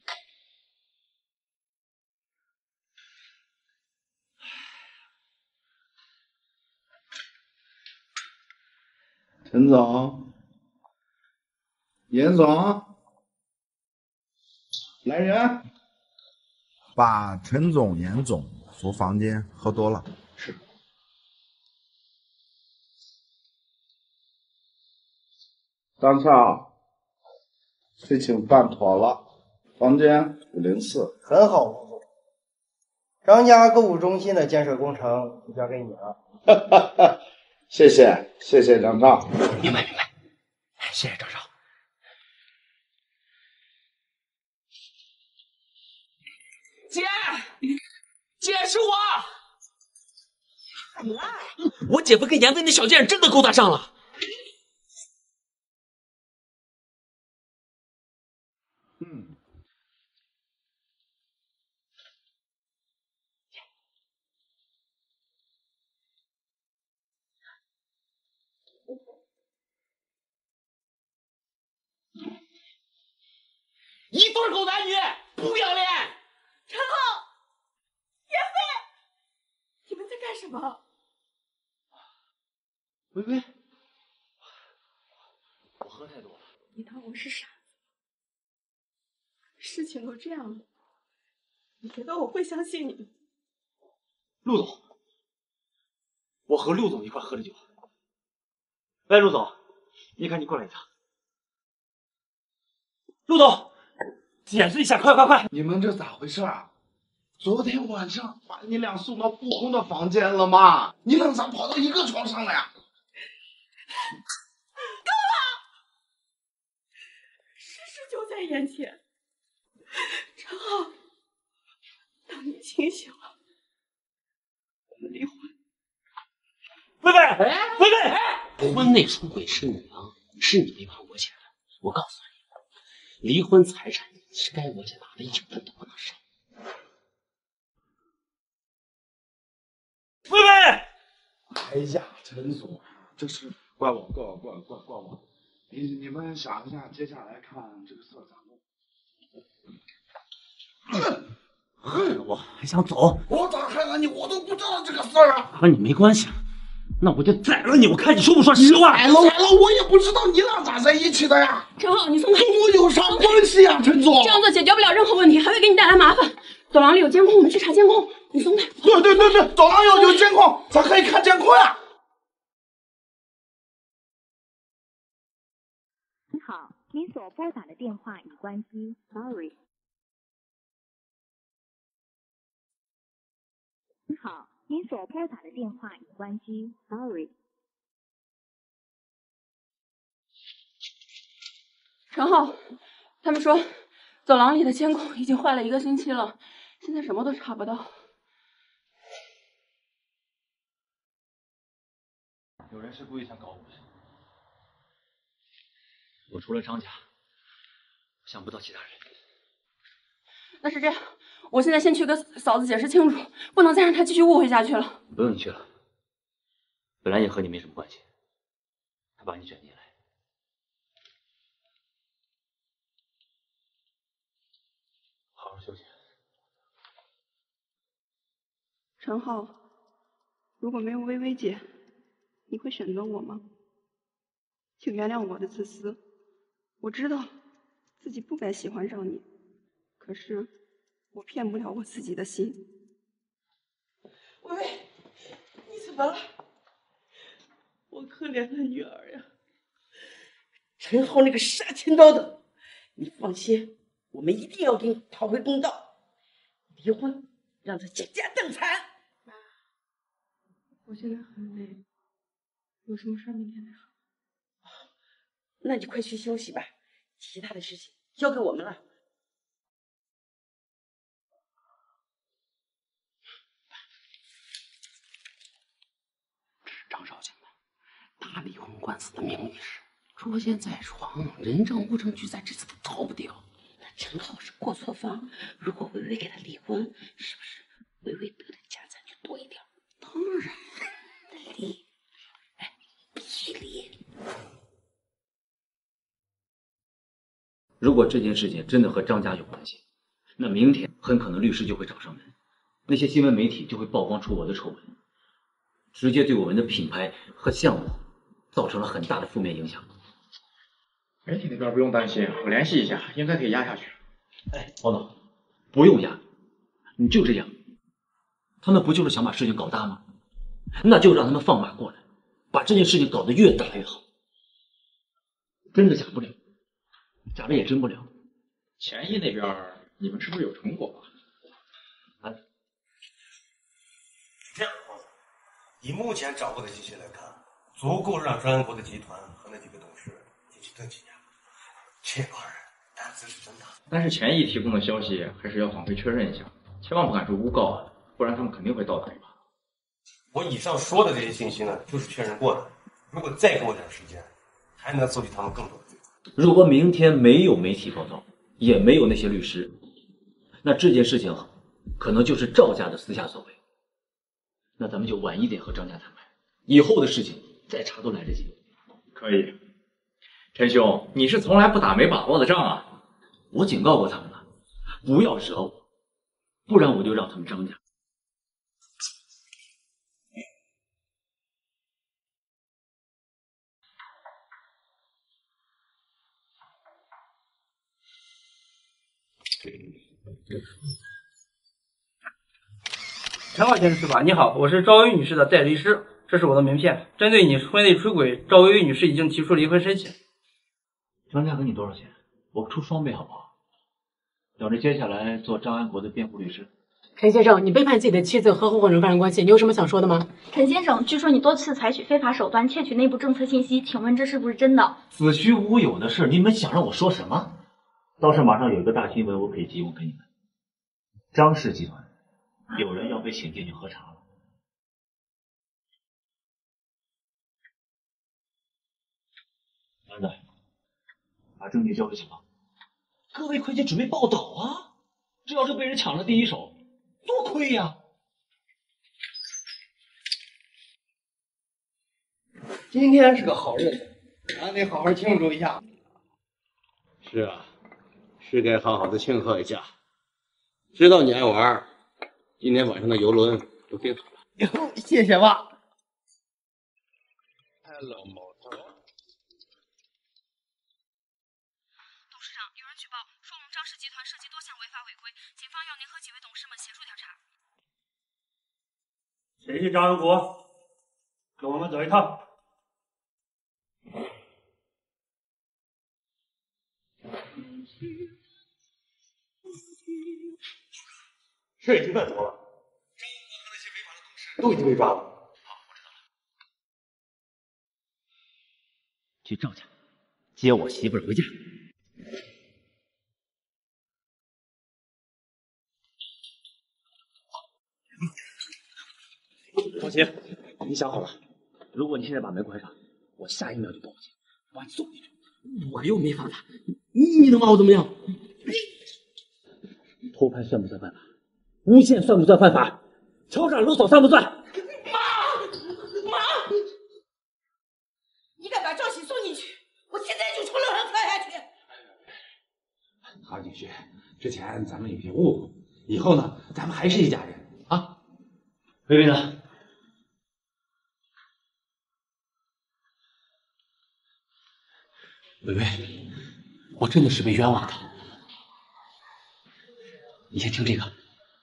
陈总，严总，来人， 把陈总、严总扶房间，喝多了。 是。张少，事情办妥了，房间504。 很好，王总。张家购物中心的建设工程就交给你了。 谢谢，谢谢张少。 明白明白，谢谢张少。 姐，姐是我。 怎么啦？ 我姐夫跟严飞那小贱人真的勾搭上了。一对狗男女，不要脸！ 陈浩，严飞，你们在干什么？ 微微，我喝太多了。 你当我是傻子？事情都这样了，你觉得我会相信你吗？ 陆总，我和陆总一块喝的酒。喂，陆总，你赶紧过来一趟。陆总，解释一下，快快快！ 你们这咋回事啊？昨天晚上把你俩送到不空的房间了吗？你俩咋跑到一个床上了呀？ 够了！事实就在眼前。陈浩，当你清醒了，我们离婚。 微微，微微， 婚内出轨是你啊，是你没还我姐的。我告诉你，离婚财产你是该我姐拿的，一分都不能少。 微微， 哎呀，陈总，这是怪我，怪我。你们想一下，接下来看这个事咋弄？ 我还想走， 我咋害了你？我都不知道这个事儿啊！ 和你没关系，那我就宰了你，我看你说不说实话。 宰了，我也不知道你俩咋在一起的呀！ 陈浩，你松开， 跟我有啥关系呀，陈总？ 这样做解决不了任何问题，还会给你带来麻烦。走廊里有监控，我们去查监控。你松开。 对，走廊有监控，咱可以看监控呀。 你好，您所拨打的电话已关机 ，sorry。你好，您所拨打的电话已关机 ，sorry。 陈浩，他们说走廊里的监控已经坏了1个星期了，现在什么都查不到。 有人是故意想搞我的。我除了张家，想不到其他人。 那是这样，我现在先去跟嫂子解释清楚，不能再让她继续误会下去了。 不用你去了，本来也和你没什么关系，他把你卷进来。好好休息。 陈浩，如果没有微微姐，你会选择我吗？请原谅我的自私，我知道自己不该喜欢上你，可是我骗不了我自己的心。 微微，你怎么了？我可怜的女儿呀！陈浩那个杀千刀的，你放心，我们一定要给你讨回公道。离婚，让他倾家荡产。 妈，我现在很累，有什么事明天再说。 那你快去休息吧，其他的事情交给我们了。 这是张少卿的打离婚官司的名义是捉奸在床，人证物证俱在，这次都逃不掉。 那陈浩是过错方，如果微微给他离婚，是不是微微得的家产就多一点？ 当然， 离，哎，必须离。 如果这件事情真的和张家有关系，那明天很可能律师就会找上门，那些新闻媒体就会曝光出我的丑闻，直接对我们的品牌和项目造成了很大的负面影响。 媒体那边不用担心，我联系一下，应该可以压下去。 哎，王总，不用压，你就这样，他们不就是想把事情搞大吗？那就让他们放马过来，把这件事情搞得越大越好。真的假不了，假的也真不了。 钱毅那边你们是不是有成果啊？ 这样，以目前掌握的信息来看，足够让专安国的集团和那几个董事进行登记呀。这帮人胆子是真大。 但是钱毅提供的消息还是要往回确认一下，千万不敢说诬告啊，不然他们肯定会倒打一耙。 我以上说的这些信息呢，就是确认过的。如果再给我点时间，还能搜集他们更多的罪证。 如果明天没有媒体报道，也没有那些律师，那这件事情可能就是赵家的私下所为。那咱们就晚一点和张家谈判，以后的事情再查都来得及。 可以，陈兄，你是从来不打没把握的仗啊！ 我警告过他们了，不要惹我，不然我就让他们张家。 陈浩先生是吧？你好，我是赵薇薇女士的代理师，这是我的名片。针对你婚内出轨，赵薇薇女士已经提出离婚申请。 张家给你多少钱？我出双倍好不好？等着接下来做张安国的辩护律师。 陈先生，你背叛自己的妻子和合伙人发生关系，你有什么想说的吗？ 陈先生，据说你多次采取非法手段窃取内部政策信息，请问这是不是真的？ 子虚乌有的事，你们想让我说什么？倒是马上有一个大新闻，我可以提供给你们。张氏集团有人要被请进去喝茶了。男的，把证据交给警方。各位快去准备报道啊！这要是被人抢了第一手，多亏呀！ 今天是个好日子，咱得好好庆祝一下。 是啊，是该好好的庆贺一下。知道你爱玩，今天晚上的游轮都订好了。 哟，谢谢吧。 董事长，有人举报说我们张氏集团涉及多项违法违规，警方要您和几位董事们协助调查。 谁是张安国？跟我们走一趟。事已经办妥了，张安国和那些违法的董事都已经被抓了。好，我知道了。 去赵家接我媳妇儿回家。 放心，你想好了。 如果你现在把门关上，我下一秒就报警，把你送进去。 我又没犯法，你能把我怎么样？ 偷拍算不算犯法？诬陷算不算犯法？敲诈勒索算不算？ 妈！你敢把赵喜送进去，我现在就从楼上跳下去！ 郝女婿，之前咱们有些误会，以后呢，咱们还是一家人啊。 薇薇呢？ 薇薇，我真的是被冤枉的。你先听这个。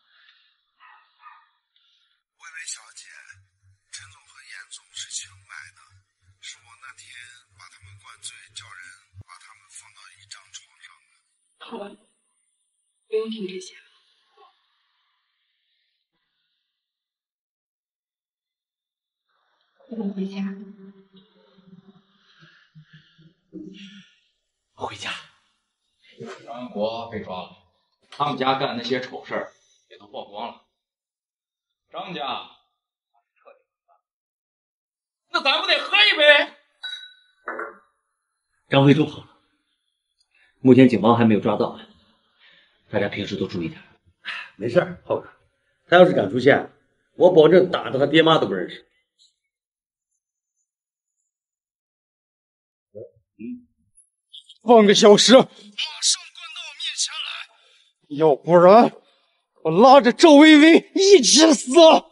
好了，不用听这些了。我们回家。 回家。 张安国被抓了，他们家干那些丑事儿也都曝光了，张家彻底完蛋。那咱不得喝一杯？ 张慧珠跑了，目前警方还没有抓到，大家平时都注意点。 没事，浩哥，他要是敢出现，我保证打的他爹妈都不认识。 半个小时，马上滚到我面前来，要不然我拉着赵薇薇一起死！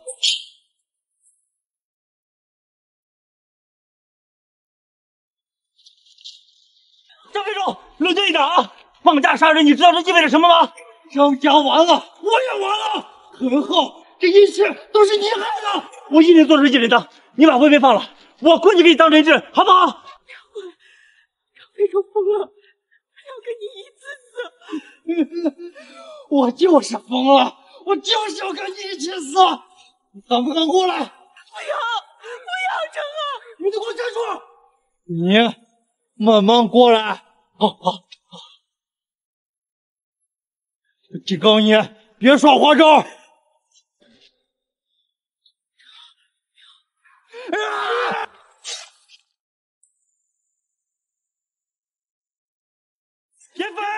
张飞忠，冷静一点啊！放假杀人，你知道这意味着什么吗？ 张家完了，我也完了。很好，这一切都是你害的。 我一定做出一人当。你把薇薇放了，我滚你给你当人质，好不好？ 张飞忠疯了，他要跟你一起死。 我就是疯了，我就是要跟你一起死。你敢不敢过来？ 不要，不要，成啊！ 你给我站住！你慢慢过来。好。警告你，别耍花招！ 田飞！